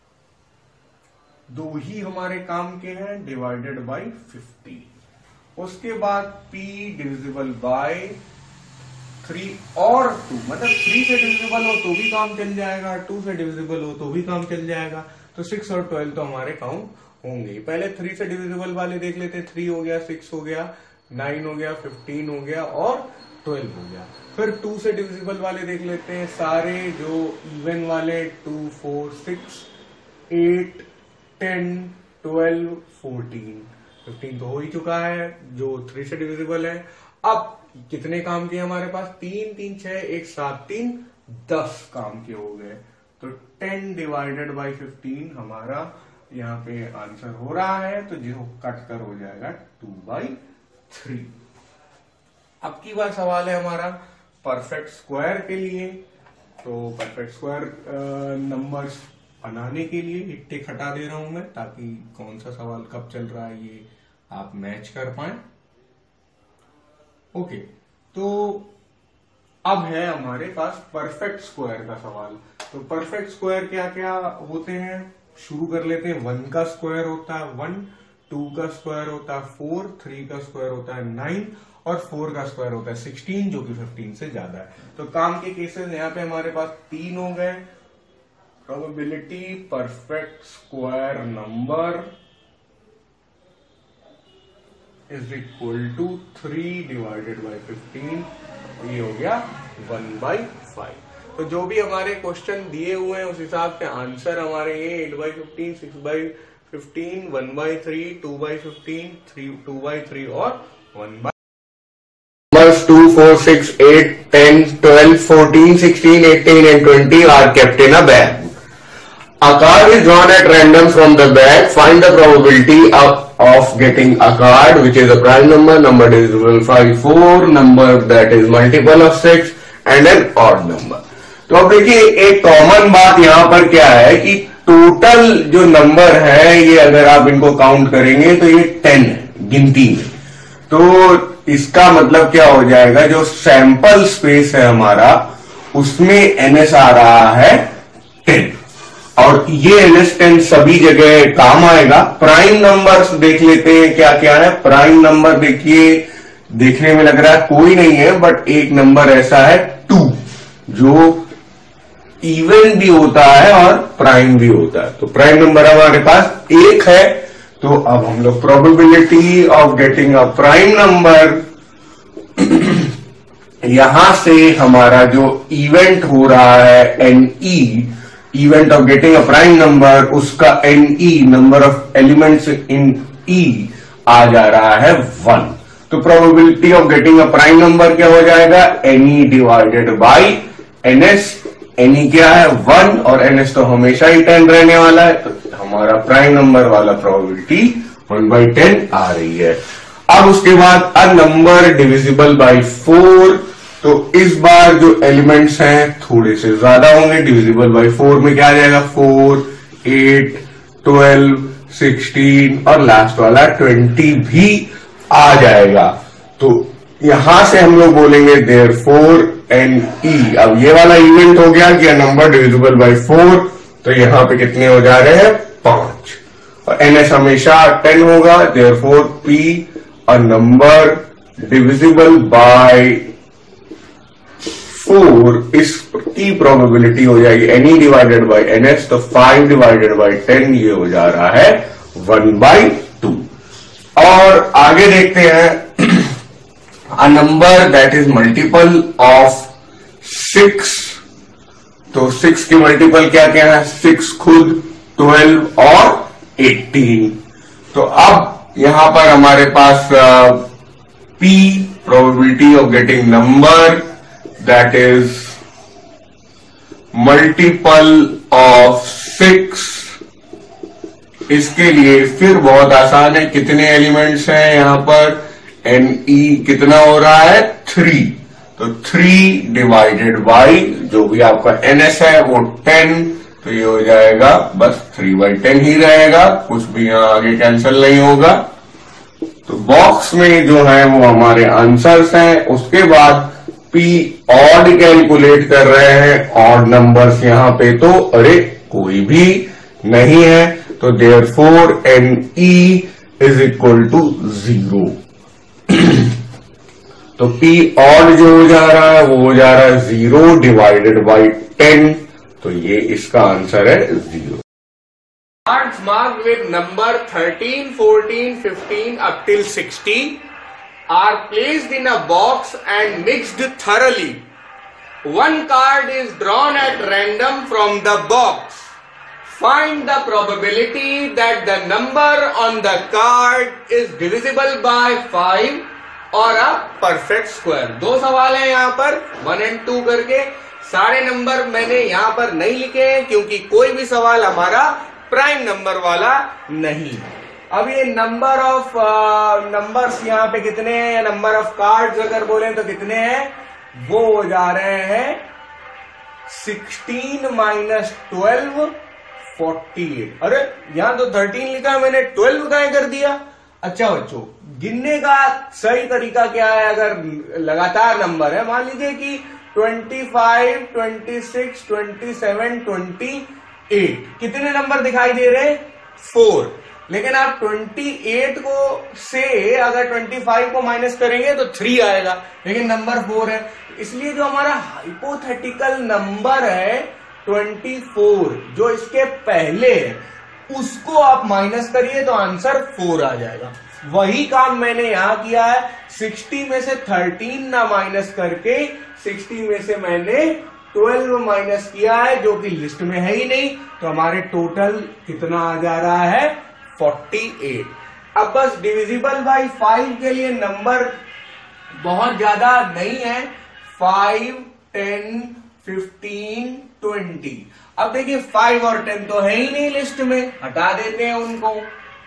S1: दो ही हमारे काम के हैं, डिवाइडेड बाय फिफ्टी। उसके बाद P डिविजिबल बाय थ्री और टू, मतलब थ्री से डिविजिबल हो तो भी काम चल जाएगा, टू से डिविजिबल हो तो भी काम चल जाएगा। तो सिक्स और ट्वेल्व तो हमारे काउंट होंगे। पहले थ्री से डिविजिबल वाले देख लेते हैं। थ्री हो गया, सिक्स हो गया, नाइन हो गया, फिफ्टीन हो गया और ट्वेल्व हो गया। फिर टू से डिविजिबल वाले देख लेते हैं सारे जो इवन वाले, two, four, six, eight, ten, twelve, fourteen, fifteen तो हो ही चुका है जो थ्री से डिविजिबल है। अब कितने काम के हमारे पास? तीन, तीन, छह, एक, सात, तीन, दस काम के हो गए। तो टेन डिवाइडेड बाई फिफ्टीन हमारा यहाँ पे आंसर हो रहा है, तो जो कट कर हो जाएगा टू बाई थ्री। अब की बार सवाल है हमारा परफेक्ट स्क्वायर के लिए। तो परफेक्ट स्क्वायर नंबर्स बनाने के लिए एक टिक हटा दे रहा हूं मैं, ताकि कौन सा सवाल कब चल रहा है ये आप मैच कर पाए। ओके, तो
S2: अब है हमारे पास परफेक्ट स्क्वायर का सवाल। तो परफेक्ट स्क्वायर क्या क्या होते हैं, शुरू कर लेते हैं। वन का स्क्वायर होता है वन, टू का स्क्वायर होता है फोर, थ्री का स्क्वायर होता है नाइन और फोर का स्क्वायर होता है सिक्सटीन, जो कि फिफ्टीन से ज्यादा है। तो काम के केसेस यहाँ पे हमारे पास तीन हो गए। Probability perfect square number is equal to three divided by fifteen, ये हो गया वन बाई फाइव। तो जो भी हमारे क्वेश्चन दिए हुए हैं उस हिसाब से आंसर हमारे ये eight by fifteen, six by fifteen, one by three, two by fifteen, three two by three और one by
S1: two, four, six, eight, ten, twelve, fourteen, sixteen, eighteen and twenty are kept in a bag. A card is drawn at random from the bag. Find the probability of, of getting a card which is a prime number, number divisible by four, number that is multiple of six and an odd number. तो अब देखिए एक common बात यहाँ पर क्या है कि टोटल जो नंबर है ये अगर आप इनको काउंट करेंगे तो ये टेन है गिनती में। तो इसका मतलब क्या हो जाएगा, जो सैंपल स्पेस है हमारा उसमें एनएस आ रहा है टेन, और ये एनएस टेन सभी जगह काम आएगा। प्राइम नंबर्स देख लेते हैं क्या क्या है। प्राइम नंबर देखिए, देखने में लग रहा है कोई नहीं है, बट एक नंबर ऐसा है टू, जो इवन भी होता है और प्राइम भी होता है। तो प्राइम नंबर हमारे पास एक है। तो अब हम लोग probability of getting a prime number, यहां से हमारा जो इवेंट हो रहा है N E, event of getting a prime number, उसका N E number of elements in E आ जा रहा है वन। तो probability of getting a prime number क्या हो जाएगा, N E divided by N S. N E क्या है वन और एन एस तो हमेशा ही टेन रहने वाला है। तो हमारा प्राइम नंबर वाला प्रोबेबिलिटी वन बाई टेन आ रही है। अब उसके बाद a number divisible by four, तो इस बार जो एलिमेंट्स हैं थोड़े से ज्यादा होंगे। डिविजिबल बाई फोर में क्या आ जाएगा, फोर, एट, ट्वेल्व, सिक्सटीन और लास्ट वाला ट्वेंटी भी आ जाएगा। तो यहां से हम लोग बोलेंगे देयरफॉर एन ई। अब ये वाला इवेंट हो गया कि नंबर डिविजिबल बाई फोर, तो यहां पे कितने हो जा रहे हैं, पांच, और एन एस हमेशा टेन होगा। Therefore P a number divisible by four, इसकी प्रोबेबिलिटी हो जाएगी N E divided by N S. तो फाइव डिवाइडेड बाई टेन ये हो जा रहा है वन बाई टू। और आगे देखते हैं, a number that is multiple of six. तो सिक्स की मल्टीपल क्या क्या है, सिक्स खुद, ट्वेल्व और एटीन। तो अब यहां पर हमारे पास P probability of getting number that is multiple of six. इसके लिए फिर बहुत आसान है, कितने एलिमेंट्स हैं यहां पर, एन ई कितना हो रहा है, थ्री। तो थ्री डिवाइडेड बाई जो भी आपका एन एस है वो टेन, तो ये हो जाएगा बस थ्री बाई टेन ही रहेगा, कुछ भी यहां आगे कैंसिल नहीं होगा। तो बॉक्स में जो है वो हमारे आंसर्स हैं। उसके बाद पी ऑड कैलकुलेट कर रहे हैं, ऑड नंबर्स यहां पे तो अरे कोई भी नहीं है। तो therefore N E is equal to zero. तो पी ऑड जो हो जा रहा है वो हो जा रहा है जीरो डिवाइडेड बाई टेन, तो ये इसका आंसर है zero. Cards marked with number thirteen, fourteen, fifteen up till sixty are placed in a box and mixed thoroughly. One card is drawn at random from the box. Find the probability that the number on the card is divisible by five or a perfect square. दो सवाल हैं यहाँ पर, one and to करके। सारे number मैंने यहाँ पर नहीं लिखे हैं क्योंकि कोई भी सवाल हमारा प्राइम नंबर वाला नहीं। अब ये नंबर ऑफ नंबर्स यहाँ पे कितने हैं, या नंबर ऑफ कार्ड्स अगर बोले तो कितने हैं, वो हो जा रहे हैं sixteen minus twelve, forty eight. अरे यहां तो थर्टीन लिखा है, मैंने ट्वेल्व का कर दिया। अच्छा बच्चों, गिनने का सही तरीका क्या है, अगर लगातार नंबर है, मान लीजिए कि twenty five, twenty six, twenty seven, twenty eight. कितने नंबर दिखाई दे रहे हैं? फोर। लेकिन आप अट्ठाईस को से अगर पच्चीस को माइनस करेंगे तो थ्री आएगा, लेकिन नंबर फोर है। इसलिए जो हमारा हाइपोथेटिकल नंबर है चौबीस, जो इसके पहले है, उसको आप माइनस करिए तो आंसर फोर आ जाएगा। वही काम मैंने यहां किया है। साठ में से तेरह ना माइनस करके साठ में से मैंने बारह माइनस किया है, जो कि लिस्ट में है ही नहीं। तो हमारे टोटल कितना आ जा रहा है? अड़तालीस। अब बस डिविजिबल बाई फाइव के लिए नंबर बहुत ज्यादा नहीं है, फाइव, टेन, फिफ्टीन, ट्वेंटी। अब देखिए फाइव और टेन तो है ही नहीं लिस्ट में, हटा देते हैं उनको।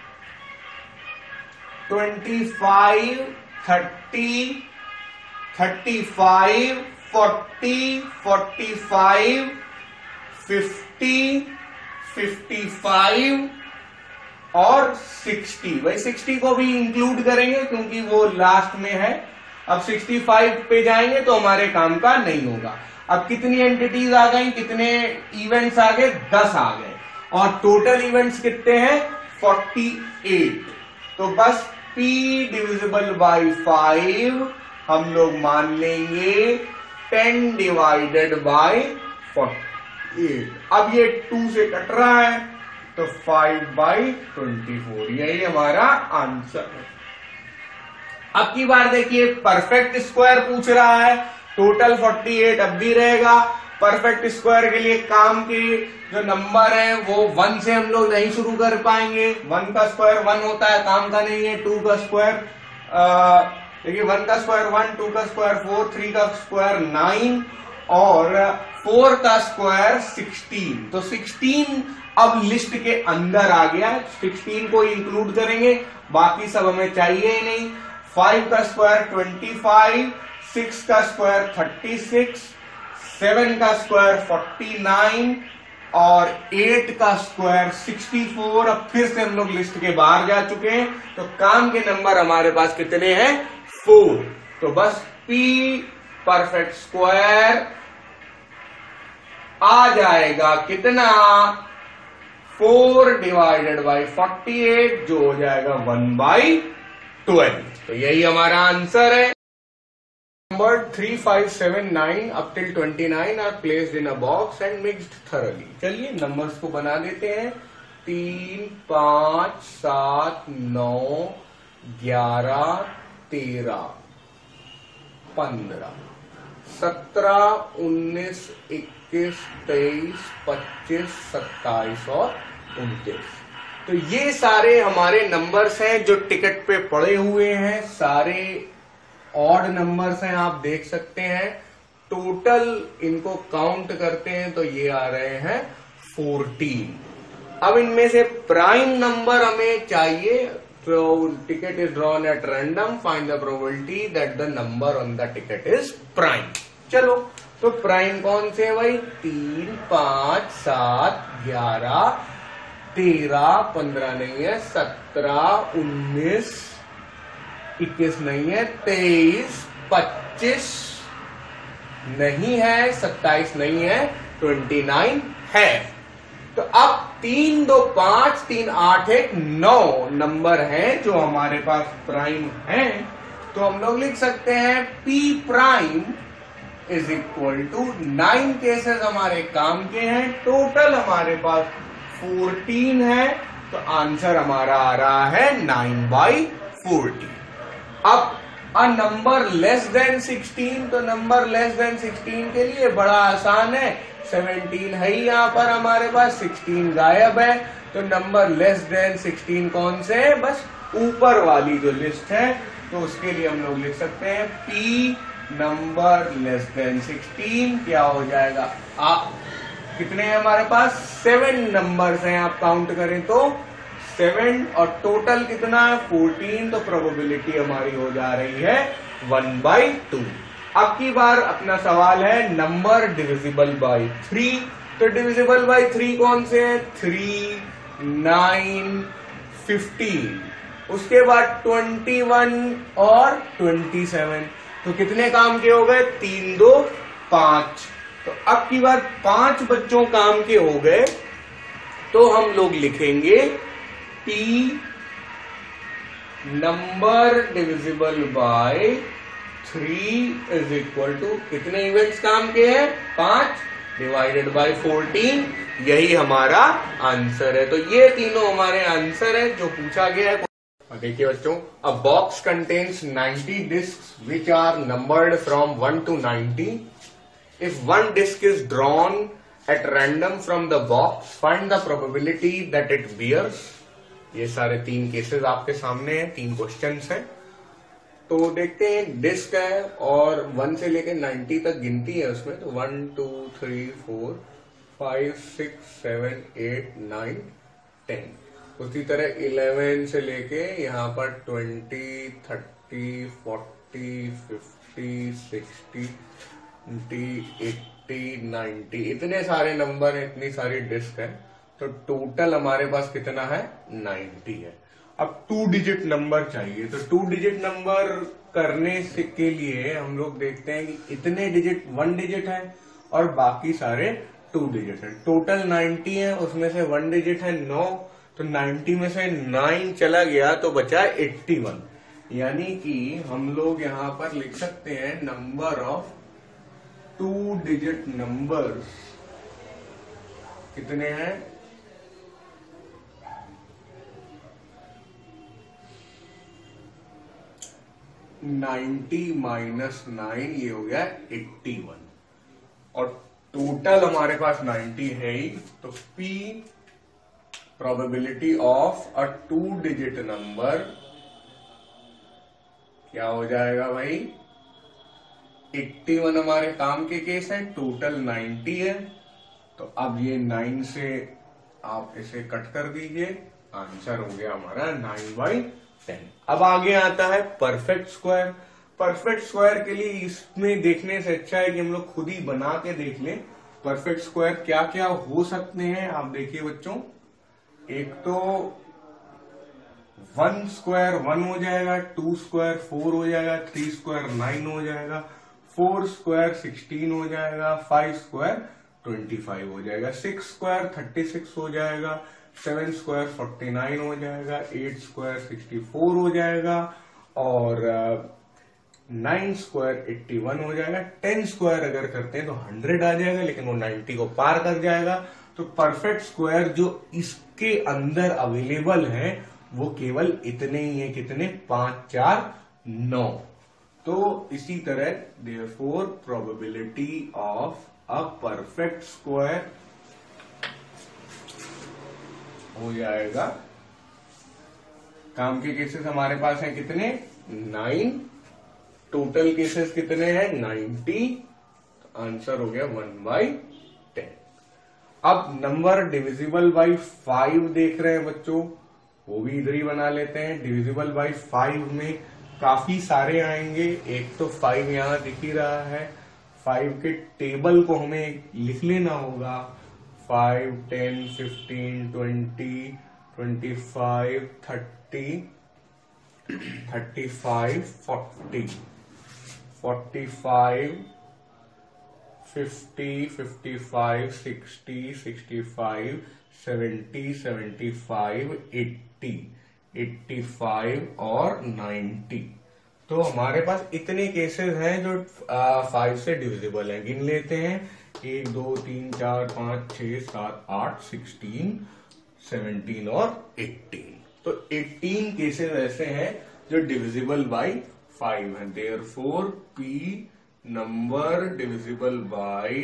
S1: Twenty five, thirty, thirty five, forty, forty five, fifty, fifty five और साठ। भाई साठ को भी इंक्लूड करेंगे क्योंकि वो लास्ट में है। अब पैंसठ पे जाएंगे तो हमारे काम का नहीं होगा। अब कितनी एंटिटीज आ गई, कितने इवेंट्स आ गए? दस आ गए। और टोटल इवेंट्स कितने हैं? अड़तालीस। तो बस P डिविजिबल बाई फाइव हम लोग मान लेंगे टेन डिवाइडेड बाई अड़तालीस। अब ये टू से कट रहा है तो फाइव बाई ट्वेंटी फोर, यही हमारा आंसर है। अब की बार देखिए परफेक्ट स्क्वायर पूछ रहा है। टोटल अड़तालीस अब भी रहेगा। परफेक्ट स्क्वायर के लिए काम के जो नंबर है वो वन से हम लोग नहीं शुरू कर पाएंगे। वन का स्क्वायर वन होता है, काम का नहीं है। टू का स्क्वायर देखिए, वन का स्क्वायर वन, टू का स्क्वायर फोर, थ्री का स्क्वायर नाइन और फोर का स्क्वायर सिक्सटीन। तो सिक्सटीन अब लिस्ट के अंदर आ गया है, सिक्सटीन को इंक्लूड करेंगे, बाकी सब हमें चाहिए ही नहीं। फाइव का स्क्वायर ट्वेंटी फाइव, सिक्स का स्क्वायर थर्टी सिक्स, सेवन का स्क्वायर फोर्टी नाइन और एट का स्क्वायर सिक्सटी फोर। अब फिर से हम लोग लिस्ट के बाहर जा चुके हैं, तो काम के नंबर हमारे पास कितने हैं? फोर। तो बस P परफेक्ट स्क्वायर आ जाएगा कितना? Four divided by forty eight, जो हो जाएगा वन बाई ट्वेल्व। तो यही हमारा आंसर है। Number three five seven nine up till twenty nine are placed in a box and mixed thoroughly। चलिए नंबर्स को बना देते हैं। तीन, पांच, सात, नौ, ग्यारह, तेरह, पंद्रह, सत्रह, उन्नीस, इक्कीस, तेईस, पच्चीस, सत्ताईस और उनतीस। तो ये सारे हमारे नंबर्स हैं जो टिकट पे पड़े हुए हैं। सारे ऑड नंबर्स हैं, आप देख सकते हैं। टोटल इनको काउंट करते हैं तो ये आ रहे हैं चौदह। अब इनमें से प्राइम नंबर हमें चाहिए, तो ticket is drawn at random, find the probability that the number on the ticket is prime. चलो, तो प्राइम कौन से है भाई? तीन, पांच, सात, ग्यारह, तेरह, पंद्रह नहीं है, सत्रह, उन्नीस, इक्कीस नहीं है, तेईस, पच्चीस नहीं है, सत्ताईस नहीं है, ट्वेंटी नाइन है। तो अब तीन, दो, पांच, तीन, आठ, एक, नौ नंबर हैं जो हमारे पास प्राइम हैं। तो हम लोग लिख सकते हैं P prime is equal to nine cases हमारे काम के हैं। टोटल हमारे पास फोर्टीन है, तो आंसर हमारा आ रहा है नाइन बाई फोर्टीन। अब a number less than sixteen, तो नंबर लेस देन सिक्सटीन के लिए बड़ा आसान है। सेवनटीन है ही यहाँ पर हमारे पास, सिक्सटीन गायब है। तो नंबर लेस देन सिक्सटीन कौन से है? बस ऊपर वाली जो लिस्ट है, तो उसके लिए हम लोग लिख सकते हैं P number less than sixteen. क्या हो जाएगा? आप कितने हैं हमारे पास? सेवन नंबर्स हैं, आप काउंट करें तो सेवन, और टोटल कितना है? फोर्टीन। तो प्रोबेबिलिटी हमारी हो जा रही है वन बाई टू। अब की बार अपना सवाल है नंबर डिविजिबल बाई थ्री। तो डिविजिबल बाई थ्री कौन से हैं? थ्री, नाइन, फिफ्टीन, उसके बाद ट्वेंटी वन और ट्वेंटी सेवन। तो कितने काम के हो गए? तीन, दो, पांच। तो अब की बार पांच बच्चों काम के हो गए तो हम लोग लिखेंगे P number divisible by three is equal to कितने इवेंट्स काम के हैं, पांच, डिवाइडेड बाय फोर्टीन। यही हमारा आंसर है। तो ये तीनों हमारे आंसर है जो पूछा गया है। और देखिए बच्चों, a box contains ninety discs which are numbered from one to ninety. If one disc is drawn at random from the box, find the probability that it bears. ये सारे तीन केसेस आपके सामने हैं, तीन क्वेश्चंस हैं। तो देखते हैं, डिस्क है और वन से लेकर नाइंटी तक गिनती है उसमें। तो one two three four five six seven eight nine ten. उसी तरह इलेवन से लेके यहाँ पर twenty thirty forty fifty sixty eighty ninety, इतने सारे नंबर हैं, इतनी सारी डिस्क है। तो टोटल हमारे पास कितना है, नाइंटी है। अब टू डिजिट नंबर चाहिए। तो टू डिजिट नंबर करने से के लिए हम लोग देखते हैं कि इतने डिजिट वन डिजिट है और बाकी सारे टू डिजिट है। टोटल नाइंटी है, उसमें से वन डिजिट है नौ। तो नाइंटी में से नाइन चला गया तो बचा एट्टी वन। यानी कि हम लोग यहां पर लिख सकते हैं number of two digit numbers कितने हैं, नाइंटी माइनस नाइन, ये हो गया एट्टी वन। और टोटल हमारे पास नाइंटी है ही। तो P probability of a two digit number क्या हो जाएगा भाई, इक्यासी हमारे काम के केस है, टोटल नाइंटी है। तो अब ये नाइन से आप इसे कट कर दीजिए, आंसर हो गया हमारा नाइन बाई टेन। अब आगे आता है परफेक्ट स्क्वायर। परफेक्ट स्क्वायर के लिए इसमें देखने से अच्छा है कि हम लोग खुद ही बना के देख लें परफेक्ट स्क्वायर क्या क्या हो सकते हैं। आप देखिए बच्चों, एक तो वन स्क्वायर वन हो जाएगा, टू स्क्वायर फोर हो जाएगा, थ्री स्क्वायर नाइन हो जाएगा, फोर स्क्वायर सिक्सटीन हो जाएगा, फाइव स्क्वायर ट्वेंटी फाइव हो जाएगा, सिक्स स्क्वायर थर्टी सिक्स हो जाएगा, सेवन स्क्वायर फोर्टी नाइन हो जाएगा, एट स्क्वायर सिक्सटी फोर हो जाएगा और नाइन स्क्वायर एट्टी वन हो जाएगा। टेन स्क्वायर अगर करते हैं तो हंड्रेड आ जाएगा, लेकिन वो नाइंटी को पार कर जाएगा। तो परफेक्ट स्क्वायर जो इसके अंदर अवेलेबल है वो केवल इतने ही है, कितने, पांच चार नौ। तो इसी तरह therefore probability of a perfect square हो जाएगा, काम के केसेस हमारे पास हैं कितने, नाइन, टोटल केसेस कितने हैं, नाइंटी। आंसर हो गया वन बाई टेन। अब नंबर डिविजिबल बाई फाइव देख रहे हैं बच्चों, वो भी इधर ही बना लेते हैं। डिविजिबल बाई फाइव में काफी सारे आएंगे। एक तो फाइव यहां दिख ही रहा है, फाइव के टेबल को हमें लिख लेना होगा। Five, ten, fifteen, twenty, twenty five, thirty, thirty five, forty, forty five, fifty, fifty five, sixty, sixty five, seventy, seventy five, eighty, eighty five और नाइंटी। तो हमारे पास इतने केसेस हैं जो फाइव से डिविजिबल हैं। गिन लेते हैं, एक, दो, तीन, चार, पांच, छह, सात, आठ, सिक्सटीन, सेवनटीन और एट्टीन। तो एट्टीन केसेस ऐसे हैं जो डिविजिबल बाय फाइव है। Therefore P number divisible by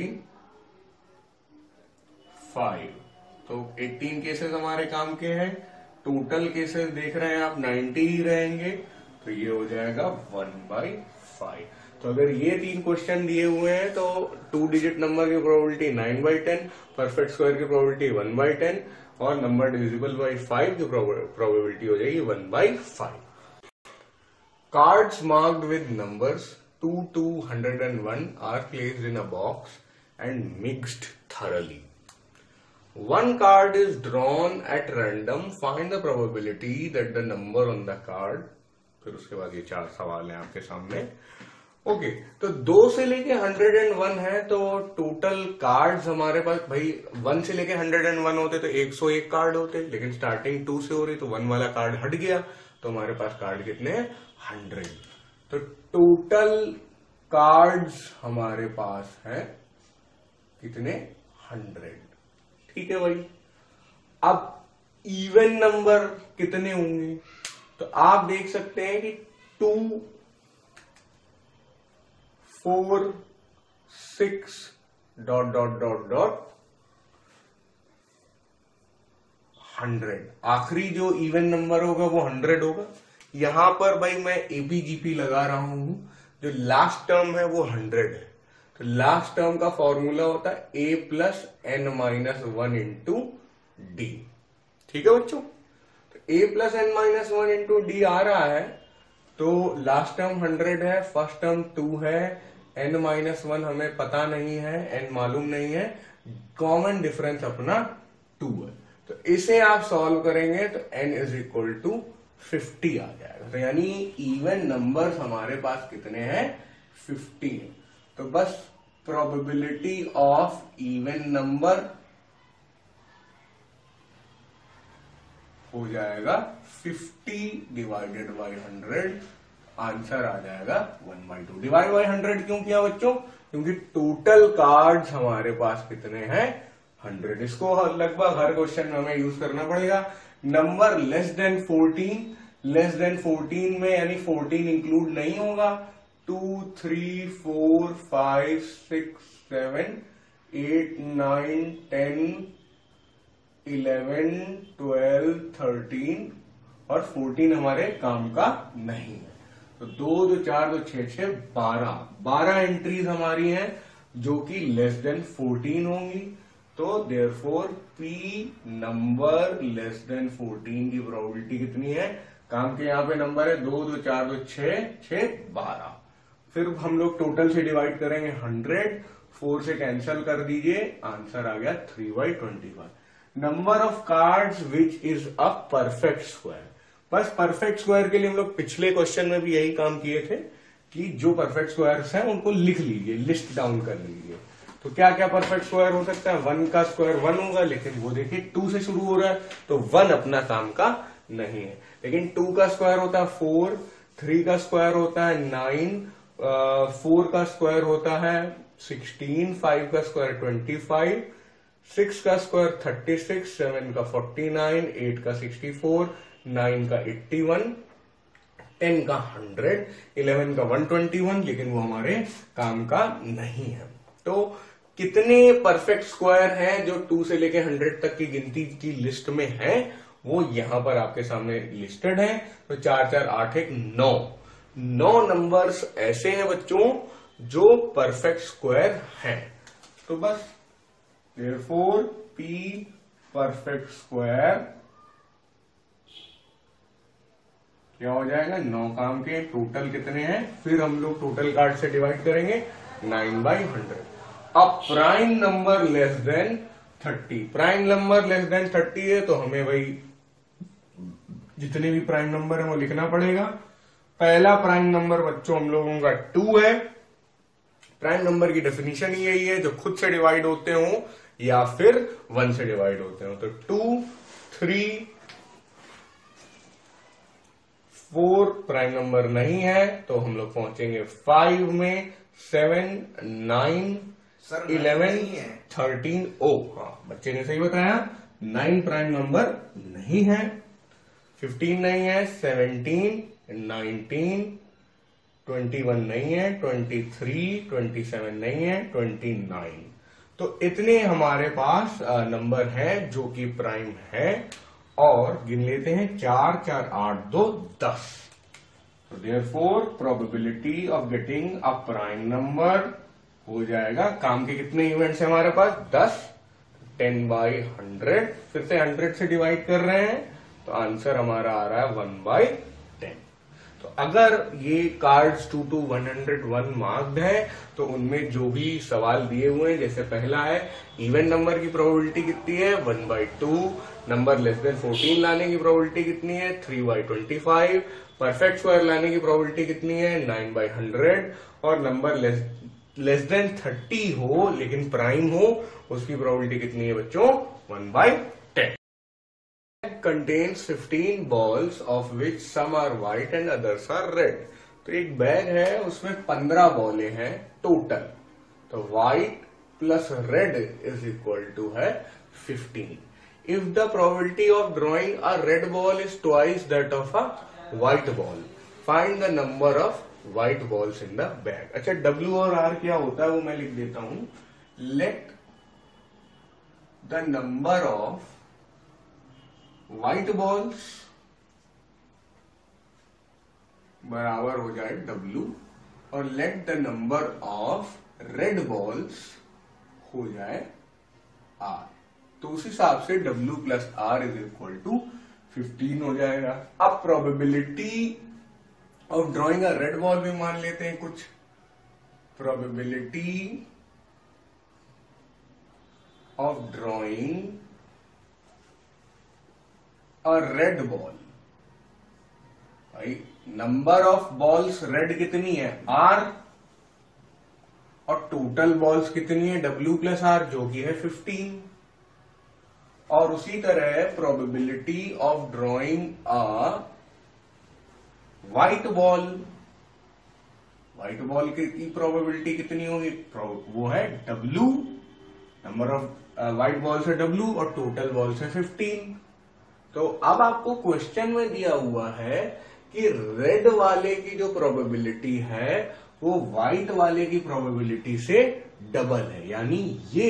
S1: five. तो एट्टीन केसेस हमारे काम के हैं। टोटल केसेस देख रहे हैं आप, नाइंटी ही रहेंगे। तो ये हो जाएगा वन बाई फाइव। तो अगर ये तीन क्वेश्चन दिए हुए हैं तो टू डिजिट नंबर की probability nine by ten, perfect square की प्रोबेबिलिटी वन बाई टेन और नंबर डिविजिबल बाई फाइव की प्रोबेबिलिटी हो जाएगी one by five. Cards marked with numbers two to hundred and one are placed in a box and mixed thoroughly. One card is drawn at random. Find the probability that the number on the card, फिर उसके बाद ये चार सवाल हैं आपके सामने, okay तो दो से लेके हंड्रेड एंड वन है, तो टोटल कार्ड्स हमारे पास भाई वन से लेके हंड्रेड एंड वन होते तो एक सौ एक कार्ड होते, लेकिन स्टार्टिंग टू से हो रही तो वन वाला कार्ड हट गया, तो हमारे पास कार्ड कितने हैं? हंड्रेड। तो टोटल कार्ड्स हमारे पास है कितने? हंड्रेड। ठीक है भाई। अब इवन नंबर कितने होंगे? तो आप देख सकते हैं कि two, four, six dot dot dot dot hundred. आखिरी जो इवन नंबर होगा वो हंड्रेड होगा। यहां पर भाई मैं एपीजीपी लगा रहा हूं, जो लास्ट टर्म है वो हंड्रेड है, तो लास्ट टर्म का फॉर्मूला होता है a plus n minus one into d. ठीक है बच्चों, तो a plus n minus one into d आ रहा है, तो लास्ट टर्म हंड्रेड है, फर्स्ट टर्म टू है, एन माइनस वन हमें पता नहीं है, एन मालूम नहीं है, कॉमन डिफरेंस अपना टू है। तो इसे आप सॉल्व करेंगे तो n is equal to fifty आ जाएगा। तो यानी इवन नंबर्स हमारे पास कितने हैं? फिफ्टी है। तो बस प्रोबेबिलिटी ऑफ इवन नंबर हो जाएगा fifty divided by hundred, answer आ जाएगा one by two. Divide by hundred क्यों किया बच्चों? क्योंकि टोटल कार्ड्स हमारे पास कितने हैं? हंड्रेड। इसको लगभग हर क्वेश्चन में हमें यूज करना पड़ेगा। Number less than fourteen, less than fourteen में यानी फोर्टीन इंक्लूड नहीं होगा। Two, three, four, five, six, seven, eight, nine, ten, eleven, twelve, thirteen और फोर्टीन हमारे काम का नहीं है। तो दो दो चार दो छह छह बारह, बारह एंट्रीज हमारी हैं जो कि लेस देन फोर्टीन होंगी। तो therefore P number less than fourteen की प्रोबेबिलिटी कितनी है? काम के यहाँ पे नंबर है दो दो चार दो छह छह बारह। फिर हम लोग टोटल से डिवाइड करेंगे हंड्रेड, फोर से कैंसिल कर दीजिए, आंसर आ गया three by twenty five. Number of cards which is a perfect square. बस परफेक्ट स्क्वायर के लिए हम लोग पिछले क्वेश्चन में भी यही काम किए थे कि जो परफेक्ट स्क्वायर्स हैं उनको लिख लीजिए, लिस्ट डाउन कर लीजिए। तो क्या क्या परफेक्ट स्क्वायर हो सकता है? वन का स्क्वायर वन होगा, लेकिन वो देखिए टू से शुरू हो रहा है तो वन अपना काम का नहीं है। लेकिन टू का स्क्वायर होता है फोर, थ्री का स्क्वायर होता है नाइन, फोर का स्क्वायर होता है सिक्सटीन, फाइव का स्क्वायर ट्वेंटी फाइव, सिक्स का स्क्वायर थर्टी सिक्स, सेवन का फोर्टी नाइन, एट का सिक्सटी फोर, नाइन का एट्टी वन, टेन का हंड्रेड, इलेवन का वन ट्वेंटी वन, लेकिन वो हमारे काम का नहीं है। तो कितने परफेक्ट स्क्वायर हैं जो टू से लेके हंड्रेड तक की गिनती की लिस्ट में है, वो यहां पर आपके सामने लिस्टेड है। तो चार चार आठ एक नौ, नौ नंबर्स ऐसे हैं बच्चों जो परफेक्ट स्क्वायर हैं। तो बस देयरफॉर पी परफेक्ट स्क्वायर क्या हो जाएगा? नौ काम के टोटल कितने हैं? फिर हम लोग टोटल कार्ड से डिवाइड करेंगे नाइन बाई हंड्रेड। अब prime number less than thirty, prime number less than thirty है तो हमें भाई जितने भी प्राइम नंबर है वो लिखना पड़ेगा। पहला प्राइम नंबर बच्चों हम लोगों का टू है। प्राइम नंबर की डेफिनेशन ही यही है जो खुद से डिवाइड होते हो या फिर वन से डिवाइड होते हो। तो two, three, four prime number नहीं है तो हम लोग पहुंचेंगे फाइव में, सेवन, नाइन, इलेवन, थर्टीन। ओ हाँ, बच्चे ने सही बताया, नाइन प्राइम नंबर नहीं है, फिफ्टीन नहीं है, सेवनटीन, नाइनटीन, ट्वेंटी वन नहीं है, ट्वेंटी थ्री, ट्वेंटी सेवन नहीं है, ट्वेंटी नाइन। तो इतने हमारे पास नंबर हैं जो कि प्राइम है। और गिन लेते हैं, चार चार आठ दो दस। तो therefore probability of getting a prime number हो जाएगा, काम के कितने इवेंट्स हैं हमारे पास? दस, टेन बाई हंड्रेड, फिर से हंड्रेड से डिवाइड कर रहे हैं तो आंसर हमारा आ रहा है वन बाई टेन। तो अगर ये cards two to one hundred one marked है तो उनमें जो भी सवाल दिए हुए हैं, जैसे पहला है इवन नंबर की प्रोबेबिलिटी कितनी है, one by two, number less than fourteen लाने की प्रोबेबिलिटी कितनी है, three by twenty five, perfect square लाने की प्रोबेबिलिटी कितनी है, नाइन बाई हंड्रेड, और number less less than thirty हो लेकिन प्राइम हो उसकी प्रोबेबिलिटी कितनी है बच्चों, one by ten. contains fifteen balls of which some are white and others are red। तो एक बैग है उसमें पंद्रह बॉलें हैं टोटल, तो white plus red is equal to है fifteen. If the probability of drawing a red ball is twice that of a white ball, find the number of white balls in the bag. अच्छा, W और R क्या होता है वो मैं लिख देता हूं। Let the number of white balls बराबर हो जाए W, और let the number of red balls हो जाए R। तो उस हिसाब से W plus R is equal to fifteen हो जाएगा। अब probability of drawing a red ball भी मान लेते हैं कुछ। Probability of drawing a red ball, भाई नंबर ऑफ बॉल्स रेड कितनी है, आर, और टोटल बॉल्स कितनी है, डब्ल्यू प्लस आर, जो कि है फिफ्टीन। और उसी तरह probability of drawing a white ball, white ball की प्रोबेबिलिटी कितनी होगी, वो है W, number of white balls है डब्ल्यू और टोटल बॉल्स है फिफ्टीन। तो अब आपको क्वेश्चन में दिया हुआ है कि रेड वाले की जो प्रोबेबिलिटी है वो व्हाइट वाले की प्रोबेबिलिटी से डबल है, यानी ये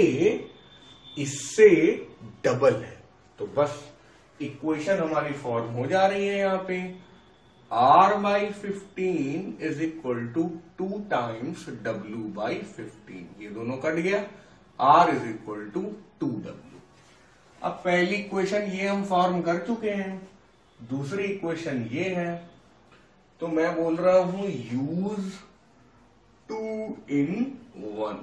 S1: इससे डबल है। तो बस इक्वेशन हमारी फॉर्म हो जा रही है यहाँ पे, R by fifteen is equal to two times W by fifteen, ये दोनों कट गया, R is equal to two W. अब पहली इक्वेशन ये हम फॉर्म कर चुके हैं, दूसरी इक्वेशन ये है, तो मैं बोल रहा हूं use two in one.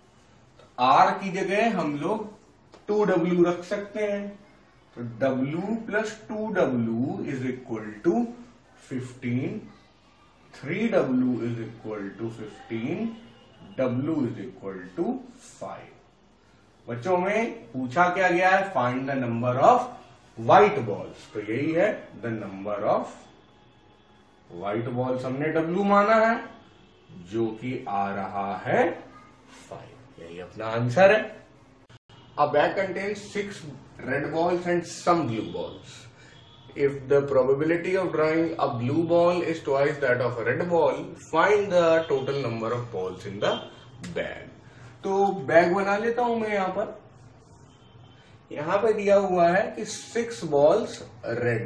S1: R की जगह हम लोग टू डब्ल्यू रख सकते हैं, तो W plus two W is equal to fifteen, three W is equal to fifteen, W is equal to five. बच्चों में पूछा क्या गया है, find the number of white balls, तो यही है the number of white balls हमने W माना है, जो कि आ रहा है फाइव, यही अपना आंसर है। A bag contains six red balls and some blue balls. If the probability of drawing a blue ball is twice that of a red ball, find the total number of balls in the bag. तो bag बना लेता हूं मैं यहां पर। यहां पे दिया हुआ है कि सिक्स बॉल्स रेड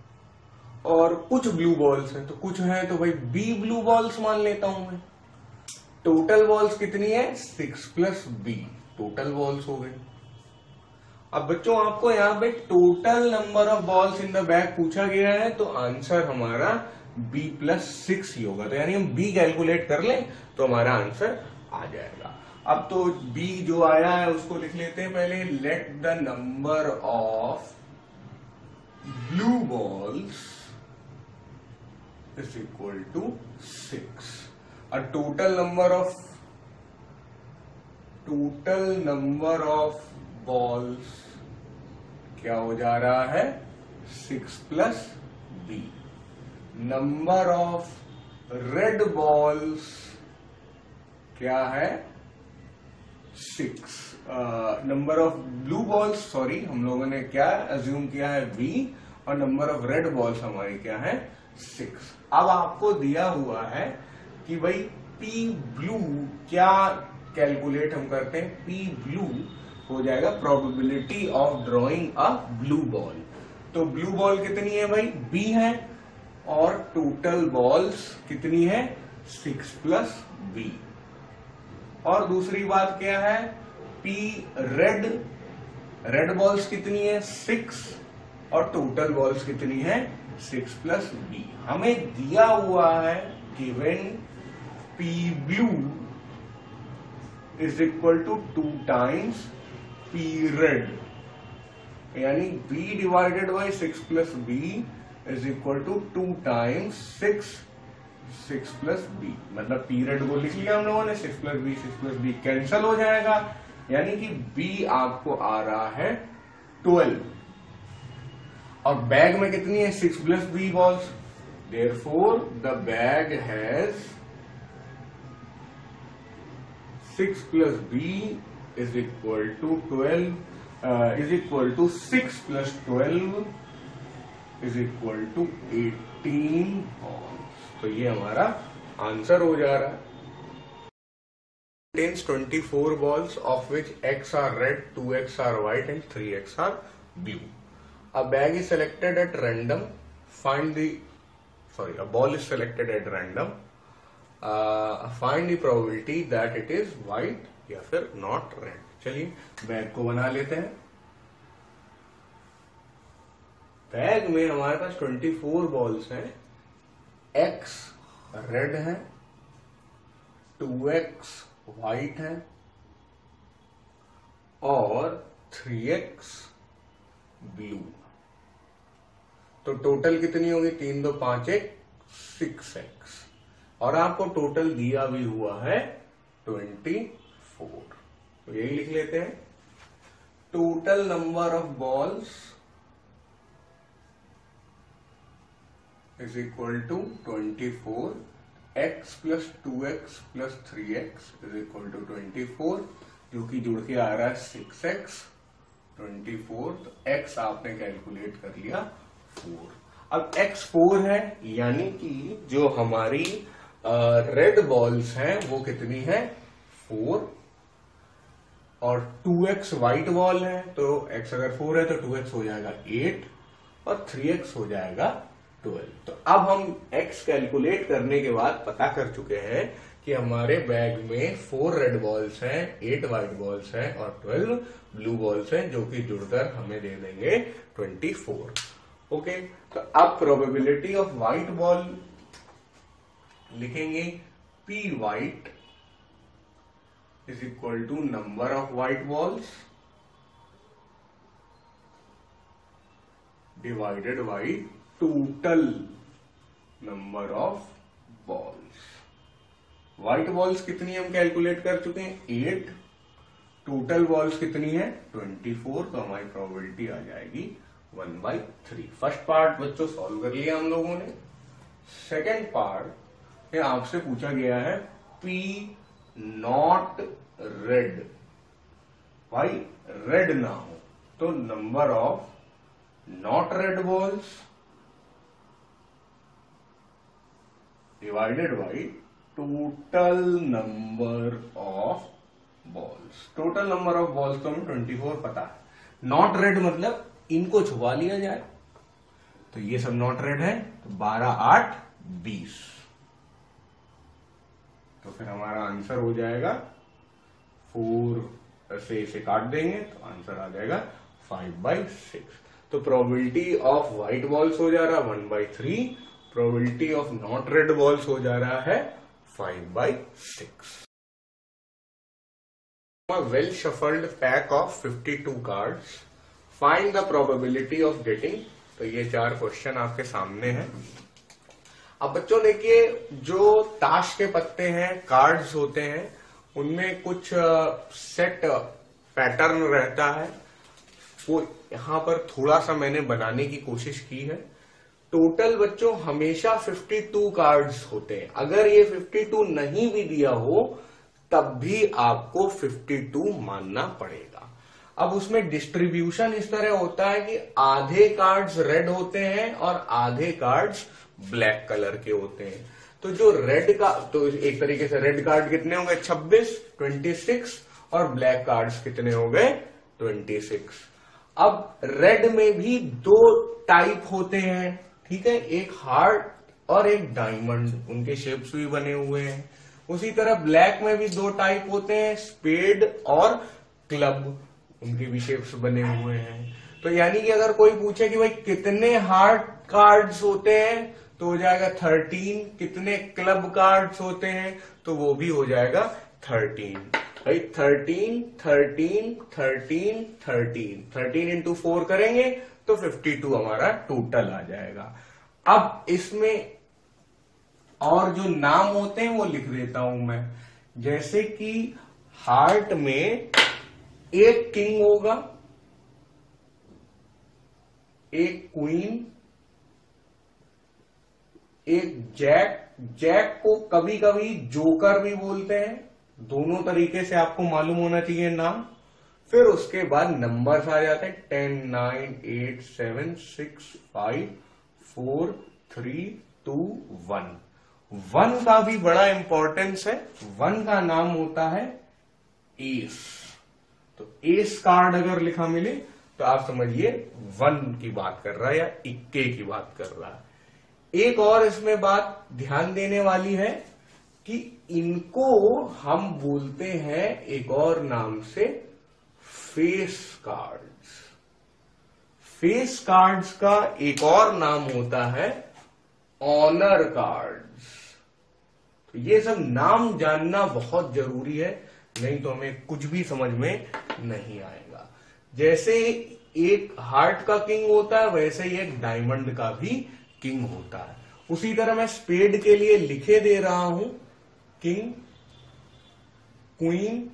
S1: और कुछ ब्लू बॉल्स हैं, तो कुछ हैं तो भाई बी ब्लू बॉल्स मान लेता हूं मैं। टोटल बॉल्स कितनी है, six plus B, total balls हो गई। अब बच्चों आपको यहाँ पे total number of balls in the bag पूछा गया है, तो आंसर हमारा बी प्लस सिक्स ही होगा, तो यानी हम बी कैलकुलेट कर लें तो हमारा आंसर आ जाएगा। अब तो बी जो आया है उसको लिख लेते हैं पहले, let the number of blue balls is equal to six, और total number of total number of balls क्या हो जा रहा है, six plus B. Number of red balls क्या है, six. Number of blue balls, sorry हम लोगों ने क्या अज्यूम किया है बी, और नंबर ऑफ रेड बॉल्स हमारी क्या है, सिक्स। अब आपको दिया हुआ है कि भाई पी ब्लू क्या कैलकुलेट हम करते हैं, पी ब्लू हो जाएगा probability of drawing a blue ball. तो ब्लू बॉल कितनी है भाई, बी है, और टोटल बॉल्स कितनी है, सिक्स प्लस बी। और दूसरी बात क्या है, पी रेड, रेड बॉल्स कितनी है, सिक्स, और टोटल बॉल्स कितनी है,
S2: सिक्स प्लस बी। हमें दिया हुआ है given P blue is equal to two times P red, यानी B divided by six plus B is equal to two times six six plus B. मतलब P red को लिख लिया हम लोगों ने, six plus B six plus B cancel हो जाएगा, यानी कि बी आपको आ रहा है ट्वेल्व। और बैग में कितनी है? Six plus B balls. Therefore the bag has six plus B is equal to twelve is equal to six plus twelve is equal to eighteen balls. तो ये हमारा आंसर हो जा रहा है। Contains twenty-four balls of which X are red, two X are white and three X are blue. A bag is selected at random. Find the sorry, a ball is selected at random. Uh, find the probability that it is white या फिर not red. चलिए bag को बना लेते हैं। Bag में हमारे पास चौबीस बॉल्स हैं। X रेड है, टू एक्स व्हाइट है और थ्री एक्स ब्लू। तो टोटल कितनी होगी? तीन दो पांच एक सिक्स एक्स, और आपको टोटल दिया भी हुआ है ट्वेंटी फोर। तो यही लिख लेते हैं, total number of balls is equal to twenty four. x plus two X plus three X is equal to twenty four, जो कि जुड़ के आ रहा है सिक्स एक्स ट्वेंटी फोर। तो x आपने कैलकुलेट कर लिया फोर। अब x फोर है, यानी कि जो हमारी रेड बॉल्स हैं वो कितनी है? फोर। और टू एक्स व्हाइट बॉल है, तो x अगर फोर है तो टू एक्स हो जाएगा एट और थ्री एक्स हो जाएगा ट्वेल्व। तो अब हम x कैलकुलेट करने के बाद पता कर चुके हैं कि हमारे बैग में फोर रेड बॉल्स हैं, एट व्हाइट बॉल्स हैं और ट्वेल्व ब्लू बॉल्स हैं, जो कि जुड़कर हमें दे देंगे ट्वेंटी फोर। ओके, तो अब प्रोबेबिलिटी ऑफ व्हाइट बॉल लिखेंगे, P white is equal to number of white balls divided by total number of balls. White balls कितनी हम कैलकुलेट कर चुके हैं? एट। टोटल बॉल्स कितनी है? Twenty four. तो हमारी प्रोबेबिलिटी आ जाएगी one by three. First part बच्चों सॉल्व कर लिया हम लोगों ने। सेकेंड पार्ट में आपसे पूछा गया है पी नॉट रेड, भाई रेड ना हो, तो number of not red balls divided by total number of balls. Total number of balls तो हमें ट्वेंटी फोर पता है। नॉट रेड मतलब इनको छुपा लिया जाए, तो ये सब नॉट रेड है, तो बारह आठ बीस। तो फिर हमारा आंसर हो जाएगा फोर से इसे काट देंगे तो आंसर आ जाएगा फाइव बाई सिक्स। तो प्रोबेबिलिटी ऑफ व्हाइट बॉल्स हो जा रहा है one by three, probability of not red balls हो जा रहा है five by six. Well shuffled pack of fifty two cards, find the probability of getting. तो ये चार क्वेश्चन आपके सामने हैं। अब बच्चों देखिए, जो ताश के पत्ते हैं, कार्ड्स होते हैं, उनमें कुछ सेट पैटर्न रहता है, वो यहां पर थोड़ा सा मैंने बनाने की कोशिश की है। टोटल बच्चों हमेशा फिफ्टी टू कार्ड्स होते हैं। अगर ये फिफ्टी टू नहीं भी दिया हो तब भी आपको फिफ्टी टू मानना पड़ेगा। अब उसमें डिस्ट्रीब्यूशन इस तरह होता है कि आधे कार्ड्स रेड होते हैं और आधे कार्ड्स ब्लैक कलर के होते हैं। तो जो रेड का, तो एक तरीके से रेड कार्ड कितने हो गए? छब्बीस, ट्वेंटी सिक्स, और ब्लैक कार्ड्स कितने हो गए? Twenty six. अब रेड में भी दो टाइप होते हैं, ठीक है, एक हार्ट और एक डायमंड, उनके शेप्स भी बने हुए हैं। उसी तरह ब्लैक में भी दो टाइप होते हैं, स्पेड और क्लब, उनके भी शेप्स बने हुए हैं। तो यानी कि अगर कोई पूछे कि भाई कितने हार्ट
S1: कार्ड्स होते हैं तो हो जाएगा थर्टीन, कितने क्लब कार्ड्स होते हैं तो वो भी हो जाएगा थर्टीन। भाई thirteen thirteen thirteen thirteen thirteen into four करेंगे तो फिफ्टी टू हमारा टोटल आ जाएगा। अब इसमें और जो नाम होते हैं वो लिख देता हूं मैं, जैसे कि हार्ट में एक किंग होगा, एक क्वीन, एक जैक। जैक को कभी कभी जोकर भी बोलते हैं, दोनों तरीके से आपको मालूम होना चाहिए नाम। फिर उसके बाद नंबर्स आ जाते हैं ten nine eight seven six five four three two one. One का भी बड़ा इंपॉर्टेंस है, वन का नाम होता है एस। तो एस कार्ड अगर लिखा मिले तो आप समझिए वन की बात कर रहा है या इक्के की बात कर रहा है। एक और इसमें बात ध्यान देने वाली है कि इनको हम बोलते हैं एक और नाम से फेस कार्ड्स। फेस कार्ड्स का एक और नाम होता है ऑनर कार्ड्स। तो ये सब नाम जानना बहुत जरूरी है, नहीं तो हमें कुछ भी समझ में नहीं आएगा। जैसे एक हार्ट का किंग होता है वैसे ही एक डायमंड का भी किंग होता है। उसी तरह मैं स्पेड के लिए लिखे दे रहा हूं king, queen,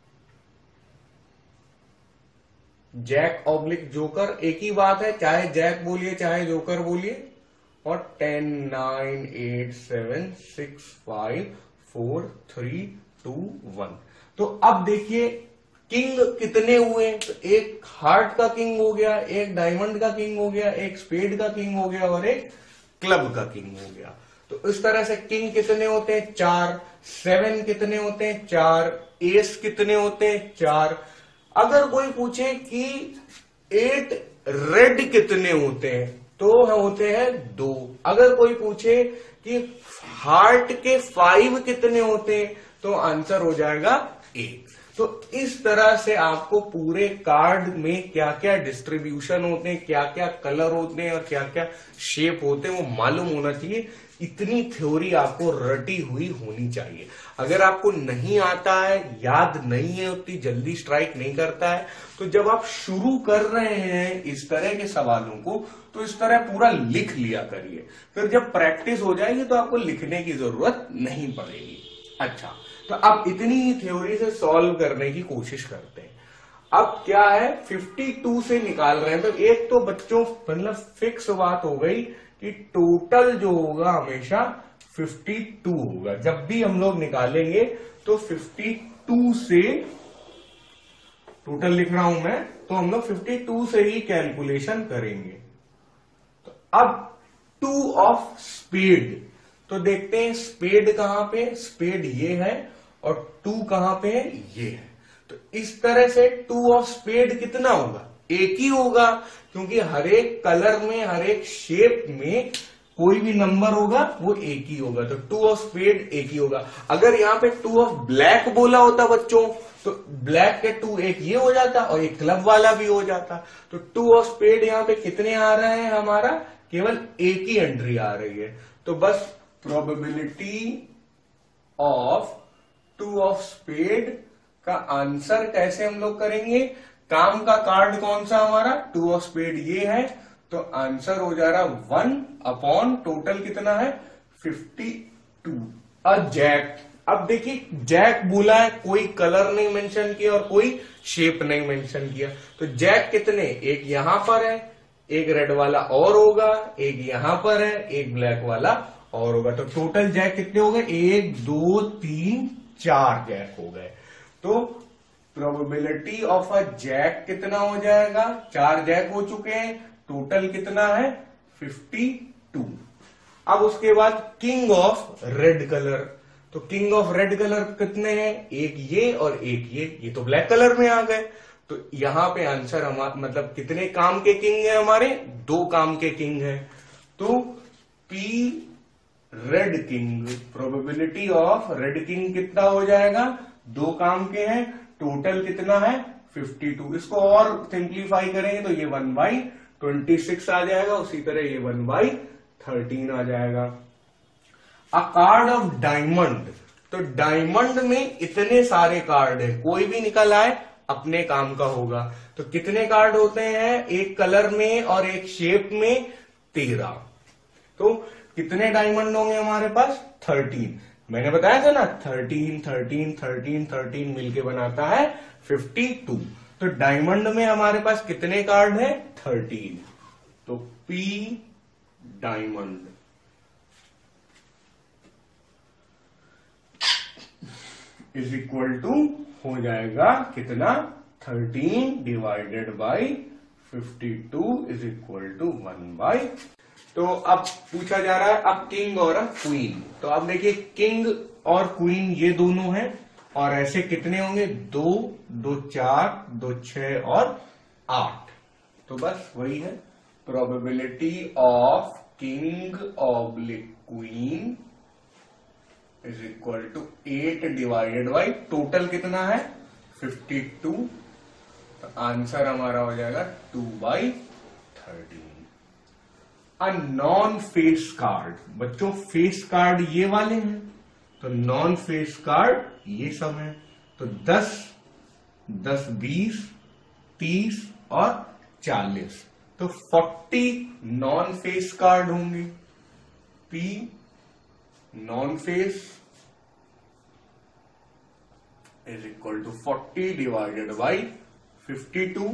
S1: jack oblique joker. एक ही बात है, चाहे जैक बोलिए चाहे जोकर बोलिए। और ten nine eight seven six five four three two one. तो अब देखिए किंग कितने हुए, तो एक हार्ट का किंग हो गया, एक डायमंड का किंग हो गया, एक स्पेड का किंग हो गया और एक क्लब का किंग हो गया। तो इस तरह से किंग कितने होते हैं, चार। सेवन कितने होते हैं, चार। एस कितने होते हैं, चार। अगर कोई पूछे कि एट रेड कितने होते हैं तो होते हैं दो। अगर कोई पूछे कि हार्ट के फाइव कितने होते हैं तो आंसर हो जाएगा एक। तो इस तरह से आपको पूरे कार्ड में क्या क्या डिस्ट्रीब्यूशन होते हैं, क्या क्या कलर होते हैं और क्या क्या शेप होते हैं वो मालूम होना चाहिए। इतनी थ्योरी आपको रटी हुई होनी चाहिए। अगर आपको नहीं आता है, याद नहीं है, उतनी जल्दी स्ट्राइक नहीं करता है, तो जब आप शुरू कर रहे हैं इस तरह के सवालों को तो इस तरह पूरा लिख लिया करिए। फिर जब प्रैक्टिस हो जाएगी तो आपको लिखने की जरूरत नहीं पड़ेगी। अच्छा, तो अब इतनी ही थ्योरी से सॉल्व करने की कोशिश करते हैं। अब क्या है, बावन से निकाल रहे हैं। तो एक तो बच्चों मतलब फिक्स बात हो गई कि टोटल जो होगा हमेशा बावन होगा। जब भी हम लोग निकालेंगे तो बावन से, टोटल लिख रहा हूं मैं, तो हम लोग बावन से ही कैलकुलेशन करेंगे। तो अब टू ऑफ स्पेड, तो देखते हैं स्पेड कहां पे, स्पेड ये है और टू कहां पे है, ये है। तो इस तरह से टू ऑफ स्पेड कितना होगा, एक ही होगा, क्योंकि हर एक कलर में हर एक शेप में कोई भी नंबर होगा वो एक ही होगा। तो टू ऑफ स्पेड एक ही होगा। अगर यहाँ पे टू ऑफ ब्लैक बोला होता बच्चों तो ब्लैक के टू एक ये हो जाता और एक क्लब वाला भी हो जाता। तो टू ऑफ स्पेड यहाँ पे कितने आ रहे हैं, हमारा केवल एक ही एंट्री आ रही है। तो बस probability of two of spade का आंसर कैसे हम लोग करेंगे, काम का कार्ड कौन सा हमारा, टू ऑफ स्पेड ये है, तो आंसर हो जा रहा वन अपॉन टोटल कितना है फिफ्टी टू। अ जैक, अब देखिए जैक बोला है, कोई कलर नहीं मेंशन किया और कोई शेप नहीं मेंशन किया। तो जैक कितने, एक यहां पर है, एक रेड वाला और होगा, एक यहां पर है, एक ब्लैक वाला और होगा। तो टोटल जैक कितने हो गए, एक दो तीन चार जैक हो गए। तो प्रोबेबिलिटी ऑफ अ जैक कितना हो जाएगा, चार जैक हो चुके हैं, टोटल कितना है फिफ्टी टू। अब उसके बाद किंग ऑफ रेड कलर, तो किंग ऑफ रेड कलर कितने हैं, एक ये और एक ये, ये तो ब्लैक कलर में आ गए। तो यहां पे आंसर हमारा मतलब कितने काम के किंग है हमारे, दो काम के किंग है। तो P red king, probability of red king कितना हो जाएगा, दो काम के हैं, टोटल कितना है फिफ्टी टू। इसको और सिंप्लीफाई करेंगे तो ये वन बाई छब्बीस आ जाएगा, उसी तरह ये वन बाई थर्टीन आ जाएगा। अ कार्ड ऑफ डायमंड, तो डायमंड में इतने सारे कार्ड है, कोई भी निकल आए अपने काम का होगा। तो कितने कार्ड होते हैं एक कलर में और एक शेप में? तेरह। तो कितने डायमंड होंगे हमारे पास? थर्टीन। मैंने बताया था ना, थर्टीन थर्टीन थर्टीन थर्टीन मिलके बनाता है फिफ्टी टू। तो डायमंड में हमारे पास कितने कार्ड है? थर्टीन। तो P diamond is equal to हो जाएगा कितना? Thirteen divided by fifty two is equal to one by. तो अब पूछा जा रहा है अब किंग और क्वीन। तो अब देखिए किंग और क्वीन ये दोनों हैं, और ऐसे कितने होंगे? दो, दो चार, दो छह और आठ। तो बस वही है, probability of king oblique queen is equal to eight divided by total कितना है? Fifty two. तो आंसर हमारा हो जाएगा two by thirteen. A non face card, बच्चों फेस कार्ड ये वाले हैं, तो नॉन फेस कार्ड ये सब है। तो दस, दस बीस, तीस और चालीस, तो फोर्टी नॉन फेस कार्ड होंगे। P non face is equal to forty divided by fifty two.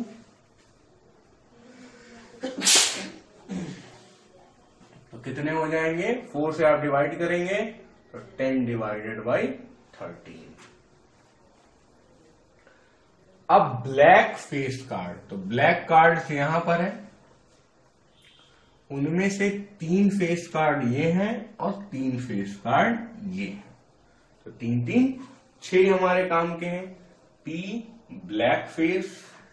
S1: तो कितने हो जाएंगे? फोर से आप डिवाइड करेंगे तो टेन डिवाइडेड बाई थर्टीन। अब ब्लैक फेस कार्ड, तो ब्लैक कार्ड यहां पर है, उनमें से तीन फेस कार्ड ये हैं और तीन फेस कार्ड ये हैं। तो तीन तीन छह हमारे काम के हैं। P black face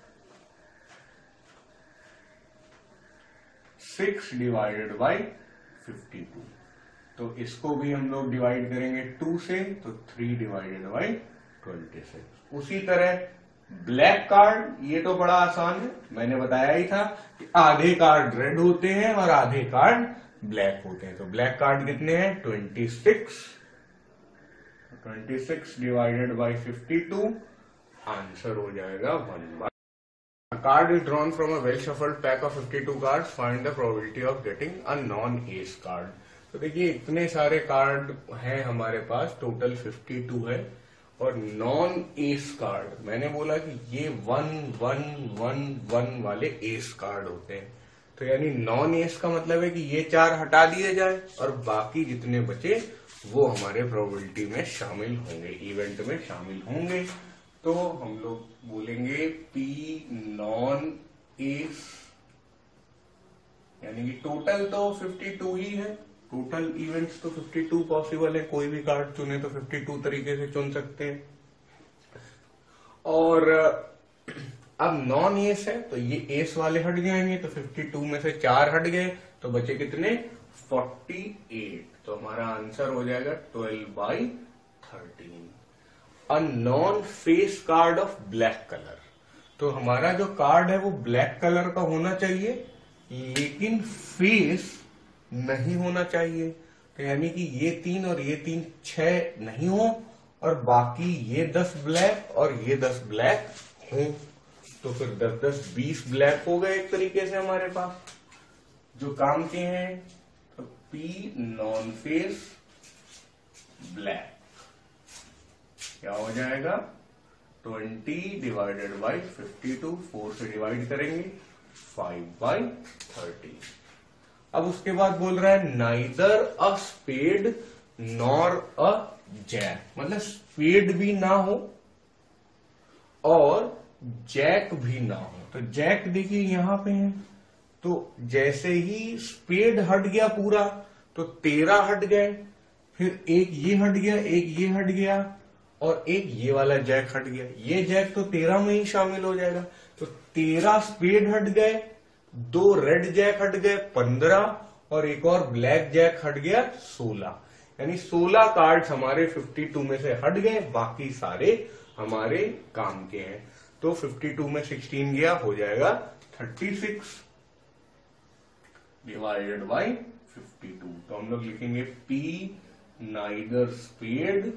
S1: six divided by fifty two. तो इसको भी हम लोग डिवाइड करेंगे टू से, तो three divided by twenty six. उसी तरह ब्लैक कार्ड, ये तो बड़ा आसान है, मैंने बताया ही था कि आधे कार्ड रेड होते हैं और आधे कार्ड ब्लैक होते हैं। तो ब्लैक कार्ड कितने हैं? Twenty six. Twenty six divided by fifty two, answer हो जाएगा one by. A card is drawn from a well shuffled pack of fifty-two cards. Find the probability of getting a non-ace card. तो देखिए इतने सारे card हैं हमारे पास, total fifty to है, और नॉन एस कार्ड मैंने बोला कि ये वन वन वन वन वाले एस कार्ड होते हैं। तो यानी नॉन एस का मतलब है कि ये चार हटा दिए जाए और बाकी जितने बचे वो हमारे प्रोबेबिलिटी में शामिल होंगे, इवेंट में शामिल होंगे। तो हम लोग बोलेंगे पी नॉन एस, यानी कि टोटल तो फिफ्टी टू ही है, टोटल इवेंट्स तो फिफ्टी टू पॉसिबल है, कोई भी कार्ड चुने तो फिफ्टी टू तरीके से चुन सकते हैं। और अब नॉन एस है तो ये एस वाले हट जाएंगे, तो फिफ्टी टू में से चार हट गए तो बचे कितने? Forty eight. तो हमारा आंसर हो जाएगा twelve by thirteen. A non face card of black colour, तो हमारा जो कार्ड है वो ब्लैक कलर का होना चाहिए लेकिन फेस नहीं होना चाहिए। तो यानी कि ये तीन और ये तीन छह नहीं हो और बाकी ये दस ब्लैक और ये दस ब्लैक हो, तो फिर दस दस बीस ब्लैक हो गए एक तरीके से हमारे पास जो काम के हैं। तो पी नॉन फेस ब्लैक क्या हो जाएगा? Twenty divided by fifty two, four से डिवाइड करेंगे, फाइव बाई थर्टी। अब उसके बाद बोल रहा है neither a spade nor a jack, मतलब स्पेड भी ना हो और जैक भी ना हो। तो जैक देखिए यहां पे है, तो जैसे ही स्पेड हट गया पूरा तो तेरह हट गए, फिर एक ये हट गया, एक ये हट गया और एक ये वाला जैक हट गया। ये जैक तो तेरह में ही शामिल हो जाएगा। तो तेरह स्पेड हट गए, दो रेड जैक हट गए पंद्रह, और एक और ब्लैक जैक हट गया सोलह। यानी सोलह कार्ड्स हमारे फिफ्टी टू में से हट गए, बाकी सारे हमारे काम के हैं। तो फिफ्टी टू में सिक्सटीन गया, हो जाएगा thirty six.
S2: Divided by fifty two. तो हम लोग लिखेंगे P neither spade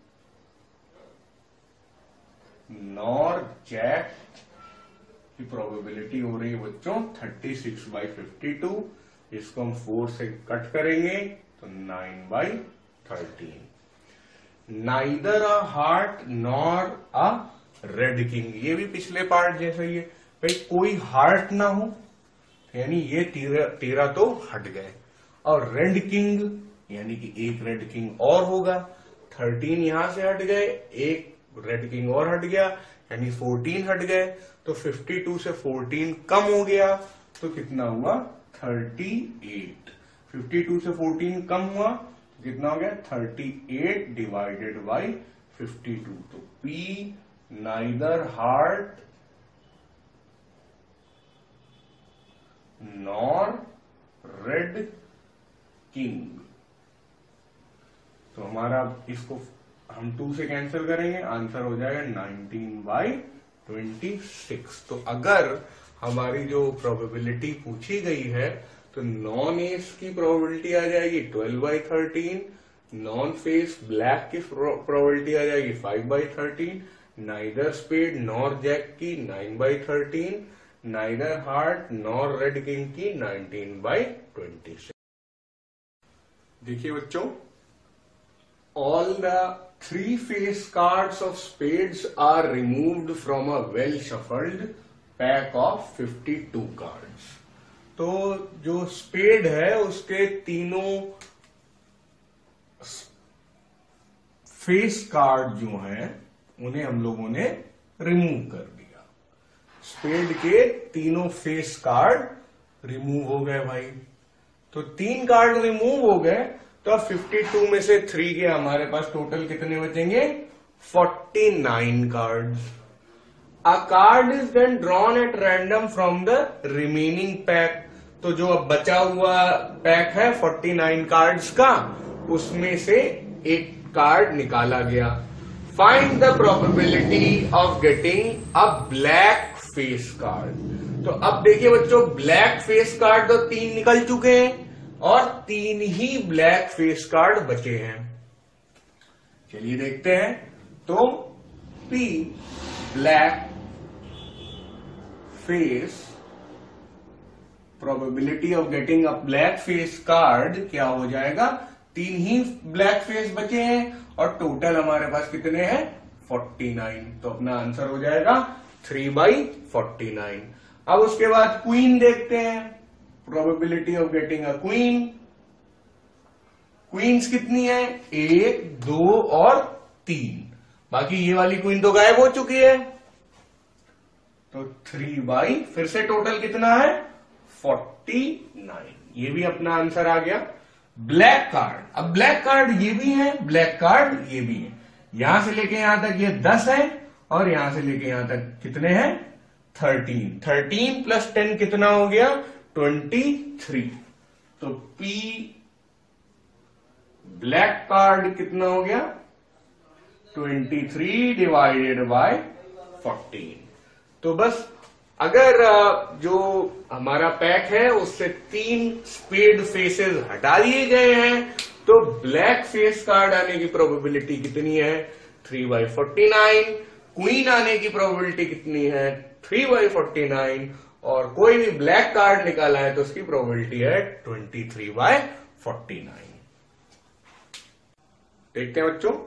S2: nor jack की प्रोबेबिलिटी हो रही है बच्चों thirty six by fifty two. इसको हम फोर से कट करेंगे तो nine by thirteen. Neither a heart nor a red king, ये भी पिछले पार्ट जैसा ही है भाई, कोई हार्ट ना हो यानी ये तेरह तेरह तो हट गए, और रेड किंग यानी कि एक रेड किंग और होगा, थर्टीन यहां से हट गए, एक रेड किंग और हट गया यानी फोर्टीन हट गए, तो फिफ्टी टू से फोर्टीन कम हो गया तो कितना हुआ थर्टी एट। फिफ्टी टू से फोर्टीन कम हुआ तो कितना हो गया thirty eight divided by fifty two. तो P neither heart nor red king. तो हमारा इसको हम टू से कैंसिल करेंगे, आंसर हो जाएगा नाइनटीन बाई ट्वेंटी सिक्स। तो अगर हमारी जो प्रोबेबिलिटी पूछी गई है तो नॉन एस की प्रोबेबिलिटी आ जाएगी twelve by thirteen, non face black की प्रोबेबिलिटी आ जाएगी five by thirteen, neither spade nor jack की nine by thirteen, neither heart nor red king की नाइनटीन बाई ट्वेंटी सिक्स। देखिए बच्चों, all the three face cards of spades are removed from a well shuffled pack of fifty-two cards। तो जो spade है उसके तीनों face card जो हैं उन्हें हम लोगों ने रिमूव कर दिया। स्पेड के तीनों फेस कार्ड रिमूव हो गए भाई। तो तीन कार्ड रिमूव हो गए तो अब फिफ्टी टू में से थ्री के हमारे पास टोटल कितने बचेंगे forty nine cards. A card is then drawn at random from the remaining pack. तो जो अब बचा हुआ पैक है फोर्टी नाइन कार्ड्स का, उसमें से एक कार्ड निकाला गया। Find the probability of getting a black face card. तो अब देखिए बच्चों, ब्लैक फेस कार्ड तो तीन निकल चुके हैं और तीन ही ब्लैक फेस कार्ड बचे हैं। चलिए देखते हैं। तो P black face probability of getting a black face card क्या हो जाएगा, तीन ही ब्लैक फेस बचे हैं और टोटल हमारे पास कितने हैं फोर्टी नाइन। तो अपना आंसर हो जाएगा थ्री बाई फोर्टी नाइन। अब उसके बाद क्वीन देखते हैं, probability of getting a queen. Queens कितनी है, एक, दो और तीन। बाकी ये वाली क्वीन तो गायब हो चुकी है, तो थ्री बाई फिर से टोटल कितना है फोर्टी नाइन। ये भी अपना आंसर आ गया। ब्लैक कार्ड, अब ब्लैक कार्ड ये भी है, ब्लैक कार्ड ये भी है। यहां से लेके यहां तक ये दस है और यहां से लेके यहां तक कितने हैं थर्टीन। थर्टीन प्लस टेन कितना हो गया ट्वेंटी थ्री। तो P ब्लैक कार्ड कितना हो गया twenty three divided by fourteen. तो बस अगर जो हमारा पैक है उससे तीन स्पेड फेसेस हटा दिए गए हैं तो ब्लैक फेस कार्ड आने की प्रोबेबिलिटी कितनी है three by forty nine. Queen आने की प्रोबेबिलिटी कितनी है थ्री बाई फोर्टी नाइन। और कोई भी ब्लैक कार्ड निकाला है तो उसकी प्रोबेबिलिटी है twenty three by forty nine. देखते हैं बच्चों,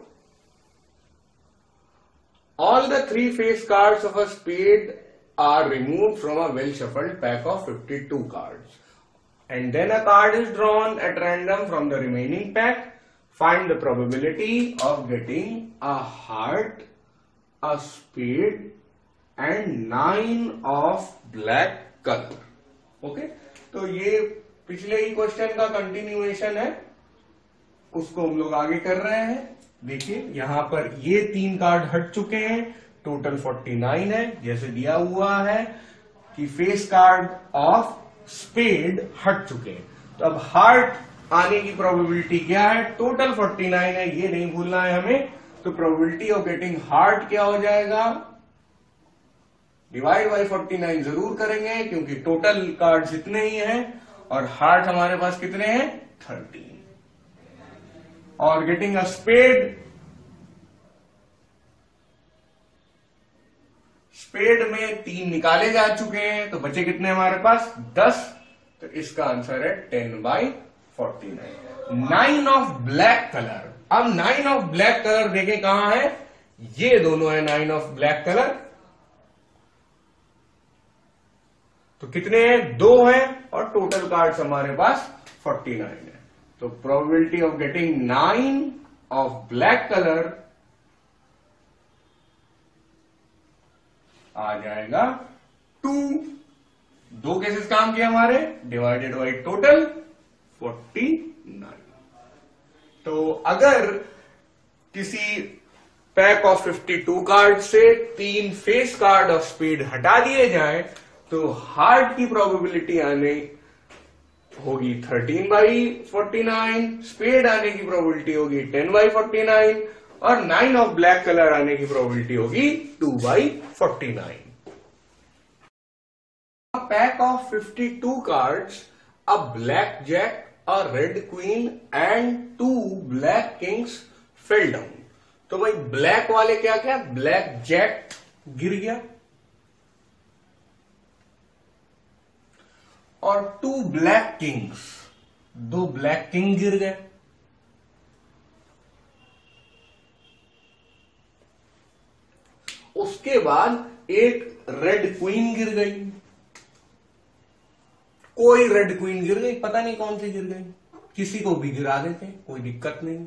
S2: all the three face cards of a spade are removed from a well shuffled pack of fifty-two cards, and then a card is drawn at random from the remaining pack. Find the probability of getting a heart, a spade and nine of black color. Okay, तो ये पिछले ही question का continuation है, उसको हम लोग आगे कर रहे हैं। देखिए यहां पर ये तीन कार्ड हट चुके हैं, टोटल फोर्टी नाइन है, जैसे दिया हुआ है कि फेस कार्ड ऑफ स्पेड हट चुके हैं। तो अब हार्ट आने की प्रोबेबिलिटी क्या है, टोटल फोर्टी नाइन है, ये नहीं भूलना है हमें। तो प्रोबेबिलिटी ऑफ गेटिंग हार्ट क्या हो जाएगा, डिवाइड बाई फोर्टी नाइन जरूर करेंगे क्योंकि टोटल कार्ड्स इतने ही हैं। और हार्ट हमारे पास कितने हैं, थर्टीन। और गेटिंग अ स्पेड, स्पेड में तीन निकाले जा चुके हैं, तो बचे कितने हमारे पास, दस। तो इसका आंसर है ten by forty nine. Nine of black colour, अब नाइन ऑफ ब्लैक कलर देखे कहां है, ये दोनों है नाइन ऑफ ब्लैक कलर। तो कितने हैं, दो हैं, और टोटल कार्ड्स हमारे पास फोर्टी नाइन है। तो probability of getting nine of black colour आ जाएगा टू। दो केसेस काम किए हमारे, divided by total forty nine. तो अगर किसी pack of fifty two card से तीन फेस कार्ड ऑफ स्पीड हटा दिए जाए तो हार्ट की प्रोबेबिलिटी आने होगी thirteen by forty nine, spade आने की प्रोबेबिलिटी होगी टेन बाई फोर्टी नाइन, और नाइन ऑफ ब्लैक कलर आने की प्रोबेबिलिटी होगी two by forty nine. Pack of fifty two cards, a black jack, a red queen and two black kings fell down. तो भाई black वाले क्या क्या, black Jack गिर गया और टू ब्लैक किंग्स, दो ब्लैक किंग गिर गए। उसके बाद एक रेड क्वीन गिर गई, कोई रेड क्वीन गिर गई, पता नहीं कौन सी गिर गई, किसी को भी गिरा देते, कोई दिक्कत नहीं।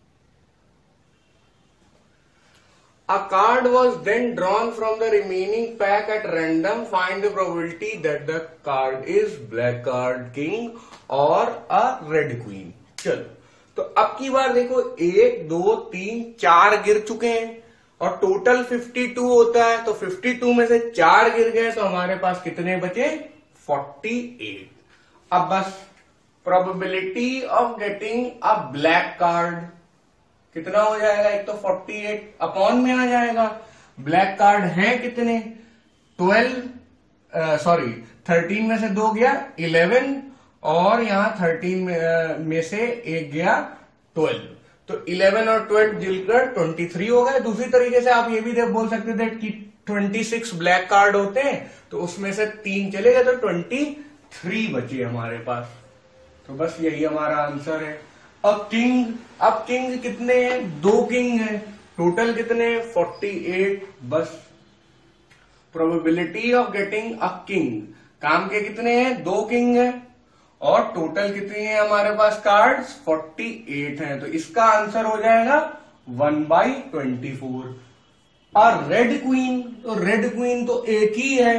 S2: A card was then drawn from the remaining pack at random. Find the probability that the card is black card king or a red queen. चलो, तो अब की बार देखो, एक दो तीन चार गिर चुके हैं और टोटल फिफ्टी टू होता है, तो फिफ्टी टू में से चार गिर गए तो हमारे पास कितने बचे, फोर्टी एट। अब बस probability of getting a black card कितना हो जाएगा, एक तो फोर्टी एट अपॉन में आ जाएगा। ब्लैक कार्ड हैं कितने, ट्वेल्व, सॉरी थर्टीन में से दो गया इलेवन, और यहां थर्टीन में, में से एक गया ट्वेल्व, तो इलेवन और ट्वेल्व मिलकर ट्वेंटी थ्री हो गए। दूसरी तरीके से आप ये भी बोल सकते थे कि ट्वेंटी सिक्स ब्लैक कार्ड होते हैं, तो उसमें से तीन चले गए तो ट्वेंटी थ्री बचे हमारे पास। तो बस यही हमारा आंसर है। अब किंग, अब किंग कितने हैं, दो किंग हैं, टोटल कितने, फोर्टी एट। बस probability of getting a king, काम के कितने हैं, दो किंग हैं, और टोटल कितनी है हमारे पास कार्ड्स, फोर्टी एट हैं। तो इसका आंसर हो जाएगा वन बाई ट्वेंटी फोर। और रेड क्वीन, तो रेड क्वीन तो एक ही है,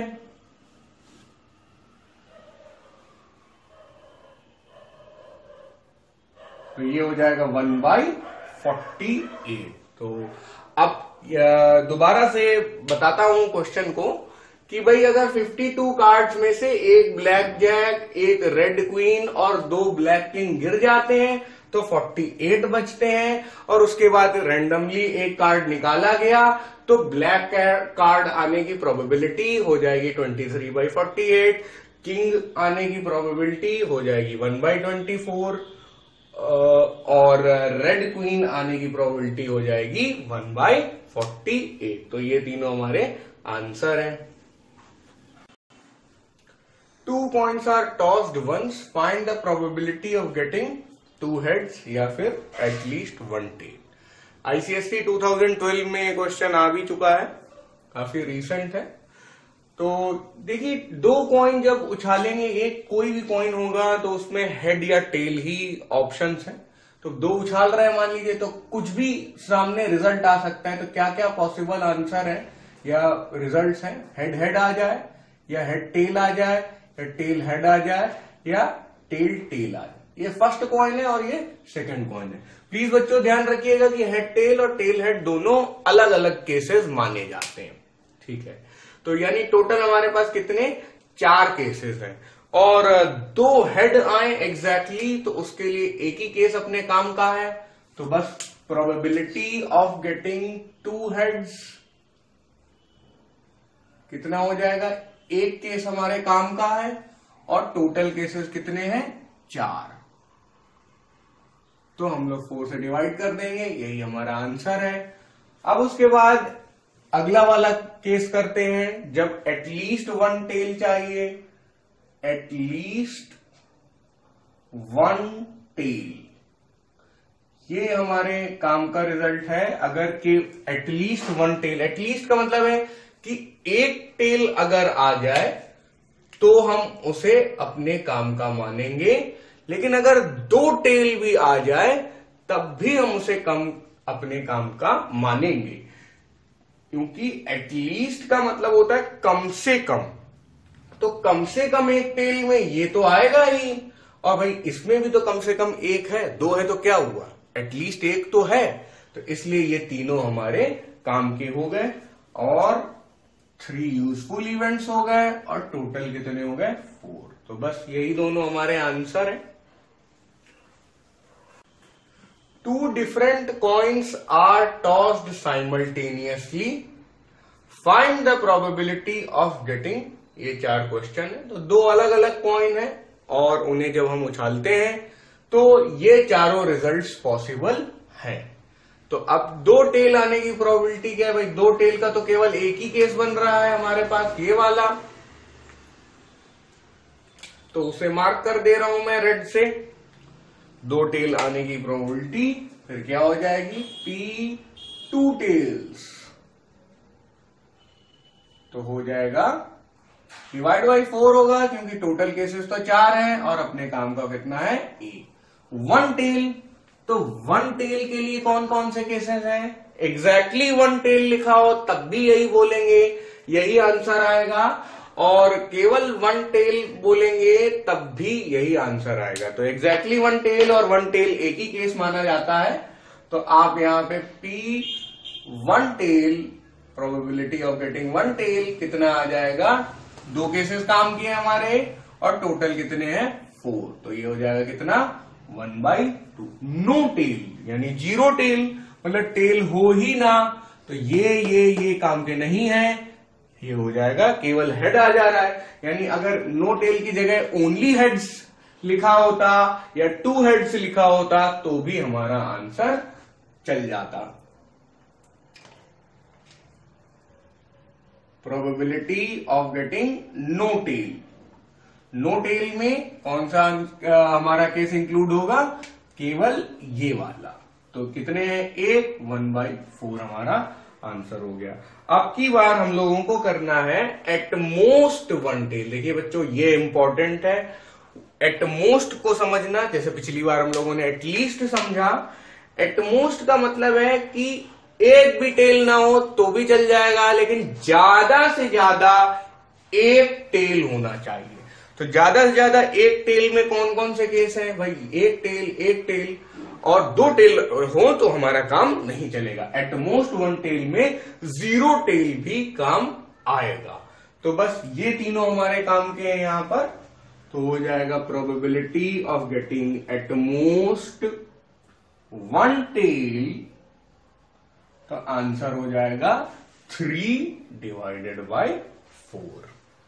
S2: तो ये हो जाएगा वन बाई फोर्टी एट। तो अब दोबारा से बताता हूं क्वेश्चन को कि भाई अगर फिफ्टी टू कार्ड्स में से एक ब्लैक जैक, एक रेड क्वीन और दो ब्लैक किंग गिर जाते हैं तो फोर्टी एट बचते हैं, और उसके बाद रैंडमली एक कार्ड निकाला गया तो ब्लैक कार्ड आने की प्रोबेबिलिटी हो जाएगी twenty three by forty eight, king आने की प्रोबेबिलिटी हो जाएगी वन बाई ट्वेंटी फोर, और रेड क्वीन आने की प्रोबेबिलिटी हो जाएगी वन बाई फोर्टी एट। तो ये तीनों हमारे आंसर हैं। Two points are tossed once, find the probability of getting two heads या फिर at least one tail. ICSE two thousand twelve में क्वेश्चन आ भी चुका है, काफी रीसेंट है। तो देखिए, दो कॉइन जब उछालेंगे, एक कोई भी कॉइन होगा तो उसमें हेड या टेल ही ऑप्शंस हैं। तो दो उछाल रहे हैं मान लीजिए, तो कुछ भी सामने रिजल्ट आ सकता है। तो क्या क्या पॉसिबल आंसर है या रिजल्ट्स हैं, हेड हेड आ जाए, या हेड टेल आ जाए, या टेल हेड आ जाए, या टेल टेल आ जाए। ये फर्स्ट कॉइन है और ये सेकंड कॉइन है। प्लीज बच्चों ध्यान रखिएगा कि हेड टेल और टेल हेड दोनों अलग अलग केसेस माने जाते हैं, ठीक है। तो यानी टोटल हमारे पास कितने, चार केसेस हैं, और दो हेड आए एग्जैक्टली तो उसके लिए एक ही केस अपने काम का है। तो बस probability of getting two heads कितना हो जाएगा, एक केस हमारे काम का है,
S1: और टोटल केसेस कितने हैं, चार। तो हम लोग फोर से डिवाइड कर देंगे, यही हमारा आंसर है। अब उसके बाद अगला वाला केस करते हैं, जब एटलीस्ट वन टेल चाहिए, एटलीस्ट वन टेल, ये हमारे काम का रिजल्ट है। अगर कि एटलीस्ट वन टेल, एटलीस्ट का मतलब है कि एक टेल अगर आ जाए तो हम उसे अपने काम का मानेंगे, लेकिन अगर दो टेल भी आ जाए तब भी हम उसे कम अपने काम का मानेंगे, क्योंकि एटलीस्ट का मतलब होता है कम से कम। तो कम से कम एक टेल में ये तो आएगा ही, और भाई इसमें भी तो कम से कम एक है, दो है तो क्या हुआ, एटलीस्ट एक तो है। तो इसलिए ये तीनों हमारे काम के हो गए और थ्री यूजफुल इवेंट्स हो गए और टोटल कितने हो गए, फोर। तो बस यही दोनों हमारे आंसर है। Two different coins are tossed simultaneously, find the probability of getting, ये चार क्वेश्चन है। तो दो अलग अलग कॉइन है और उन्हें जब हम उछालते हैं तो ये चारों रिजल्ट्स पॉसिबल है। तो अब दो टेल आने की प्रोबेबिलिटी क्या है भाई, दो टेल का तो केवल एक ही केस बन रहा है हमारे पास, ये वाला। तो उसे मार्क कर दे रहा हूं मैं रेड से। दो टेल आने की प्रोबेबिलिटी फिर क्या हो जाएगी, पी टू टेल्स। तो हो जाएगा डिवाइड बाई फोर होगा, क्योंकि टोटल केसेस तो चार हैं और अपने काम का कितना है, एक। वन टेल, तो वन टेल के लिए कौन कौन से केसेस हैं, एग्जैक्टली वन टेल लिखा हो तब भी यही बोलेंगे, यही आंसर आएगा, और केवल वन टेल बोलेंगे तब भी यही आंसर आएगा। तो एग्जैक्टली वन टेल और वन टेल एक ही केस माना जाता है। तो आप यहां पे P one tail, probability of getting one tail कितना आ जाएगा, दो केसेस काम किए हमारे और टोटल कितने हैं, फोर। तो ये हो जाएगा कितना, one by two. No tail यानी जीरो टेल, मतलब टेल हो ही ना, तो ये ये ये काम के नहीं है, ये हो जाएगा केवल हेड आ जा रहा है। यानी अगर नो टेल की जगह ओनली हेड्स लिखा होता या टू हेड्स लिखा होता तो भी हमारा आंसर चल जाता। Probability of getting no tail, no tail में कौन सा आ, हमारा केस इंक्लूड होगा, केवल ये वाला। तो कितने हैं, एक, वन बाई फोर हमारा आंसर हो गया। अब की बार हम लोगों को करना है एट मोस्ट वन टेल। देखिए बच्चों ये इंपॉर्टेंट है, एट मोस्ट को समझना। जैसे पिछली बार हम लोगों ने एटलीस्ट समझा, एट मोस्ट का मतलब है कि एक भी टेल ना हो तो भी चल जाएगा, लेकिन ज्यादा से ज्यादा एक टेल होना चाहिए। तो ज्यादा से ज्यादा एक टेल में कौन कौन से केस हैं भाई, एक टेल, एक टेल और दो टेल हो तो हमारा काम नहीं चलेगा। एट मोस्ट वन टेल में जीरो टेल भी काम आएगा। तो बस ये तीनों हमारे काम के हैं यहां पर। तो हो जाएगा probability of getting at most one tail, तो आंसर हो जाएगा three divided by four.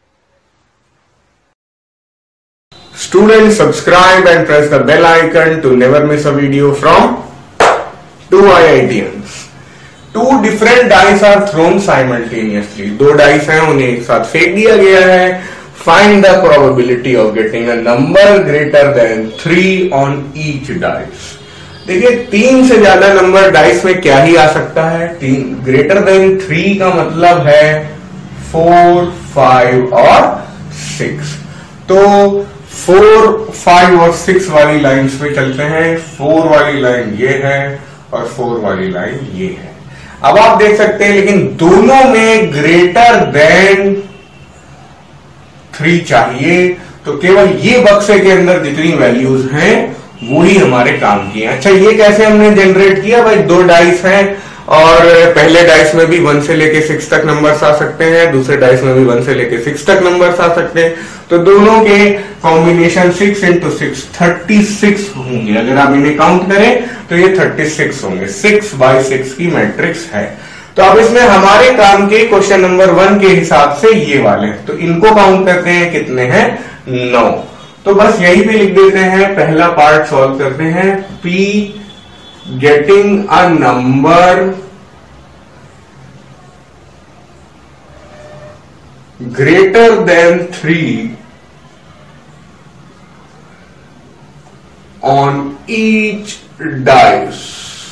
S2: Students, subscribe and press the bell icon to never miss a video from two I I T Ns. Two different dice are thrown simultaneously. दो dice हैं, उन्हें एक साथ फेंक दिया गया है। Find the probability of getting a number greater than three on each dice. देखिए तीन से ज्यादा नंबर डाइस में क्या ही आ सकता है, तीन ग्रेटर देन थ्री का मतलब है फोर, फाइव और सिक्स। तो फोर, फाइव और सिक्स वाली लाइंस पे चलते हैं। फोर वाली लाइन ये है और फोर वाली लाइन ये है। अब आप देख सकते हैं लेकिन दोनों में ग्रेटर देन थ्री चाहिए, तो केवल ये बक्से के अंदर जितनी वैल्यूज हैं वो ही हमारे काम की हैं। अच्छा ये कैसे हमने जनरेट किया भाई, दो डाइस हैं और पहले डाइस में भी वन से लेके सिक्स तक नंबर्स आ सकते हैं, दूसरे डाइस में भी वन से लेके सिक्स तक नंबर्स आ सकते हैं। तो दोनों के combination six into six thirty six होंगे। अगर आप इन्हें काउंट करें तो ये थर्टी सिक्स होंगे। सिक्स बाई सिक्स की मैट्रिक्स है। तो अब इसमें हमारे काम के क्वेश्चन नंबर वन के हिसाब से ये वाले, तो इनको काउंट करते हैं, कितने हैं, नौ। तो बस यही पे लिख देते हैं, पहला पार्ट सॉल्व करते हैं। P getting a number greater than three on each dice,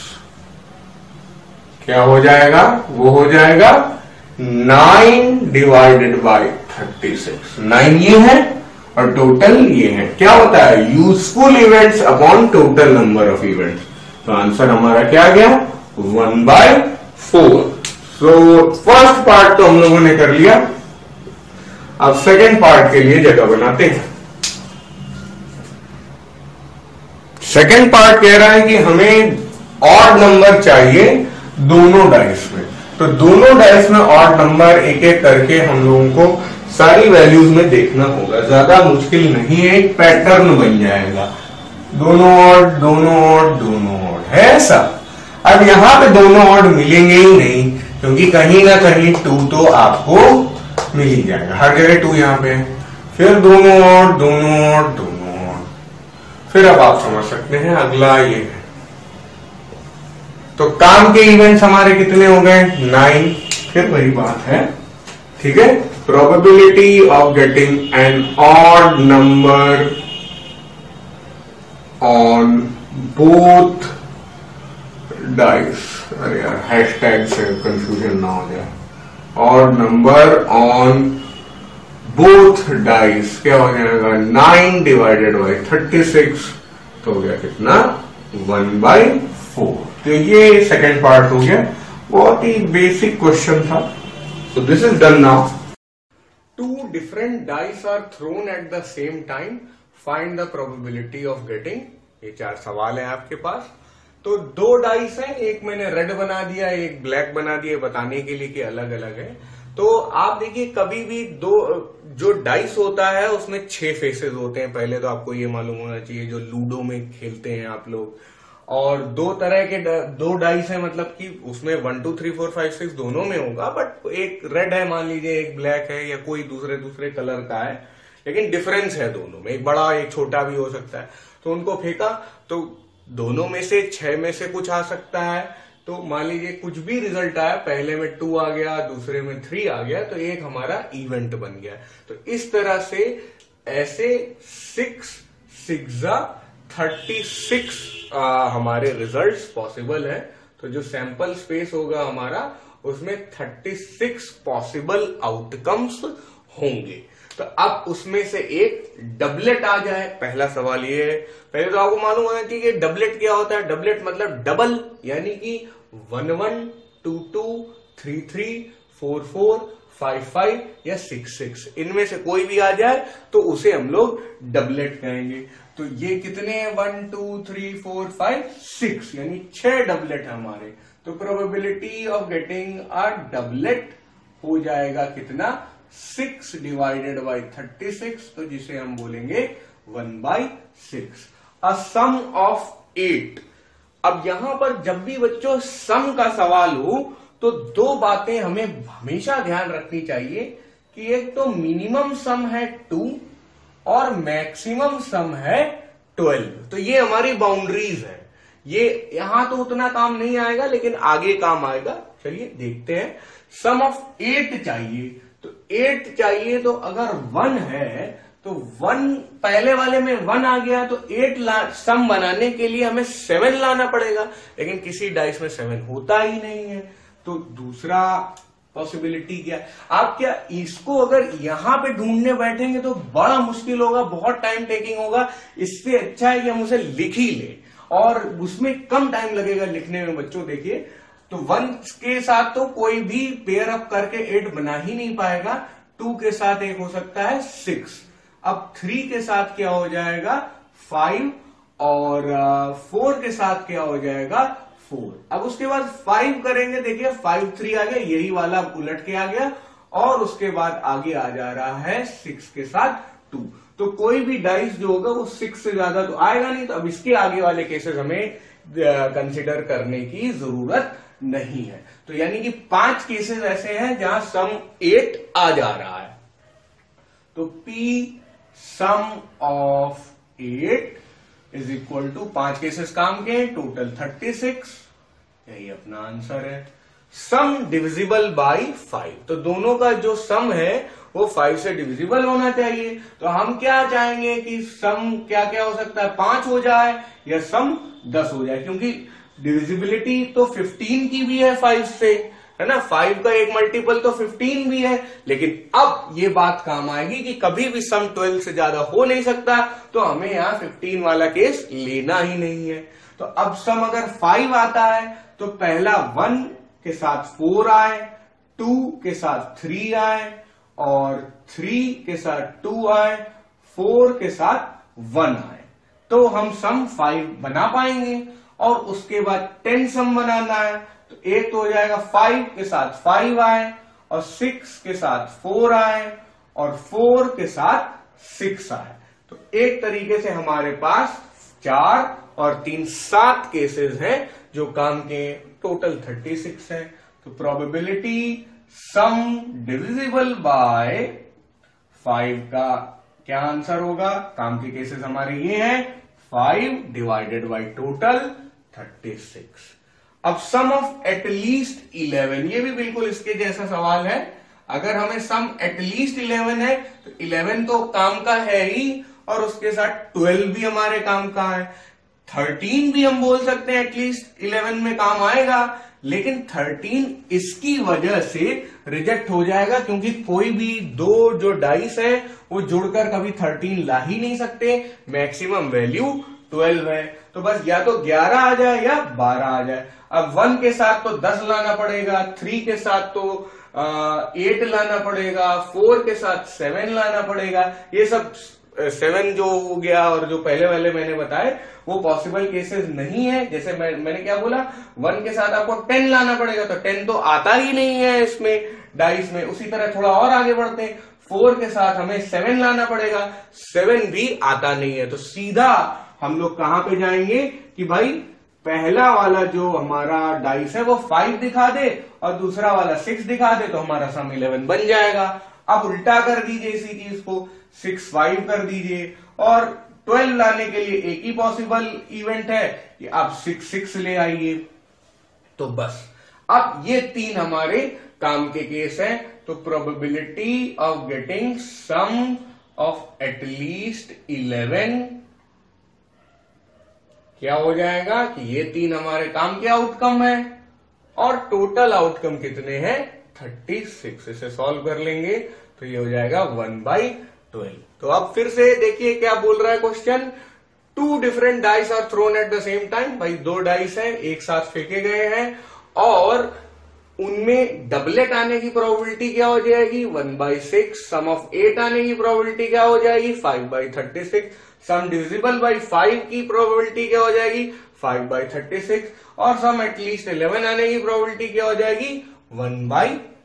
S2: क्या हो जाएगा, वो हो जाएगा nine divided by thirty six. Nine ये है और टोटल ये है। क्या होता है, useful events upon total number of events. तो आंसर हमारा क्या आ गया, one by four. So first part तो हम लोगों ने कर लिया। अब सेकेंड पार्ट के लिए जगह बनाते हैं। सेकेंड पार्ट कह रहा है कि हमें ऑड नंबर चाहिए दोनों डाइस में। तो दोनों डाइस में ऑड नंबर एक एक करके हम लोगों को सारी वैल्यूज में देखना होगा। ज्यादा मुश्किल नहीं है, एक पैटर्न बन जाएगा। दोनों ऑड, दोनों ऑड, दोनों ऑड है ऐसा। अब यहां पे दोनों ऑड मिलेंगे ही नहीं, क्योंकि कहीं ना कहीं टू तो आपको मिल ही जाएगा। हर जगह टू यहाँ पे, फिर दोनों ऑड, दोनों ऑड, दोनों ऑड। फिर अब आप समझ सकते हैं अगला ये है। तो काम के इवेंट्स हमारे कितने हो गए, नाइन। फिर वही बात है, ठीक है। Probability of getting an odd number on both dice. अरे यार हैशटैग से कंफ्यूजन ना हो जाए। Odd number on both dice क्या हो जाएगा, nine divided by thirty six, तो हो गया कितना, वन बाई फोर। तो ये सेकेंड पार्ट हो गया, बहुत ही बेसिक क्वेश्चन था। So this is done now.
S1: Two different dice are thrown at the same time. Find the probability of getting. ये चार सवाल है आपके पास। तो दो डाइस हैं, एक मैंने रेड बना दिया, एक ब्लैक बना दिया, बताने के लिए कि अलग अलग है। तो आप देखिए, कभी भी दो जो डाइस होता है उसमें छह फेसेस होते हैं। पहले तो आपको ये मालूम होना चाहिए, जो लूडो में खेलते हैं आप लोग। और दो तरह के दो डाइस है, मतलब कि उसमें one two three four five six दोनों में होगा, बट एक रेड है मान लीजिए, एक ब्लैक है, या कोई दूसरे दूसरे कलर का है, लेकिन डिफरेंस है दोनों में, एक बड़ा एक छोटा भी हो सकता है। तो उनको फेंका तो दोनों में से छह में से कुछ आ सकता है। तो मान लीजिए कुछ भी रिजल्ट आया, पहले में टू आ गया, दूसरे में थ्री आ गया, तो एक हमारा इवेंट बन गया। तो इस तरह से ऐसे सिक्स सिक्स थर्टी सिक्स हमारे रिजल्ट्स पॉसिबल है। तो जो सैंपल स्पेस होगा हमारा, उसमें थर्टी सिक्स पॉसिबल आउटकम्स होंगे। तो अब उसमें से एक डबलेट आ जाए। पहला सवाल ये है, पहले तो आपको मालूम होना चाहिए कि डबलेट क्या होता है। डबलेट मतलब डबल, यानी कि one one, two two, three three, four four, five five या सिक्स सिक्स, इनमें से कोई भी आ जाए तो उसे हम लोग डबलेट कहेंगे। तो ये कितने हैं, one two three four five six, यानी छह डबलेट है हमारे। तो probability of getting a doublet हो जाएगा कितना, six divided by thirty six, तो जिसे हम बोलेंगे one by six. A sum of eight. अब यहां पर जब भी बच्चों सम का सवाल हो तो दो बातें हमें हमेशा ध्यान रखनी चाहिए कि एक तो मिनिमम सम है टू और मैक्सिमम सम है ट्वेल्व। तो ये हमारी बाउंड्रीज है। ये यहां तो उतना काम नहीं आएगा, लेकिन आगे काम आएगा। चलिए देखते हैं। सम ऑफ एट चाहिए, तो एट चाहिए, तो अगर वन है तो वन, पहले वाले में वन आ गया, तो एट ला सम बनाने के लिए हमें सेवन लाना पड़ेगा, लेकिन किसी डाइस में सेवन होता ही नहीं है। तो दूसरा पॉसिबिलिटी क्या है, आप क्या इसको अगर यहां पे ढूंढने बैठेंगे तो बड़ा मुश्किल होगा, बहुत टाइम टेकिंग होगा। इससे अच्छा है कि हम उसे लिख ही ले, और उसमें कम टाइम लगेगा लिखने में। बच्चों देखिए, तो वन के साथ तो कोई भी पेयर अप करके एट बना ही नहीं पाएगा। टू के साथ एक हो सकता है सिक्स। अब थ्री के साथ क्या हो जाएगा, फाइव, और फोर के साथ क्या हो जाएगा, फोर। अब उसके बाद फाइव करेंगे, देखिए फाइव थ्री आ गया, यही वाला उलट के आ गया, और उसके बाद आगे आ जा रहा है सिक्स के साथ टू। तो कोई भी डाइस जो होगा वो सिक्स से ज्यादा तो आएगा नहीं। तो अब इसके आगे वाले केसेस हमें कंसिडर करने की जरूरत नहीं है। तो यानी कि पांच केसेस ऐसे हैं जहां सम एट आ जा रहा है। तो P sum of eight is equal to पांच केसेस काम के, टोटल थर्टी सिक्स, यही अपना आंसर है। सम डिविजिबल बाई फाइव, तो दोनों का जो सम है वो फाइव से डिविजिबल होना चाहिए। तो हम क्या चाहेंगे कि सम क्या क्या हो सकता है, पांच हो जाए या सम दस हो जाए, क्योंकि डिविजिबिलिटी तो फिफ्टीन की भी है फाइव से, है ना, फाइव का एक मल्टीपल तो फिफ्टीन भी है। लेकिन अब ये बात काम आएगी कि कभी भी सम ट्वेल्व से ज्यादा हो नहीं सकता, तो हमें यहां फिफ्टीन वाला केस लेना ही नहीं है। तो अब सम अगर फाइव आता है तो पहला वन के साथ फोर आए, टू के साथ थ्री आए, और थ्री के साथ टू आए, फोर के साथ वन आए, तो हम सम फाइव बना पाएंगे। और उसके बाद टेन सम बनाना है, तो एक तो हो जाएगा फाइव के साथ फाइव आए, और सिक्स के साथ फोर आए, और फोर के साथ सिक्स आए। तो एक तरीके से हमारे पास चार और तीन सात केसेस हैं जो काम के, टोटल थर्टी सिक्स है। तो probability sum divisible by five का क्या आंसर होगा, काम के केसेस हमारे ये हैं, five divided by total thirty six. अब सम ऑफ एटलीस्ट इलेवन, ये भी बिल्कुल इसके जैसा सवाल है। अगर हमें सम एटलीस्ट इलेवन है तो इलेवन तो काम का है ही, और उसके साथ ट्वेल्व भी हमारे काम का है, थर्टीन भी हम बोल सकते हैं एटलीस्ट इलेवन में काम आएगा, लेकिन थर्टीन इसकी वजह से रिजेक्ट हो जाएगा, क्योंकि कोई भी दो जो डाइस है वो जुड़कर कभी थर्टीन ला ही नहीं सकते, मैक्सिमम वैल्यू ट्वेल्व है। तो बस या तो ग्यारह आ जाए या बारह आ जाए। अब वन के साथ तो दस लाना पड़ेगा, थ्री के साथ तो एट लाना पड़ेगा, फोर के साथ सेवन लाना पड़ेगा। ये सब सेवन जो हो गया और जो पहले वाले मैंने बताए वो पॉसिबल केसेस नहीं है। जैसे मैं, मैंने क्या बोला, वन के साथ आपको टेन लाना पड़ेगा, तो टेन तो आता ही नहीं है इसमें डाइस में। उसी तरह थोड़ा और आगे बढ़ते हैं, फोर के साथ हमें सेवन लाना पड़ेगा, सेवन भी आता नहीं है। तो सीधा हम लोग कहां पे जाएंगे कि भाई पहला वाला जो हमारा डाइस है वो फाइव दिखा दे और दूसरा वाला सिक्स दिखा दे, तो हमारा सम इलेवन बन जाएगा। अब उल्टा कर दीजिए इसी चीज को, सिक्स फाइव कर दीजिए, और ट्वेल्व लाने के लिए एक ही पॉसिबल इवेंट है कि आप सिक्स सिक्स ले आइए। तो बस अब ये तीन हमारे काम के केस हैं। तो probability of getting sum of at least eleven क्या हो जाएगा कि ये तीन हमारे काम के आउटकम है, और टोटल आउटकम कितने हैं, थर्टी सिक्स। इसे सॉल्व कर लेंगे तो ये हो जाएगा वन बाई ट्वेल्व। तो अब फिर से देखिए क्या बोल रहा है question, two different dice are thrown at the same time. भाई दो डाइस हैं, एक साथ फेंके गए हैं, और उनमें डबलेट आने की प्रोबेबिलिटी क्या हो जाएगी, one by six. Sum of eight आने की प्रोबेबिलिटी क्या हो जाएगी, five by thirty six. Sum divisible by five की प्रोबेबिलिटी क्या हो जाएगी, फाइव बाई थर्टी सिक्स। और सम एटलीस्ट इलेवन आने की प्रोबेबिलिटी क्या हो जाएगी, वन बाई